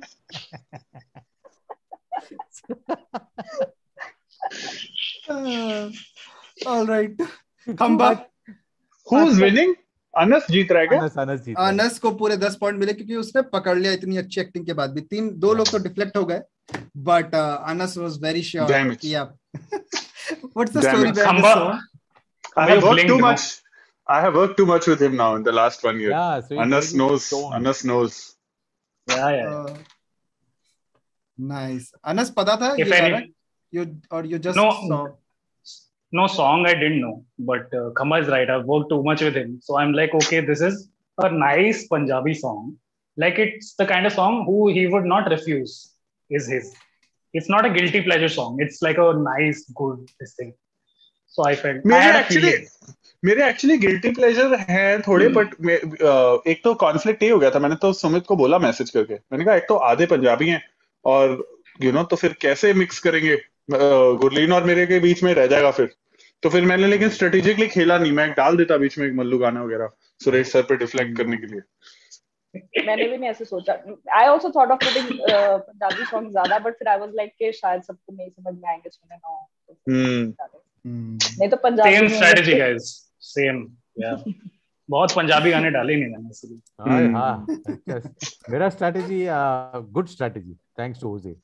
Speaker 1: uh, all right. Come back.
Speaker 5: Who's winning? Anas जीत रहा है क्या?
Speaker 4: अनस अनस जीत रहा है।
Speaker 1: अनस को पूरे दस point मिले क्योंकि उसने पकड़ लिया इतनी अच्छी एक्टिंग के बाद भी. तीन दो लोग तो डिफ्लेक्ट हो गए, but Anas was very sure कि आप. What's the
Speaker 5: Damn
Speaker 1: story
Speaker 5: it.
Speaker 1: behind this song?
Speaker 5: I have worked too much. I have worked too much with him now in the last one year.
Speaker 4: Yeah, so
Speaker 5: Anas knows. Anas knows.
Speaker 2: Yeah, yeah.
Speaker 1: Uh, nice. Anas, पता था
Speaker 2: If
Speaker 1: ये
Speaker 2: any-
Speaker 1: गाना? You or you just
Speaker 2: No.
Speaker 1: saw?
Speaker 2: No song I didn't know, but uh, Khama is right. I've worked too much with him, so I'm like, okay, this is a nice Punjabi song. Like it's the kind of song who he would not refuse. Is his. It's not a guilty pleasure song. It's like a nice, good this thing. So I felt. I
Speaker 5: मेरे
Speaker 2: had a
Speaker 5: actually
Speaker 2: feeling.
Speaker 5: मेरे actually guilty pleasure हैं थोड़े, but एक तो conflict ये हो गया था. मैंने तो सुमित को बोला मैसेज करके, मैंने कहा एक तो आधे पंजाबी हैं और यू नो तो फिर कैसे मिक्स करेंगे, गुरलीन और मेरे के बीच में रह जाएगा फिर. तो फिर मैंने लेकिन स्ट्रेटेजिकली खेला नहीं, मैं डाल देता बीच में एक मल्लू गाना वगैरह सुरेश सर पे डिफ्लेक्ट करने के लिए.
Speaker 3: मैंने भी नहीं ऐसे सोचा. I also thought of putting Punjabi song ज्यादा, बट फिर आई वाज लाइक कि शायद सबको नहीं समझ में आएंगे सुनने ना.
Speaker 5: हम्म
Speaker 3: नहीं तो पंजाबी
Speaker 2: Same
Speaker 3: में
Speaker 2: strategy, guys. Same. Yeah. बहुत पंजाबी गाने डाले नहीं मैंने इसलिए.
Speaker 4: हाँ हाँ. मेरा strategy good strategy thanks to OJ.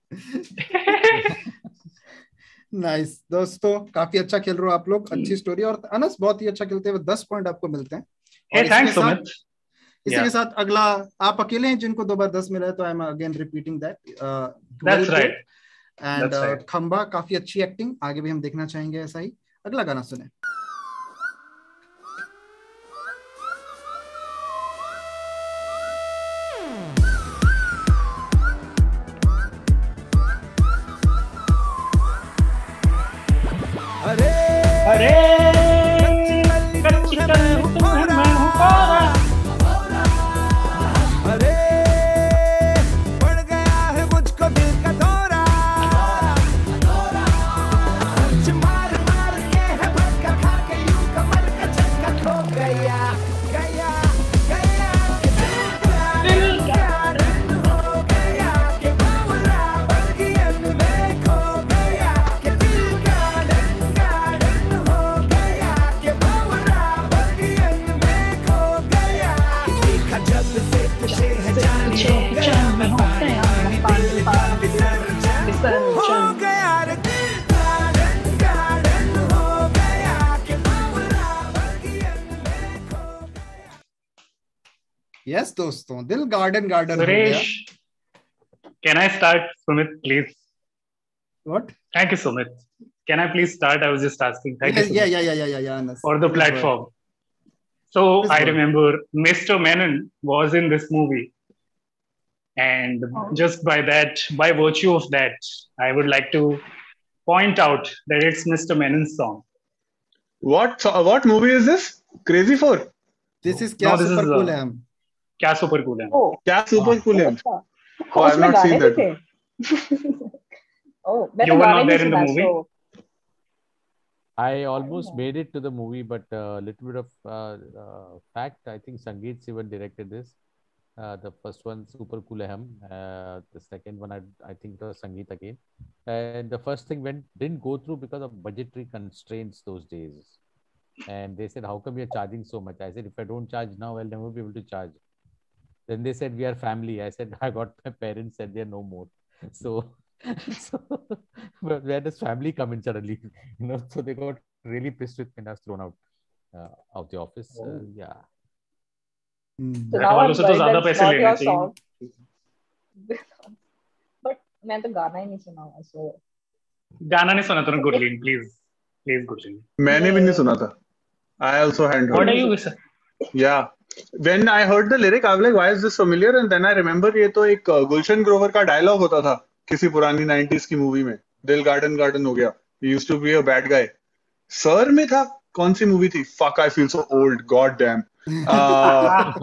Speaker 1: Nice nice. दोस्तों काफी अच्छा खेल रहे हो आप लोग, अच्छी स्टोरी. और अनस बहुत ही अच्छा खेलते हैं, दस पॉइंट आपको मिलते हैं.
Speaker 2: Hey, thanks, Sumit.
Speaker 1: इसी
Speaker 2: Yeah.
Speaker 1: के साथ अगला आप अकेले हैं जिनको दो बार दस मिला है, तो I am again repeating that.
Speaker 2: That's right.
Speaker 1: And
Speaker 2: That's right.
Speaker 1: खंबा काफी अच्छी एक्टिंग, आगे भी हम देखना चाहेंगे ऐसा ही. अगला गाना सुने.
Speaker 6: अरे
Speaker 2: अरे कच्ची कली हूँ मैं हूँ कोरा.
Speaker 6: अरे बढ़ गया है मुझको दिल का दौरा. कुछ मार मार के है भटका, खा के यूं कमर का झटका खो गया गया गया. दिल का रंग हो गया कि बावला बगियन में खो गया. कि दिल का रंग रंग हो गया कि बावला बगियन में खो गया. देखा जब से तुझे है जाने हो गया मैं पानी पानी पानी विसर्जन हो गया. रे दिल का रंग रंग हो गया कि बावला बगियन में खो गया.
Speaker 1: यस दोस्तों, दिल गार्डन गार्डन हो गया.
Speaker 2: Suresh, can I start, Sumit, please?
Speaker 1: What?
Speaker 2: Thank you, Sumit. Can I please start? I was just asking. Thank
Speaker 1: yes,
Speaker 2: you,
Speaker 1: yeah,
Speaker 2: Sumit,
Speaker 1: yeah, yeah, yeah, yeah, yeah, Anas.
Speaker 2: for the
Speaker 1: Please
Speaker 2: platform. So
Speaker 1: Please
Speaker 2: I
Speaker 1: go on.
Speaker 2: remember Mister Menon was in this movie, and
Speaker 3: Oh.
Speaker 2: just by that, by virtue of that, I would like to point out that it's Mister Menon's song.
Speaker 5: What so- what movie is this? Crazy Four.
Speaker 1: This is क्या
Speaker 2: No, this
Speaker 1: super
Speaker 2: is,
Speaker 1: cool
Speaker 2: uh,
Speaker 1: है हम.
Speaker 2: क्या super cool है.
Speaker 3: Oh,
Speaker 5: क्या super cool है?
Speaker 3: अच्छा.
Speaker 5: Oh, I've
Speaker 3: उसमें
Speaker 5: not seen
Speaker 3: गाने भी
Speaker 5: that.
Speaker 3: थे. Oh, मैंने
Speaker 2: You were
Speaker 3: गाने
Speaker 2: not
Speaker 3: नहीं
Speaker 2: there in the
Speaker 3: सुना,
Speaker 2: movie?
Speaker 3: so
Speaker 4: I almost made it to the movie, but a uh, little bit of uh, uh, fact. I think Sangeet Sivan directed this. Uh, the first one, Super Cool Hai Hum. Uh, the second one, I, I think it was Sangeet again. And the first thing went didn't go through because of budgetary constraints those days. And they said, "How come you're charging so much?" I said, "If I don't charge now, I'll never be able to charge." Then they said, "We are family." I said, "I got my parents said they're no more." So, so where does family come in suddenly? You know, so they got really pissed with me and I was thrown out uh, of the office. Uh,
Speaker 2: Oh.
Speaker 4: yeah.
Speaker 1: Hmm.
Speaker 3: so
Speaker 2: That
Speaker 3: now I'm
Speaker 2: वालों से तो
Speaker 3: worried
Speaker 2: ज़्यादा
Speaker 3: that's
Speaker 2: पैसे
Speaker 3: not
Speaker 2: लेने
Speaker 3: your
Speaker 2: चाहिए.
Speaker 3: song. But मैं तो गाना ही नहीं सुना हुआ, so
Speaker 2: गाना नहीं सुना तूने गुरलीन, please, please गुरलीन.
Speaker 5: मैंने भी नहीं सुना था. I also hadn't heard.
Speaker 2: What are
Speaker 5: it.
Speaker 2: you?
Speaker 5: Yeah. When I heard the lyric, I was like, why is this familiar? And then I remember ये तो एक uh, गुलशन ग्रोवर का डायलॉग होता था किसी पुरानी नाइंटीज़ की मूवी में. दिल गार्डन गार्डन हो गया. He used to be a bad guy. Sir में था. कौन सी मूवी थी? Fuck, I feel so old. God damn. Uh,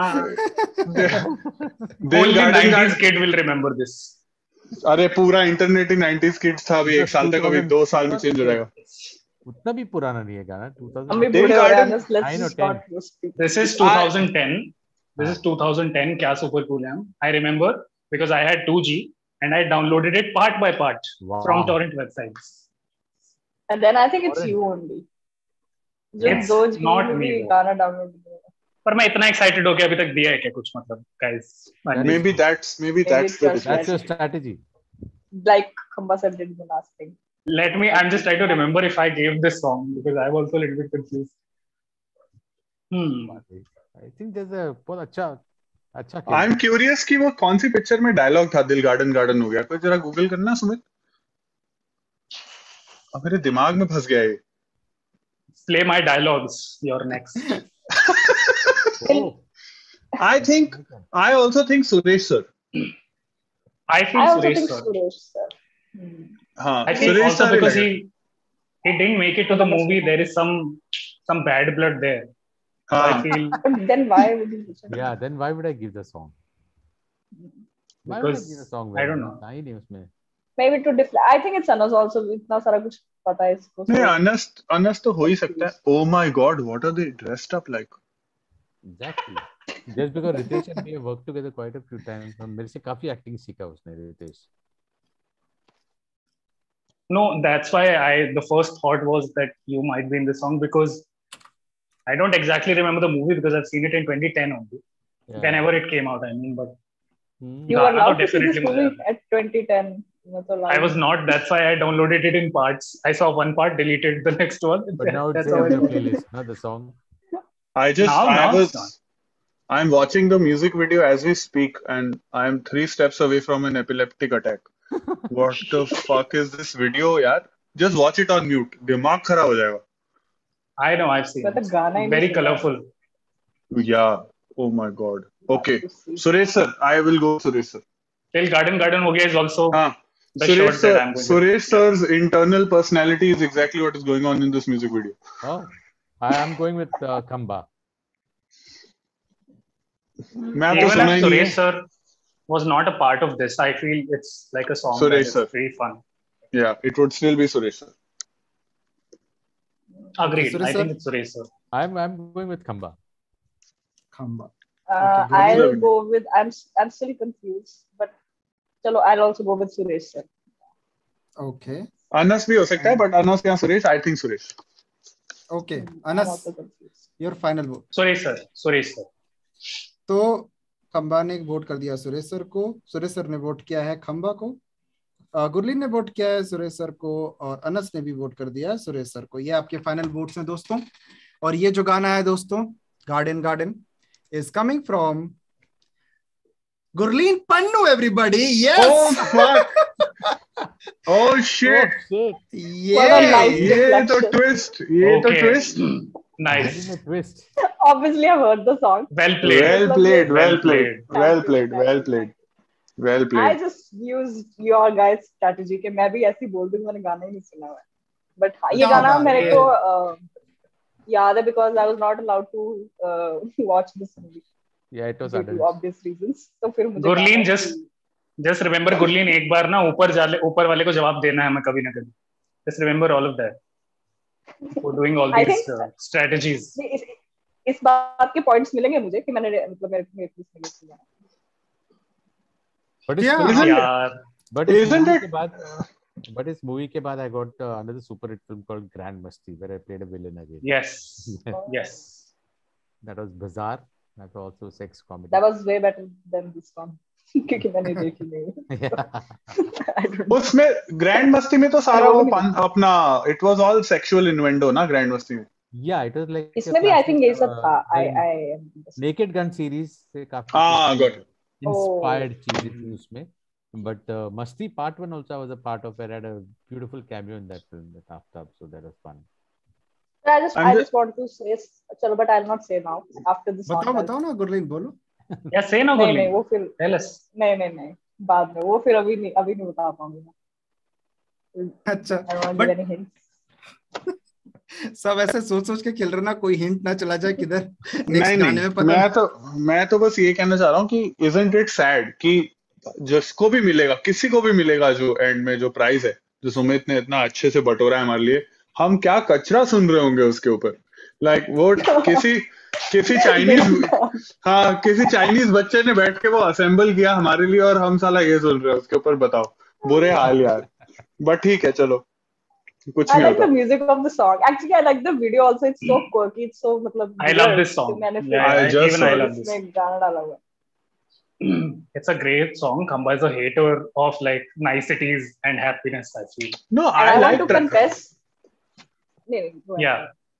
Speaker 5: दिल
Speaker 2: Only
Speaker 5: garden
Speaker 2: nineties
Speaker 5: garden.
Speaker 2: kid will remember this.
Speaker 5: अरे पूरा इंटरनेट ही नाइंटीज़ किड्स था. अभी एक साल तक, अभी दो साल में चेंज हो जाएगा.
Speaker 4: उतना भी पुराना नहीं है गाना.
Speaker 3: हम भी
Speaker 4: two thousand
Speaker 3: बूढ़े हो रहे हैं.
Speaker 5: Garden-
Speaker 3: Let's let's
Speaker 4: I know,
Speaker 3: just not use people.
Speaker 2: This is twenty ten. This is twenty ten. क्या super cool है. I remember because I had two G and I downloaded it part by part
Speaker 4: Wow.
Speaker 2: from torrent websites.
Speaker 3: And then I think it's
Speaker 4: Alright.
Speaker 3: you only. जो
Speaker 2: It's
Speaker 3: दो जी
Speaker 2: not
Speaker 3: में
Speaker 2: me,
Speaker 3: भी
Speaker 2: though.
Speaker 3: गाना download किया.
Speaker 2: पर मैं इतना excited हो गया अभी तक दिया है क्या कुछ मतलब guys.
Speaker 5: Maybe that's maybe
Speaker 3: Maybe
Speaker 5: that's
Speaker 3: it's
Speaker 5: the
Speaker 3: your
Speaker 5: difference.
Speaker 4: That's your strategy.
Speaker 3: Like Khamba sir did the last thing.
Speaker 2: Let me. I'm just trying to remember if I gave this song because I'm also a little bit confused. Hmm.
Speaker 4: I think there's a बहुत अच्छा अच्छा
Speaker 5: I'm curious कि वो कौन सी picture में dialogue था दिल garden garden हो गया. कोई जरा गूगल करना सुमित. अब मेरे दिमाग में फंस गया ये.
Speaker 2: Play my dialogues. You're next.
Speaker 4: Oh.
Speaker 5: I think I also think Suresh sir.
Speaker 2: I feel
Speaker 3: I also
Speaker 2: Suresh
Speaker 3: think
Speaker 2: sir.
Speaker 3: Suresh sir. Hmm.
Speaker 5: हाँ
Speaker 2: I think
Speaker 5: Suresh
Speaker 2: also
Speaker 5: sir he
Speaker 2: because
Speaker 5: लगे.
Speaker 2: he he didn't make it to the movie. There is some some bad blood there. So I
Speaker 5: हाँ
Speaker 2: feel
Speaker 3: But then why would you listen to
Speaker 4: Yeah,
Speaker 3: it?
Speaker 4: then why would I give the song? Why would I
Speaker 2: because
Speaker 4: give the song?
Speaker 2: I don't know.
Speaker 4: था ही नहीं उसमें.
Speaker 3: Maybe to deflect. I think it's Anas also. इतना सारा कुछ पता है इसको.
Speaker 5: नहीं
Speaker 3: So
Speaker 5: अनस अनस तो हो ही सकता है. Oh my God, what are they dressed up like?
Speaker 4: Exactly. Just because Ritesh and we have worked together quite a few times. और मेरे से काफी acting सीखा उसने Ritesh.
Speaker 2: No, that's why I the first thought was that you might be in the song because I don't exactly remember the movie because I've seen it in twenty ten only.
Speaker 4: Yeah.
Speaker 2: Whenever it came out, I mean, but
Speaker 4: Hmm.
Speaker 3: you were
Speaker 2: गाना तो
Speaker 3: allowed to see this
Speaker 2: definitely
Speaker 3: movie
Speaker 2: मजा
Speaker 3: at twenty ten. मैं तो
Speaker 2: I
Speaker 3: allowed
Speaker 2: was not. That's why I downloaded it in parts. I saw one part, deleted the next one.
Speaker 4: But now it's
Speaker 2: That's
Speaker 4: there
Speaker 2: how
Speaker 4: in
Speaker 2: I
Speaker 4: your
Speaker 2: did it.
Speaker 4: playlist, not the song.
Speaker 5: I just
Speaker 2: Now-
Speaker 5: I
Speaker 2: now it's
Speaker 5: was
Speaker 2: not.
Speaker 5: I'm watching the music video as we speak and I'm three steps away from an epileptic attack. What the fuck is this video यार? Just watch it on mute. दिमाग खराब हो जाएगा.
Speaker 2: I know. I've seen
Speaker 3: मैं तो
Speaker 2: it.
Speaker 3: गाना ही नहीं
Speaker 2: Very
Speaker 3: सुना.
Speaker 2: colorful.
Speaker 5: Yeah. Oh my God. Okay.
Speaker 3: To see.
Speaker 5: Suresh sir, I will go Suresh sir.
Speaker 2: Till Garden Garden हो गया is also
Speaker 5: हाँ.
Speaker 2: the
Speaker 5: Suresh
Speaker 2: short
Speaker 5: sir,
Speaker 2: that I'm going to.
Speaker 5: Suresh sir's internal personality is exactly what is going on in this music video.
Speaker 4: Oh, I am going with uh, Khamba.
Speaker 5: मैं तो
Speaker 2: Even
Speaker 5: सुना
Speaker 2: if
Speaker 5: ही नहीं
Speaker 2: Suresh
Speaker 5: है.
Speaker 2: sir was not a part of this, I feel it's like a song
Speaker 5: Suresh
Speaker 2: that
Speaker 5: sir.
Speaker 2: is very fun.
Speaker 5: Yeah, it would still be Suresh sir.
Speaker 2: Agreed.
Speaker 1: Suresh
Speaker 2: I
Speaker 1: sir?
Speaker 2: think it's Suresh sir.
Speaker 4: I'm I'm going with Khamba.
Speaker 1: Khamba.
Speaker 3: Uh,
Speaker 1: Okay,
Speaker 3: I'll
Speaker 5: Govind.
Speaker 3: go with. I'm I'm still confused, but chalo, I'll also go with Suresh sir.
Speaker 1: Okay.
Speaker 5: Anas भी हो सकता है, but Anas क्या Suresh? I think Suresh.
Speaker 1: Okay.
Speaker 3: I'm
Speaker 1: Anas,
Speaker 3: also confused.
Speaker 1: your final vote.
Speaker 2: Suresh sir. Suresh sir.
Speaker 1: तो खंबा ने vote कर दिया सुरेश सर को. सुरेश सर ने वोट किया है खंबा को. अ, गुरलीन ने वोट किया है सुरेश सर को और अनस ने भी वोट कर दिया है सुरेश सर को. ये आपके फाइनल वोट्स हैं दोस्तों. और ये जो गाना है दोस्तों, garden garden, is coming from Gurleen Pannu, everybody. Yes.
Speaker 5: Oh fuck! Oh shit!
Speaker 7: shit.
Speaker 3: What a nice
Speaker 5: ये तो
Speaker 3: deflection.
Speaker 5: twist, ये तो
Speaker 2: Okay.
Speaker 5: twist.
Speaker 2: Nice.
Speaker 4: Anime twist.
Speaker 3: Obviously, I've heard the song.
Speaker 2: Well played.
Speaker 5: Well played, well
Speaker 2: Well
Speaker 5: played,
Speaker 2: played.
Speaker 5: well
Speaker 3: Thank you,
Speaker 5: played,
Speaker 3: thank
Speaker 5: well
Speaker 3: you,
Speaker 5: played,
Speaker 3: thank you.
Speaker 5: well
Speaker 3: I
Speaker 5: played.
Speaker 3: just used your guys' strategy कि मैं भी ऐसे ही बोल दूँ मैंने गाना ही नहीं सुना हुआ है. But हाँ, ये
Speaker 1: क्या
Speaker 3: गाना
Speaker 1: बात
Speaker 3: मेरे
Speaker 1: है।
Speaker 3: को uh, याद है because I was not allowed to uh, watch this movie
Speaker 4: Yeah, it was
Speaker 3: due to
Speaker 4: adult.
Speaker 3: obvious reasons. तो फिर मुझे
Speaker 2: गुरलीन
Speaker 3: गाना
Speaker 2: just just remember गुरलीन एक बार ना ऊपर जाले ऊपर वाले को जवाब देना है हमें कभी ना कभी. Just remember all of that. For doing all
Speaker 3: I
Speaker 2: these
Speaker 3: think-
Speaker 2: uh, strategies.
Speaker 3: नहीं, इस, इस बात के पॉइंट्स मिलेंगे मुझे कि मैंने मतलब मेरे मेरे लिस्ट में किया.
Speaker 4: But it's
Speaker 1: Yeah.
Speaker 4: still-
Speaker 5: Isn't
Speaker 2: यार
Speaker 4: but इस
Speaker 5: Isn't
Speaker 4: movie
Speaker 5: it-
Speaker 4: के बाद but इस movie के बाद I got uh, another super hit film called Grand Masti where I played a villain again.
Speaker 2: yes yes.
Speaker 4: That was bizarre. That was also sex comedy.
Speaker 3: That was way better than this one क्योंकि मैंने देखी नहीं.
Speaker 4: Yeah.
Speaker 3: I don't know.
Speaker 5: उसमें ग्रैंड मस्ती में तो सारा वो
Speaker 3: नहीं।
Speaker 5: पन, अपना it was all sexual innuendo ना ग्रैंड मस्ती में.
Speaker 4: Yeah, it was like a
Speaker 3: इसमें भी I think
Speaker 4: classic,
Speaker 3: यही सब
Speaker 4: uh,
Speaker 3: था. I
Speaker 4: the
Speaker 3: I
Speaker 4: Naked Gun series से काफी
Speaker 5: हाँ, got it.
Speaker 4: inspired
Speaker 3: Oh.
Speaker 4: चीजें थी उसमें. But uh, Masti Part One also I was a part of. Where I had a beautiful cameo in that film, that Aftab, so that was fun.
Speaker 3: I just
Speaker 5: And
Speaker 3: I
Speaker 5: the-
Speaker 3: just want to say चलो but I'll not say now after this song.
Speaker 1: बताओ
Speaker 3: I'll-
Speaker 1: बताओ ना गुरलीन बोलो.
Speaker 2: Yeah, say no
Speaker 3: नहीं नहीं
Speaker 2: गुरलीन.
Speaker 3: वो फिर
Speaker 2: Tell us.
Speaker 3: नहीं नहीं नहीं बाद में वो फिर अभी नहीं अभी नहीं बता पाऊंगी मैं.
Speaker 1: अच्छा
Speaker 3: I don't want to
Speaker 1: but
Speaker 3: give any hints.
Speaker 1: सब ऐसे सोच सोच के खेल रहे ना कोई हिंट ना चला जाए किधर नेक्स्ट
Speaker 5: नहीं
Speaker 1: गाने में
Speaker 5: नहीं
Speaker 1: पता
Speaker 5: मैं तो मैं तो बस ये कहना चाह रहा हूँ कि इजंट इट सैड कि जिसको भी मिलेगा किसी को भी मिलेगा जो एंड में जो प्राइज है जो सुमित ने इतना अच्छे से बटोरा है हमारे लिए, हम क्या कचरा सुन रहे होंगे उसके ऊपर. लाइक like, वो किसी किसी चाइनीज हाँ किसी चाइनीज बच्चे ने बैठ के वो असेंबल किया हमारे लिए और हम साला ये सुन रहे हैं उसके ऊपर. बताओ बुरे हाल यार. बट ठीक है चलो कुछ
Speaker 3: I
Speaker 5: नहीं
Speaker 3: like the
Speaker 5: होता.
Speaker 3: music of the song. Actually, I like the video also. It's so quirky. It's so मतलब.
Speaker 2: I love
Speaker 3: weird
Speaker 2: this song.
Speaker 3: कि मैंने
Speaker 2: Yeah,
Speaker 5: I
Speaker 2: I,
Speaker 5: just
Speaker 2: even I
Speaker 5: saw
Speaker 2: love this.
Speaker 3: इसमें गाना डाला हुआ है.
Speaker 2: It's a great song. Kamba is a hater of like niceties and happiness. I feel.
Speaker 5: No,
Speaker 3: And
Speaker 5: I
Speaker 3: I want
Speaker 5: like
Speaker 3: to
Speaker 5: tra-
Speaker 3: confess. नहीं नहीं. go ahead.
Speaker 2: Yeah.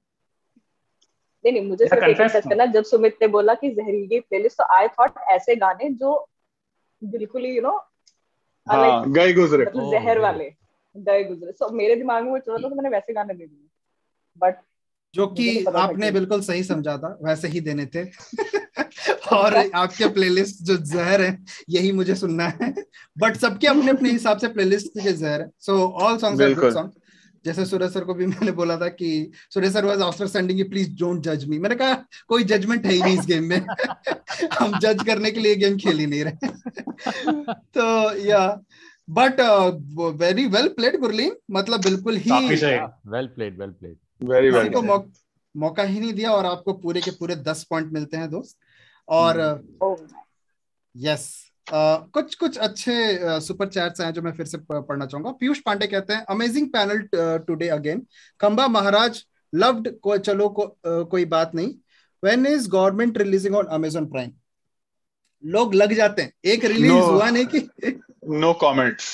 Speaker 3: नहीं नहीं मुझे
Speaker 2: Yeah,
Speaker 3: सिर्फ एक
Speaker 2: confess
Speaker 3: confess
Speaker 2: now.
Speaker 3: करना जब सुमित ने बोला कि जहरीली प्लेलिस्ट तो I thought ऐसे गाने जो बिल्कुल ही you know are like
Speaker 5: हाँ गए गुजरे.
Speaker 3: मतलब
Speaker 4: Oh,
Speaker 3: जहर
Speaker 4: yeah.
Speaker 3: वाले गए गुजरे. So मेरे दिमाग में वो चल रहा था तो मैंने वैसे गाने दे दिए. But
Speaker 1: जो
Speaker 3: मुझे
Speaker 1: कि
Speaker 3: नहीं पता था
Speaker 1: आपने
Speaker 3: कि-
Speaker 1: बिल्कुल सही समझा था वैसे ही देने थे. और आपके प्लेलिस्ट जो जहर है यही मुझे सुनना है. बट सबके अपने अपने हिसाब से प्लेलिस्ट के जहर है. So all songs are good
Speaker 5: बिल्कुल.
Speaker 1: सॉन्ग. जैसे सुरेश सर को भी मैंने बोला था कि Suresh sir was after sending you please don't जज मी. मैंने कहा कोई जजमेंट है ही नहीं इस गेम में. हम जज करने के लिए गेम खेल ही नहीं रहे. तो या but very well played Gurleen. मतलब बिल्कुल ही
Speaker 2: काफी सही.
Speaker 4: Yeah, well played, well played.
Speaker 5: Very well.
Speaker 1: किसी को मौ, मौका ही नहीं दिया और आपको पूरे के पूरे दस पॉइंट मिलते हैं दोस्त. और
Speaker 3: oh
Speaker 1: यस कुछ कुछ अच्छे सुपर चैट्स हैं जो मैं फिर से प- पढ़ना चाहूंगा. पीयूष पांडे कहते हैं अमेजिंग पैनल टुडे अगेन. खंबा महाराज लव्ड को चलो को, uh, कोई बात नहीं. When is government releasing on Amazon Prime. लोग लग जाते हैं. एक रिलीज
Speaker 5: No.
Speaker 1: हुआ नहीं कि
Speaker 5: No comments.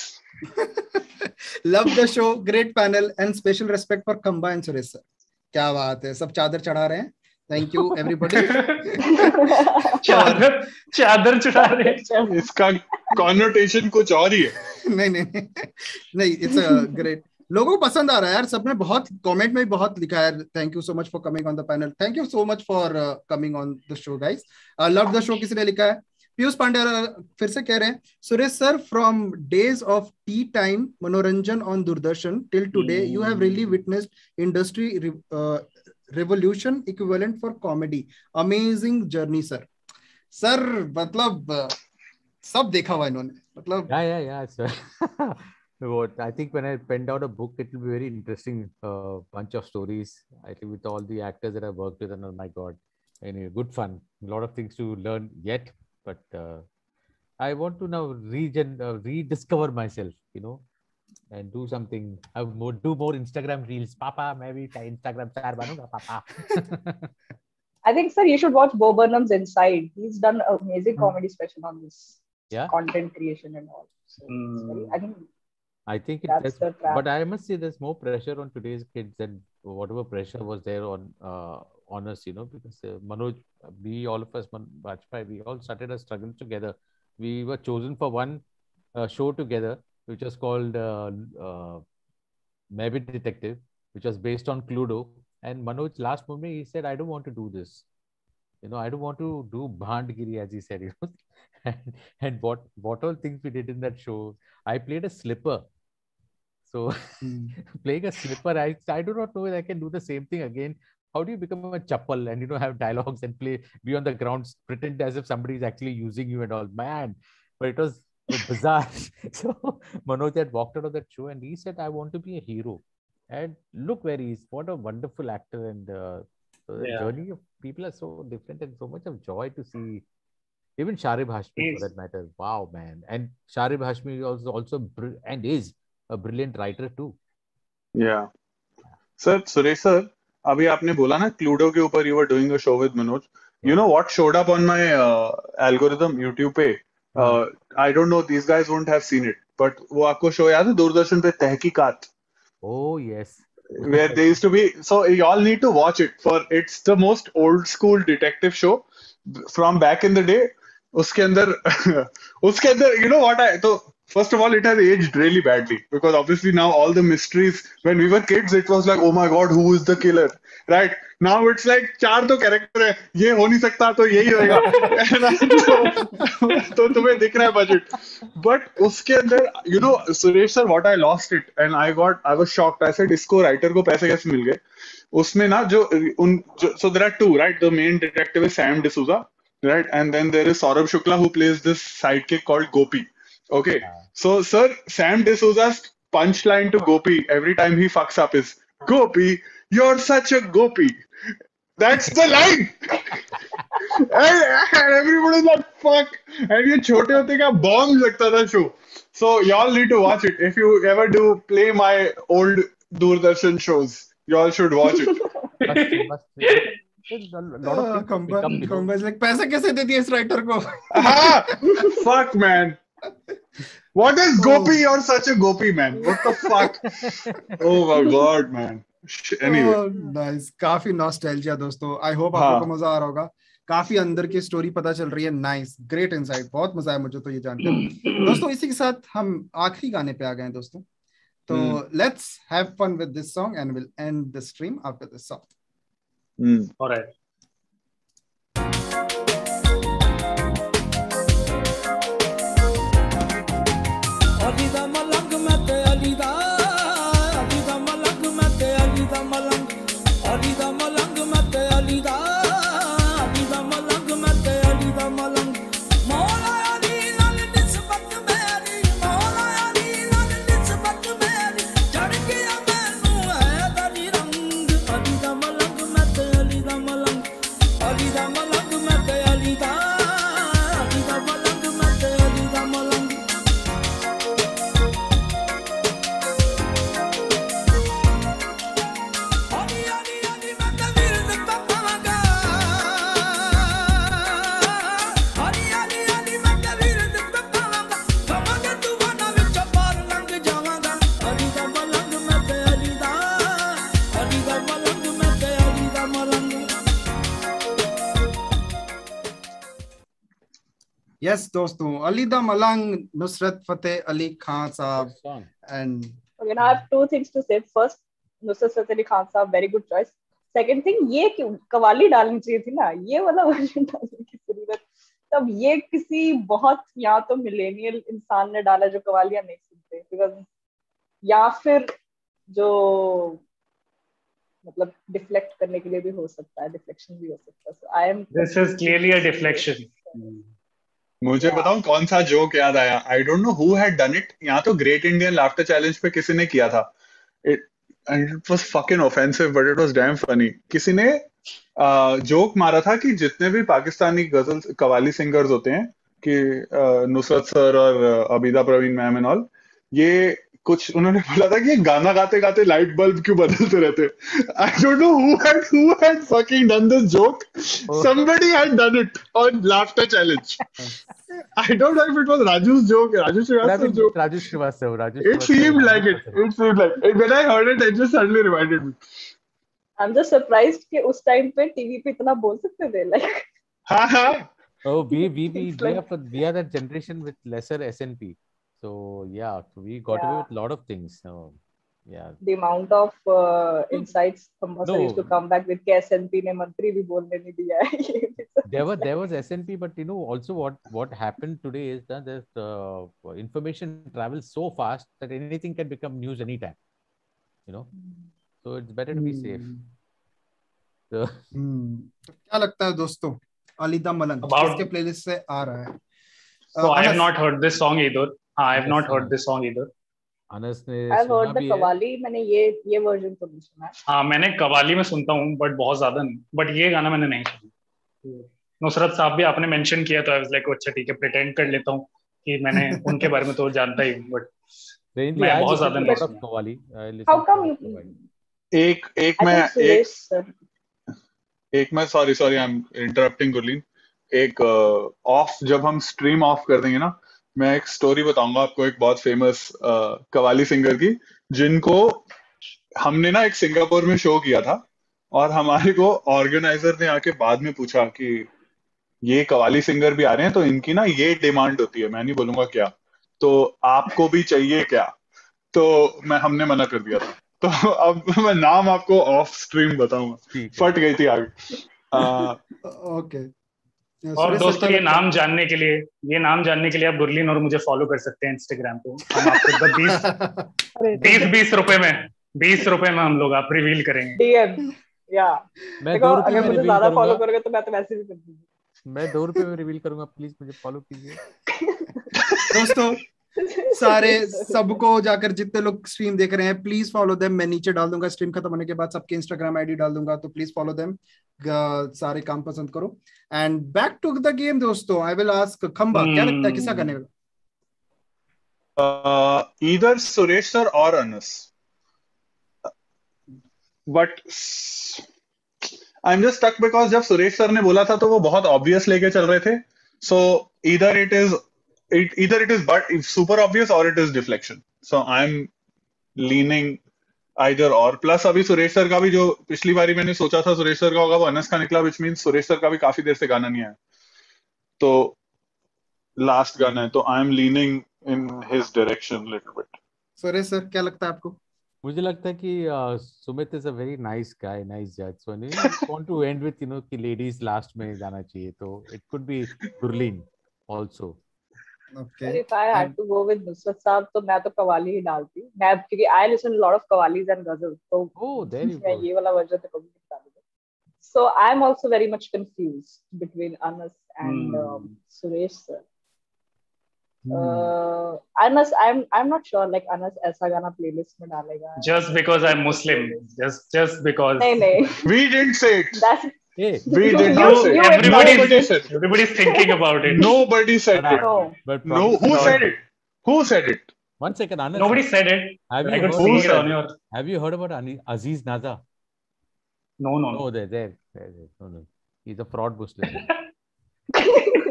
Speaker 1: Love the show great panel and special respect for Khamba and Suresh sir. क्या बात है. सब चादर चढ़ा रहे हैं. Thank you everybody.
Speaker 2: चादर चादर चढ़ा रहे हैं.
Speaker 5: इसका कॉनोटेशन कुछ और ही है.
Speaker 1: नहीं नहीं नहीं नहीं इट्स अ ग्रेट. लोगों को पसंद आ रहा है यार. सबने बहुत कमेंट में भी बहुत लिखा है. Thank you so much for coming on the panel. Thank you so much for coming on the show guys. Love the show किसी ने लिखा है. पीयूष पांडे uh, फिर से कह रहे हैं Suresh sir from days of tea time Manoranjan on Doordarshan till today you have really witnessed industry revolution equivalent for comedy. Amazing journey sir. Sir मतलब uh, सब देखा हुआ इन्होंने. मतलब
Speaker 4: Yeah, yeah, yeah. So, what I think when I penned out a book, it will be very interesting uh, bunch of stories. I think with all the actors that I worked with, and oh my God, anyway, good fun. A lot of things to learn yet, but uh, I want to now regen uh, rediscover myself, you know, and do something. I would more, do more Instagram reels. Papa, maybe Instagram star banunga, Papa.
Speaker 3: I think sir you should watch Bo Burnham's Inside. He's done an amazing comedy special on this
Speaker 4: Yeah.
Speaker 3: content creation and all. So it's very, I think
Speaker 4: I think it
Speaker 3: That's
Speaker 4: does,
Speaker 3: the trap.
Speaker 4: but I must say there's more pressure on today's kids than whatever pressure was there on uh, on us, you know, because uh, Manoj, we all of us, Man, Bajpai, we all started a struggle together. We were chosen for one uh, show together, which was called uh, uh, Mavit Detective, which was based on Cluedo. And Manoj, last moment, he said, I don't want to do this. You know, I don't want to do Bhandgiri, as he said. You know? and, and what, what all things we did in that show. I played a slipper. So mm. playing a slipper, I, I do not know if I can do the same thing again. How do you become a chappal and, you know, have dialogues and play, be on the ground, pretend as if somebody is actually using you and all, man. But it was bizarre. So Manoj had walked out of that show and he said, I want to be a hero. And look where he is. What a wonderful actor. And uh, so the yeah. journey of people are so different and so much of joy to see. Even Sharib Hashmi, for that matter. Wow, man. And Sharib Hashmi is also, also br- and is a brilliant writer too.
Speaker 5: Yeah. Sir, Suresh sir, abhi aapne bola na Cluedo ke upar you were doing a show with Manoj. Yeah. You know what showed up on my uh, algorithm YouTube pe? Uh, I don't know, these guys won't have seen it, but wo aapko show yaad hai Doordarshan pe Tehqiqat?
Speaker 4: Oh yes.
Speaker 5: Where they used to be, so y'all need to watch it. For it's the most old school detective show from back in the day. Uske andar, uske andar, you know what I, so first of all, it has aged really badly because obviously now all the mysteries, when we were kids, it was like, oh my God, who is the killer? Right? Now it's like, चार तो character है, ये हो नहीं सकता तो यही होएगा. तो तुम्हें दिख रहा है budget. But उसके अंदर, you know, Suresh sir, what I lost it and I got, I was shocked. I said, इसको writer को पैसे कैसे मिल गए? उसमें ना जो उन, so there are two, right? The main detective is Sam D'Souza, right? And then there is Saurabh Shukla who plays this sidekick called Gopi. Okay. So, sir, Sam D'Souza's punchline to Gopi every time he fucks up is, Gopi, you're such a Gopi. That's the line. and, and everybody's like, fuck. And ye chote hote ka bomb lagta tha show. So, y'all need to watch it. If you ever do play my old Doordarshan shows, y'all should watch it.
Speaker 1: A lot of Kamba is like, पैसा कैसे दे दिया इस writer को?
Speaker 5: Fuck, man. What is Gopi? You're such a Gopi, man. What the fuck? Oh my God, man. Anyway.
Speaker 1: Oh, nice. काफी nostalgia दोस्तों. I hope आपको मजा आ रहा होगा. काफी अंदर की स्टोरी पता चल रही है. Nice, great insight. बहुत मजा आया मुझे तो ये जानकर. दोस्तों इसी के साथ हम आखिरी गाने पे आ गए हैं दोस्तों. तो hmm. let's have fun with this song and we'll end the stream after this song.
Speaker 5: Hmm.
Speaker 2: All right.
Speaker 6: Ali da malang mate Ali da Ali da malang mate Ali da malang Ali da malang mate Ali da Ali da malang mate Ali da malang Mola Ali lal nisbat meri Mola Ali lal nisbat meri chad gaya mainu hai dari rang Ali da malang mate Ali da malang Ali da malang mate Ali da Ali da malang mate Ali da malang
Speaker 1: Yes, दोस्तों, Ali da Malang, Nusrat Fateh Ali Khan Saab, and
Speaker 3: okay, now I have two things to say. First, Nusrat Fateh Ali Khan Saab, very good choice. Second thing, ये क्यों कवाली डालनी चाहिए थी ना, ये वाला version डालने की जरूरत. तब ये किसी बहुत या तो मिलेनियल इंसान ने डाला जो कवालियां नहीं सुनते, because या फिर जो मतलब डिफ्लेक्ट करने के लिए भी हो सकता है, डिफ्लेक्शन भी हो सकता है. So I am.
Speaker 2: This is clearly a deflection.
Speaker 5: मुझे बताऊं कौन सा जोक याद आया. I don't know who had done it. यहाँ तो ग्रेट इंडियन लाफ्टर चैलेंज पे किसी ने किया था. It it was fucking offensive but it was damn funny. किसी ने जोक मारा था कि जितने भी पाकिस्तानी गजल कवाली सिंगर्स होते हैं कि नुसरत सर और Abida Parveen ma'am and all, ये कुछ उन्होंने बोला था कि ये गाना गाते गाते लाइट बल्ब क्यों बदलते रहते. I don't know who had who had fucking done this joke. Somebody had done it on Laughter Challenge. I don't know if it was Raju's joke, Raju Srivastava's joke.
Speaker 4: Raju Srivastava. Raju
Speaker 5: It seemed like it. It seemed like it. When I heard it, it just suddenly reminded me.
Speaker 3: I'm just surprised कि उस time पे TV पे इतना बोल सकते थे. Like.
Speaker 5: हाँ हाँ.
Speaker 4: Oh, we we we we are we are that generation with lesser S N P. So yeah, we got
Speaker 3: Yeah.
Speaker 4: away with a lot of things. So yeah.
Speaker 3: The amount of uh, insights Khamba sir
Speaker 4: No.
Speaker 3: used to come back with कि S N P ने मंत्री भी बोलने नहीं दिया है.
Speaker 4: There was there was S N P, but you know also what what happened today is that there's uh, information travels so fast that anything can become news anytime. You know, so it's better to be safe. So,
Speaker 1: हम्म तो क्या लगता है दोस्तों, अलीदा मलंग
Speaker 2: About-
Speaker 1: इसके playlist से आ रहा है?
Speaker 2: So
Speaker 1: Uh,
Speaker 2: I have
Speaker 1: Anas-
Speaker 2: not heard this song either. हाँ, I have
Speaker 4: Yes,
Speaker 2: not heard
Speaker 4: हाँ.
Speaker 2: this song either.
Speaker 4: अनस ने
Speaker 3: I've
Speaker 4: सुना
Speaker 3: heard the
Speaker 4: भी है.
Speaker 3: कवाली, मैंने ये ये वर्जन तो नहीं सुना है.
Speaker 2: हाँ, मैंने कवाली में सुनता हूँ बट बहुत ज्यादा नहीं. बट ये गाना मैंने नहीं सुना. नुसरत साहब भी आपने मेंशन किया तो आई वाज लाइक अच्छा ठीक है, प्रिटेंड कर लेता हूँ कि मैंने उनके बारे में तो जानता ही हूँ, बट
Speaker 4: Mainly,
Speaker 2: मैं
Speaker 4: I
Speaker 2: बहुत
Speaker 4: listen
Speaker 2: ज्यादा
Speaker 4: to
Speaker 2: नहीं
Speaker 4: lot of
Speaker 2: सुना.
Speaker 4: Qawwali. I listen
Speaker 3: How
Speaker 4: to
Speaker 3: come
Speaker 4: lot
Speaker 3: you?
Speaker 4: of qawwali.
Speaker 5: एक एक
Speaker 3: I
Speaker 5: मैं
Speaker 3: think
Speaker 5: एक
Speaker 3: Suresh sir.
Speaker 5: एक मैं sorry sorry I am interrupting Gurleen. एक ऑफ जब हम स्ट्रीम ऑफ कर देंगे ना, मैं एक स्टोरी बताऊंगा आपको, एक बहुत फेमस कवाली सिंगर की, जिनको हमने ना एक सिंगापुर में शो किया था और हमारे को ऑर्गेनाइजर ने आके बाद में पूछा कि ये कवाली सिंगर भी आ रहे हैं तो इनकी ना ये डिमांड होती है, मैं नहीं बोलूंगा क्या, तो आपको भी चाहिए क्या? तो मैं हमने मना कर दिया था. तो अब मैं नाम आपको ऑफ स्ट्रीम बताऊंगा.
Speaker 4: ठीक है.
Speaker 5: फट गई थी आगे. Ah,
Speaker 1: okay.
Speaker 2: और दोस्तों ये नाम जानने के लिए ये नाम जानने के लिए आप गुरलीन और मुझे फॉलो कर सकते हैं इंस्टाग्राम पे. हम आपको बीस बीस बीस रुपए में बीस रुपए में हम लोग आप रिवील करेंगे.
Speaker 3: D M. Yeah.
Speaker 4: मैं
Speaker 3: देखो
Speaker 4: दो रुपए
Speaker 3: अगर
Speaker 4: में
Speaker 3: मुझे
Speaker 4: रिवील
Speaker 3: ज्यादा फॉलो
Speaker 4: करूंगा.
Speaker 3: करोगे तो मैं तो वैसे भी कर दूंगी.
Speaker 4: मैं दो रुपए में रिवील करूंगा. प्लीज मुझे फॉलो कीजिए.
Speaker 1: दोस्तों सारे सबको जाकर जितने लोग स्ट्रीम देख रहे हैं प्लीज फॉलो देम. मैं नीचे डाल दूंगा स्ट्रीम खत्म होने के बाद सबके इंस्टाग्राम आईडी डाल दूंगा, तो प्लीज फॉलो देम. सारे काम पसंद करो. And back to the game दोस्तों, आई विल आस्क खंबा, क्या लगता है किसका गाने का?
Speaker 5: ईदर सुरेश सर और Anas, but I am just stuck because जब सुरेश सर ने बोला था तो वो बहुत ऑब्वियस लेके चल रहे थे. So either it is It, either it is but it's super obvious or it is deflection. So I'm leaning either or. Plus अभी सुरेश सर का भी जो पिछली बारी मैंने सोचा था सुरेश सर का होगा वो अनस का निकला, which means सुरेश सर का भी काफी देर से गाना नहीं आया, तो लास्ट गाना है, तो I'm leaning in his direction little bit.
Speaker 1: Suresh sir क्या लगता है आपको?
Speaker 4: मुझे लगता है कि uh, Sumit is a very nice guy, nice जज. So I want to end with you know कि लेडीज लास्ट में जाना चाहिए, तो it could be Gurleen also.
Speaker 1: Okay.
Speaker 3: But if I had to go with Nusrat साहब तो मैं तो कवाली ही डालती. मैं क्योंकि I listen a lot of qawwalis and ghazals, तो
Speaker 4: Oh, there you
Speaker 3: मैं
Speaker 4: go.
Speaker 3: ये वाला वर्जन तो कभी नहीं डालूंगा. So I'm also very much confused between Anas and
Speaker 2: Hmm.
Speaker 3: um, Suresh sir.
Speaker 1: Hmm.
Speaker 3: Uh, Anas, I'm I'm not sure like Anas ऐसा गाना playlist में डालेगा.
Speaker 2: Just because I'm Muslim, just just because.
Speaker 3: नहीं नहीं.
Speaker 5: We didn't say it.
Speaker 3: That's
Speaker 4: Hey,
Speaker 5: We
Speaker 3: You-
Speaker 5: did
Speaker 3: you-
Speaker 5: not say
Speaker 3: you
Speaker 5: it.
Speaker 2: everybody
Speaker 5: Nobody
Speaker 2: is-
Speaker 5: said it.
Speaker 2: Everybody's thinking about it.
Speaker 5: Nobody said it.
Speaker 3: no.
Speaker 4: but
Speaker 5: No, who
Speaker 4: probably-
Speaker 5: said it? Who said it?
Speaker 4: One second, Anas.
Speaker 2: Nobody said it.
Speaker 4: Have
Speaker 2: I
Speaker 4: you
Speaker 2: could
Speaker 4: heard,
Speaker 2: see
Speaker 5: Who
Speaker 2: it
Speaker 5: said
Speaker 2: on your.
Speaker 4: have you heard about Ani- Aziz Naza?
Speaker 2: No, no, no.
Speaker 4: No, there, there, there, there. No, no. He's a fraud Muslim.
Speaker 3: I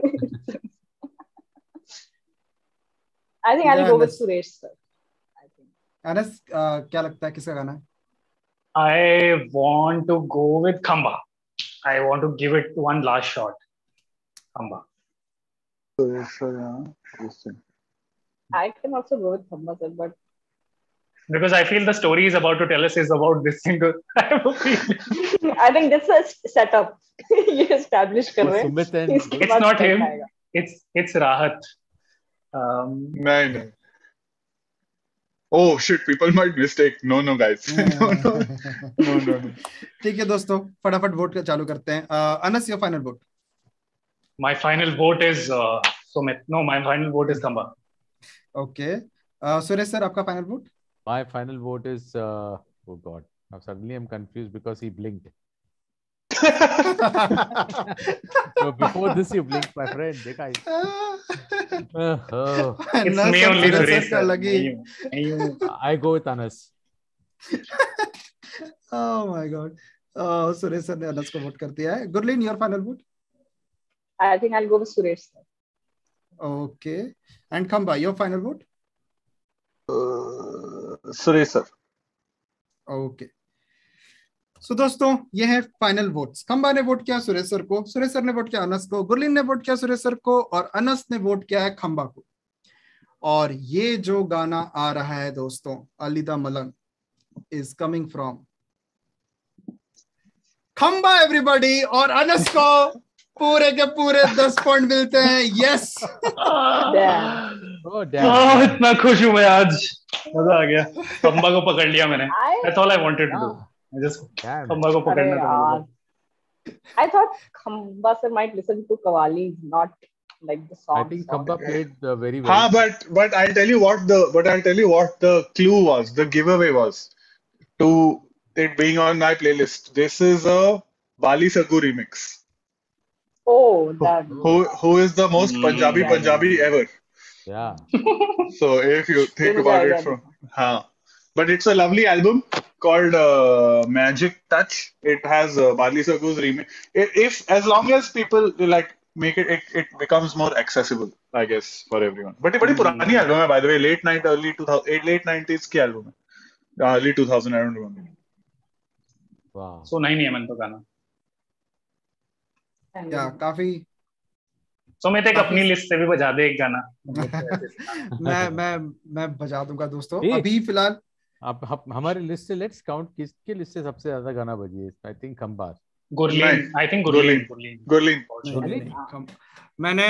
Speaker 3: think I'll
Speaker 1: Yeah,
Speaker 3: go with
Speaker 1: Anas.
Speaker 3: Suresh sir. I think.
Speaker 1: Anas uh, क्या लगता है किसका गाना है?
Speaker 2: I want to go with Khamba. I want to give it one last shot. Khamba.
Speaker 3: I can also go with Khamba sir, but
Speaker 2: Because I feel the story is about to tell us is about this singer. I have a feeling.
Speaker 3: I think this is setup. ये establish कर रहे हैं.
Speaker 4: Sumit and
Speaker 3: इसके
Speaker 2: It's
Speaker 3: बाद
Speaker 2: not
Speaker 3: चल
Speaker 2: him.
Speaker 3: पाएगा.
Speaker 2: It's it's Rahat. Um,
Speaker 5: नहीं नहीं. Oh shit! People might mistake. No no guys. no no no no. no.
Speaker 1: ठीक है दोस्तों, फटाफट वोट का चालू करते हैं. uh, Anas your final vote.
Speaker 2: my final vote is uh, Sumit. No, my final vote is Khamba.
Speaker 1: Okay. Suresh sir आपका final vote?
Speaker 4: my final vote is uh, oh god. Now suddenly I'm confused because he blinked. So before this you blinked, my friend. देखा ही. Uh, oh.
Speaker 2: It's
Speaker 1: Anas
Speaker 2: me
Speaker 1: और
Speaker 2: only,
Speaker 1: Suresh
Speaker 2: Suresh.
Speaker 1: Sir का
Speaker 2: sir.
Speaker 1: लगी.
Speaker 2: नहीं हूँ, नहीं हूँ.
Speaker 4: I go with Anas.
Speaker 1: Oh my god. uh, Suresh sir ने अनस को वोट कर दिया है. Gurleen your final vote?
Speaker 3: I think I'll go with Suresh sir.
Speaker 1: Okay. And Khamba your final vote?
Speaker 5: Suresh sir.
Speaker 1: Okay. So दोस्तों ये है फाइनल वोट्स. खंबा ने वोट किया सुरेश सर को, सुरेश सर ने वोट किया अनस को, गुरलीन ने वोट किया सुरेश सर को, और अनस ने वोट किया है खंबा को. और ये जो गाना आ रहा है दोस्तों, Alida Malang is coming from Khamba everybody, और अनस को पूरे के पूरे दस पॉइंट मिलते हैं। यस
Speaker 2: इतना खुश हूँ मैं आज, मजा आ गया। खंबा को पकड़ लिया मैंने। That's all I wanted to do. I just खंबा को पकड़ना था।
Speaker 3: I thought Khamba sir might listen to Qawwali, not like the song.
Speaker 4: I think Khamba played uh, very well.
Speaker 5: हाँ, but but I'll tell you what the but I'll tell you what the clue was. The giveaway was to it being on my playlist. This is a Wali Saggu remix.
Speaker 3: Oh, that.
Speaker 5: Who who is the most Punjabi Punjabi ever?
Speaker 4: Yeah.
Speaker 5: So if you think about it from, हाँ, but it's a lovely album called uh, Magic Touch. It has uh, Wali Saggu's remix. If as long as people like make it, it, it becomes more accessible, I guess, for everyone. But it's a very पुरानी album है, by the way, late night, early two thousand, late nineties की album है, early two thousand, I don't remember.
Speaker 4: Wow.
Speaker 2: So नहीं नहीं है मन तो गाना।
Speaker 1: या काफी।
Speaker 2: So मैं तो अपनी लिस्ट से भी बजा दे एक गाना।
Speaker 1: मैं मैं मैं बजा दूंगा दोस्तों। अभी फिलहाल
Speaker 4: आप हमारे लिस्ट से लेट्स काउंट किसके लिस्ट से सबसे ज्यादा गाना बजी है। I think Khamba,
Speaker 2: Gurleen, I think Gurleen
Speaker 5: Gurleen
Speaker 1: Gurleen मैंने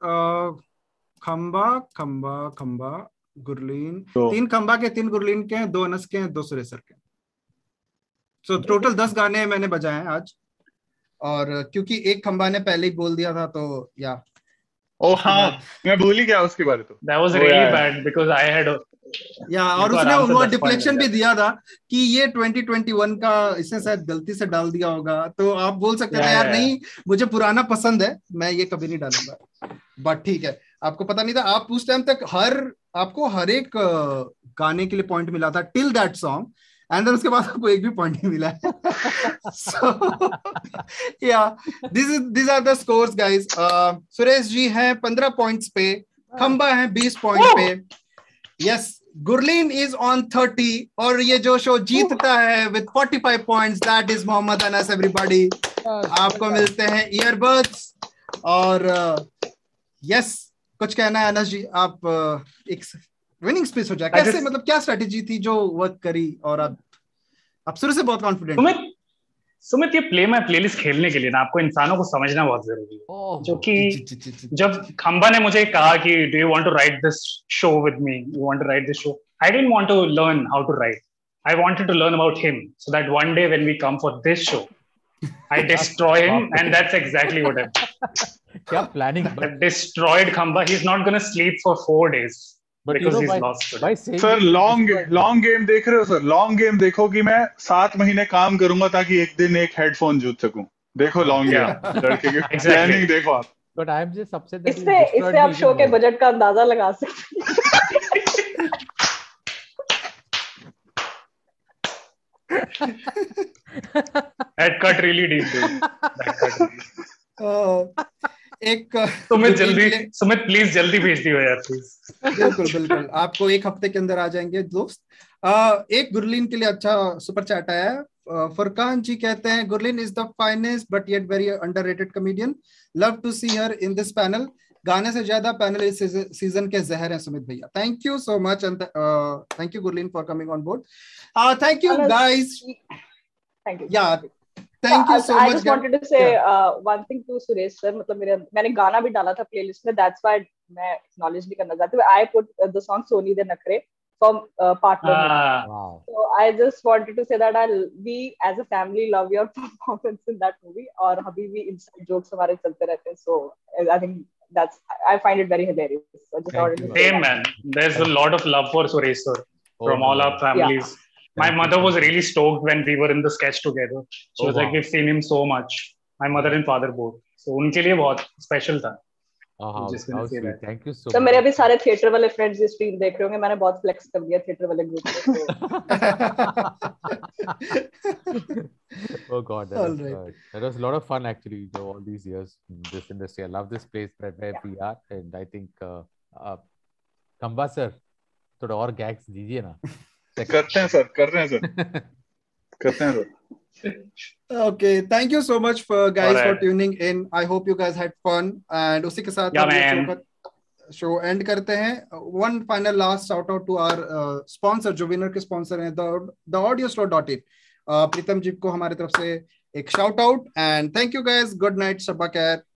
Speaker 1: खंबा खंबा खंबा गुरलीन, तीन खंबा के, तीन गुरलीन के, दो अनस के, दो सुरेसर के। सो टोटल दस गाने मैंने बजाए हैं आज, और क्योंकि एक खंबा ने पहले ही बोल दिया था तो या
Speaker 5: ओ हाँ, मैं भूल ही गया उसके बारे में।
Speaker 2: That was really bad because I had
Speaker 1: या और उसने वो डिफ्लेक्शन भी दिया था कि ये ट्वेंटी ट्वेंटी वन का इसने शायद गलती से डाल दिया होगा, तो आप बोल सकते थे यार नहीं मुझे पुराना पसंद है, मैं ये कभी नहीं डालूंगा। बट ठीक है, आपको पता नहीं था, आप उस टाइम तक हर आपको हर एक गाने के लिए पॉइंट मिला था till that song, and then उसके बाद आपको एक भी पॉइंट नहीं मिला है। So yeah this is this are the scores guys. Suresh ji हैं पंद्रह पॉइंट्स पे, खंबा है बीस पॉइंट पे, yes Gurleen is on thirty, और ये जो शो जीतता है with forty five points that is Mohammad Anas everybody. आपको मिलते हैं ईयरबड्स, और यस uh, कुछ कहना है अनस जी? आप uh, एक विनिंग स्पेस हो जाए कैसे, just, मतलब क्या स्ट्रेटेजी थी जो वर्क करी, और आप आप शुरू से बहुत कॉन्फिडेंट।
Speaker 2: सुमित सुमित ये प्ले माय प्लेलिस्ट खेलने के लिए ना आपको इंसानों को समझना बहुत जरूरी है। oh, जो कि जब खंबा ने मुझे कहा कि do you want to write this show with me, you want to write this show, I didn't want to learn how to write, I wanted to learn about him so that one day when we come for this show I destroy him, and that's exactly what happened.
Speaker 4: क्या planning?
Speaker 2: I destroyed Khamba. He's not gonna sleep for four days.
Speaker 4: But
Speaker 2: because
Speaker 4: you know,
Speaker 2: he's
Speaker 4: by,
Speaker 2: lost
Speaker 4: by saying
Speaker 5: sir long long game देख रहे हो sir? Long game देखो कि मैं सात महीने काम करूंगा ताकि एक दिन एक हेडफोन जीत सकूं। देखो लॉन्ग गेम, लड़के की प्लानिंग देखो आप।
Speaker 4: But I am just upset that
Speaker 3: इससे इससे आप शो के बजट का अंदाजा लगा सकते
Speaker 2: That cut really deep, dude. That cut really.
Speaker 1: एक
Speaker 2: सुमित जल्दी सुमित प्लीज जल्दी भेज दियो यार प्लीज।
Speaker 1: बिल्कुल बिल्कुल, आपको एक हफ्ते के अंदर आ जाएंगे दोस्त। आ, एक गुरलीन के लिए अच्छा सुपर चैट आया है। फरकान जी कहते हैं Gurleen is the finest but yet very underrated comedian, love to see her in this panel, गाने से ज्यादा पैनल इस सीजन के जहर हैं सुमित भैया। Thank you so much, thank you Gurleen for coming on board. Thank you guys,
Speaker 3: thank you
Speaker 1: yeah Thank you so
Speaker 3: I
Speaker 1: much.
Speaker 3: just wanted to say yeah. uh, one thing to Suresh sir. मतलब मेरे मैंने गाना भी डाला था playlist में, that's why मैं acknowledge भी करना चाहती हूँ। I put uh, the song Soni De Nakre from uh, partner.
Speaker 2: Ah.
Speaker 3: Wow. So I just wanted to say that I we as a family love your performance in that movie, और अभी भी inside jokes हमारे चलते रहते हैं। So I think that's I find it very hilarious. So I just wanted to say
Speaker 2: Same man. There's a lot of love for Suresh sir oh, from all our families. Yeah. My mother was really stoked when we were in the sketch together. She oh, was wow. like, we've seen him so much. My mother and father both. So उनके लिए बहुत special था.
Speaker 4: Oh, how, how sweet. Thank you so
Speaker 3: so much. मेरे अभी सारे theatre वाले friends ये stream देख रहे होंगे, मैंने बहुत फ्लेक्स कर दिया थिएटर वाले ग्रुप में।
Speaker 4: Oh God, that was, right. uh, that was a lot of fun actually. All these years in this industry, I love this place where, where yeah. we are, and I think uh, uh, Khamba sir, थोड़ा और gags दीजिए ना।
Speaker 5: करते हैं sir, कर रहे हैं sir, करते हैं sir.
Speaker 1: Okay, thank you so much for guys right. for tuning in. I hope you guys had fun, and उसी के साथ
Speaker 2: yeah,
Speaker 1: शो एंड करते हैं. One final last shout out to our sponsor, जो winner के sponsor हैं, the audio slot dot in. Pritam ji को हमारी तरफ से एक shout out, and thank you guys. Good night, शब्बा खैर.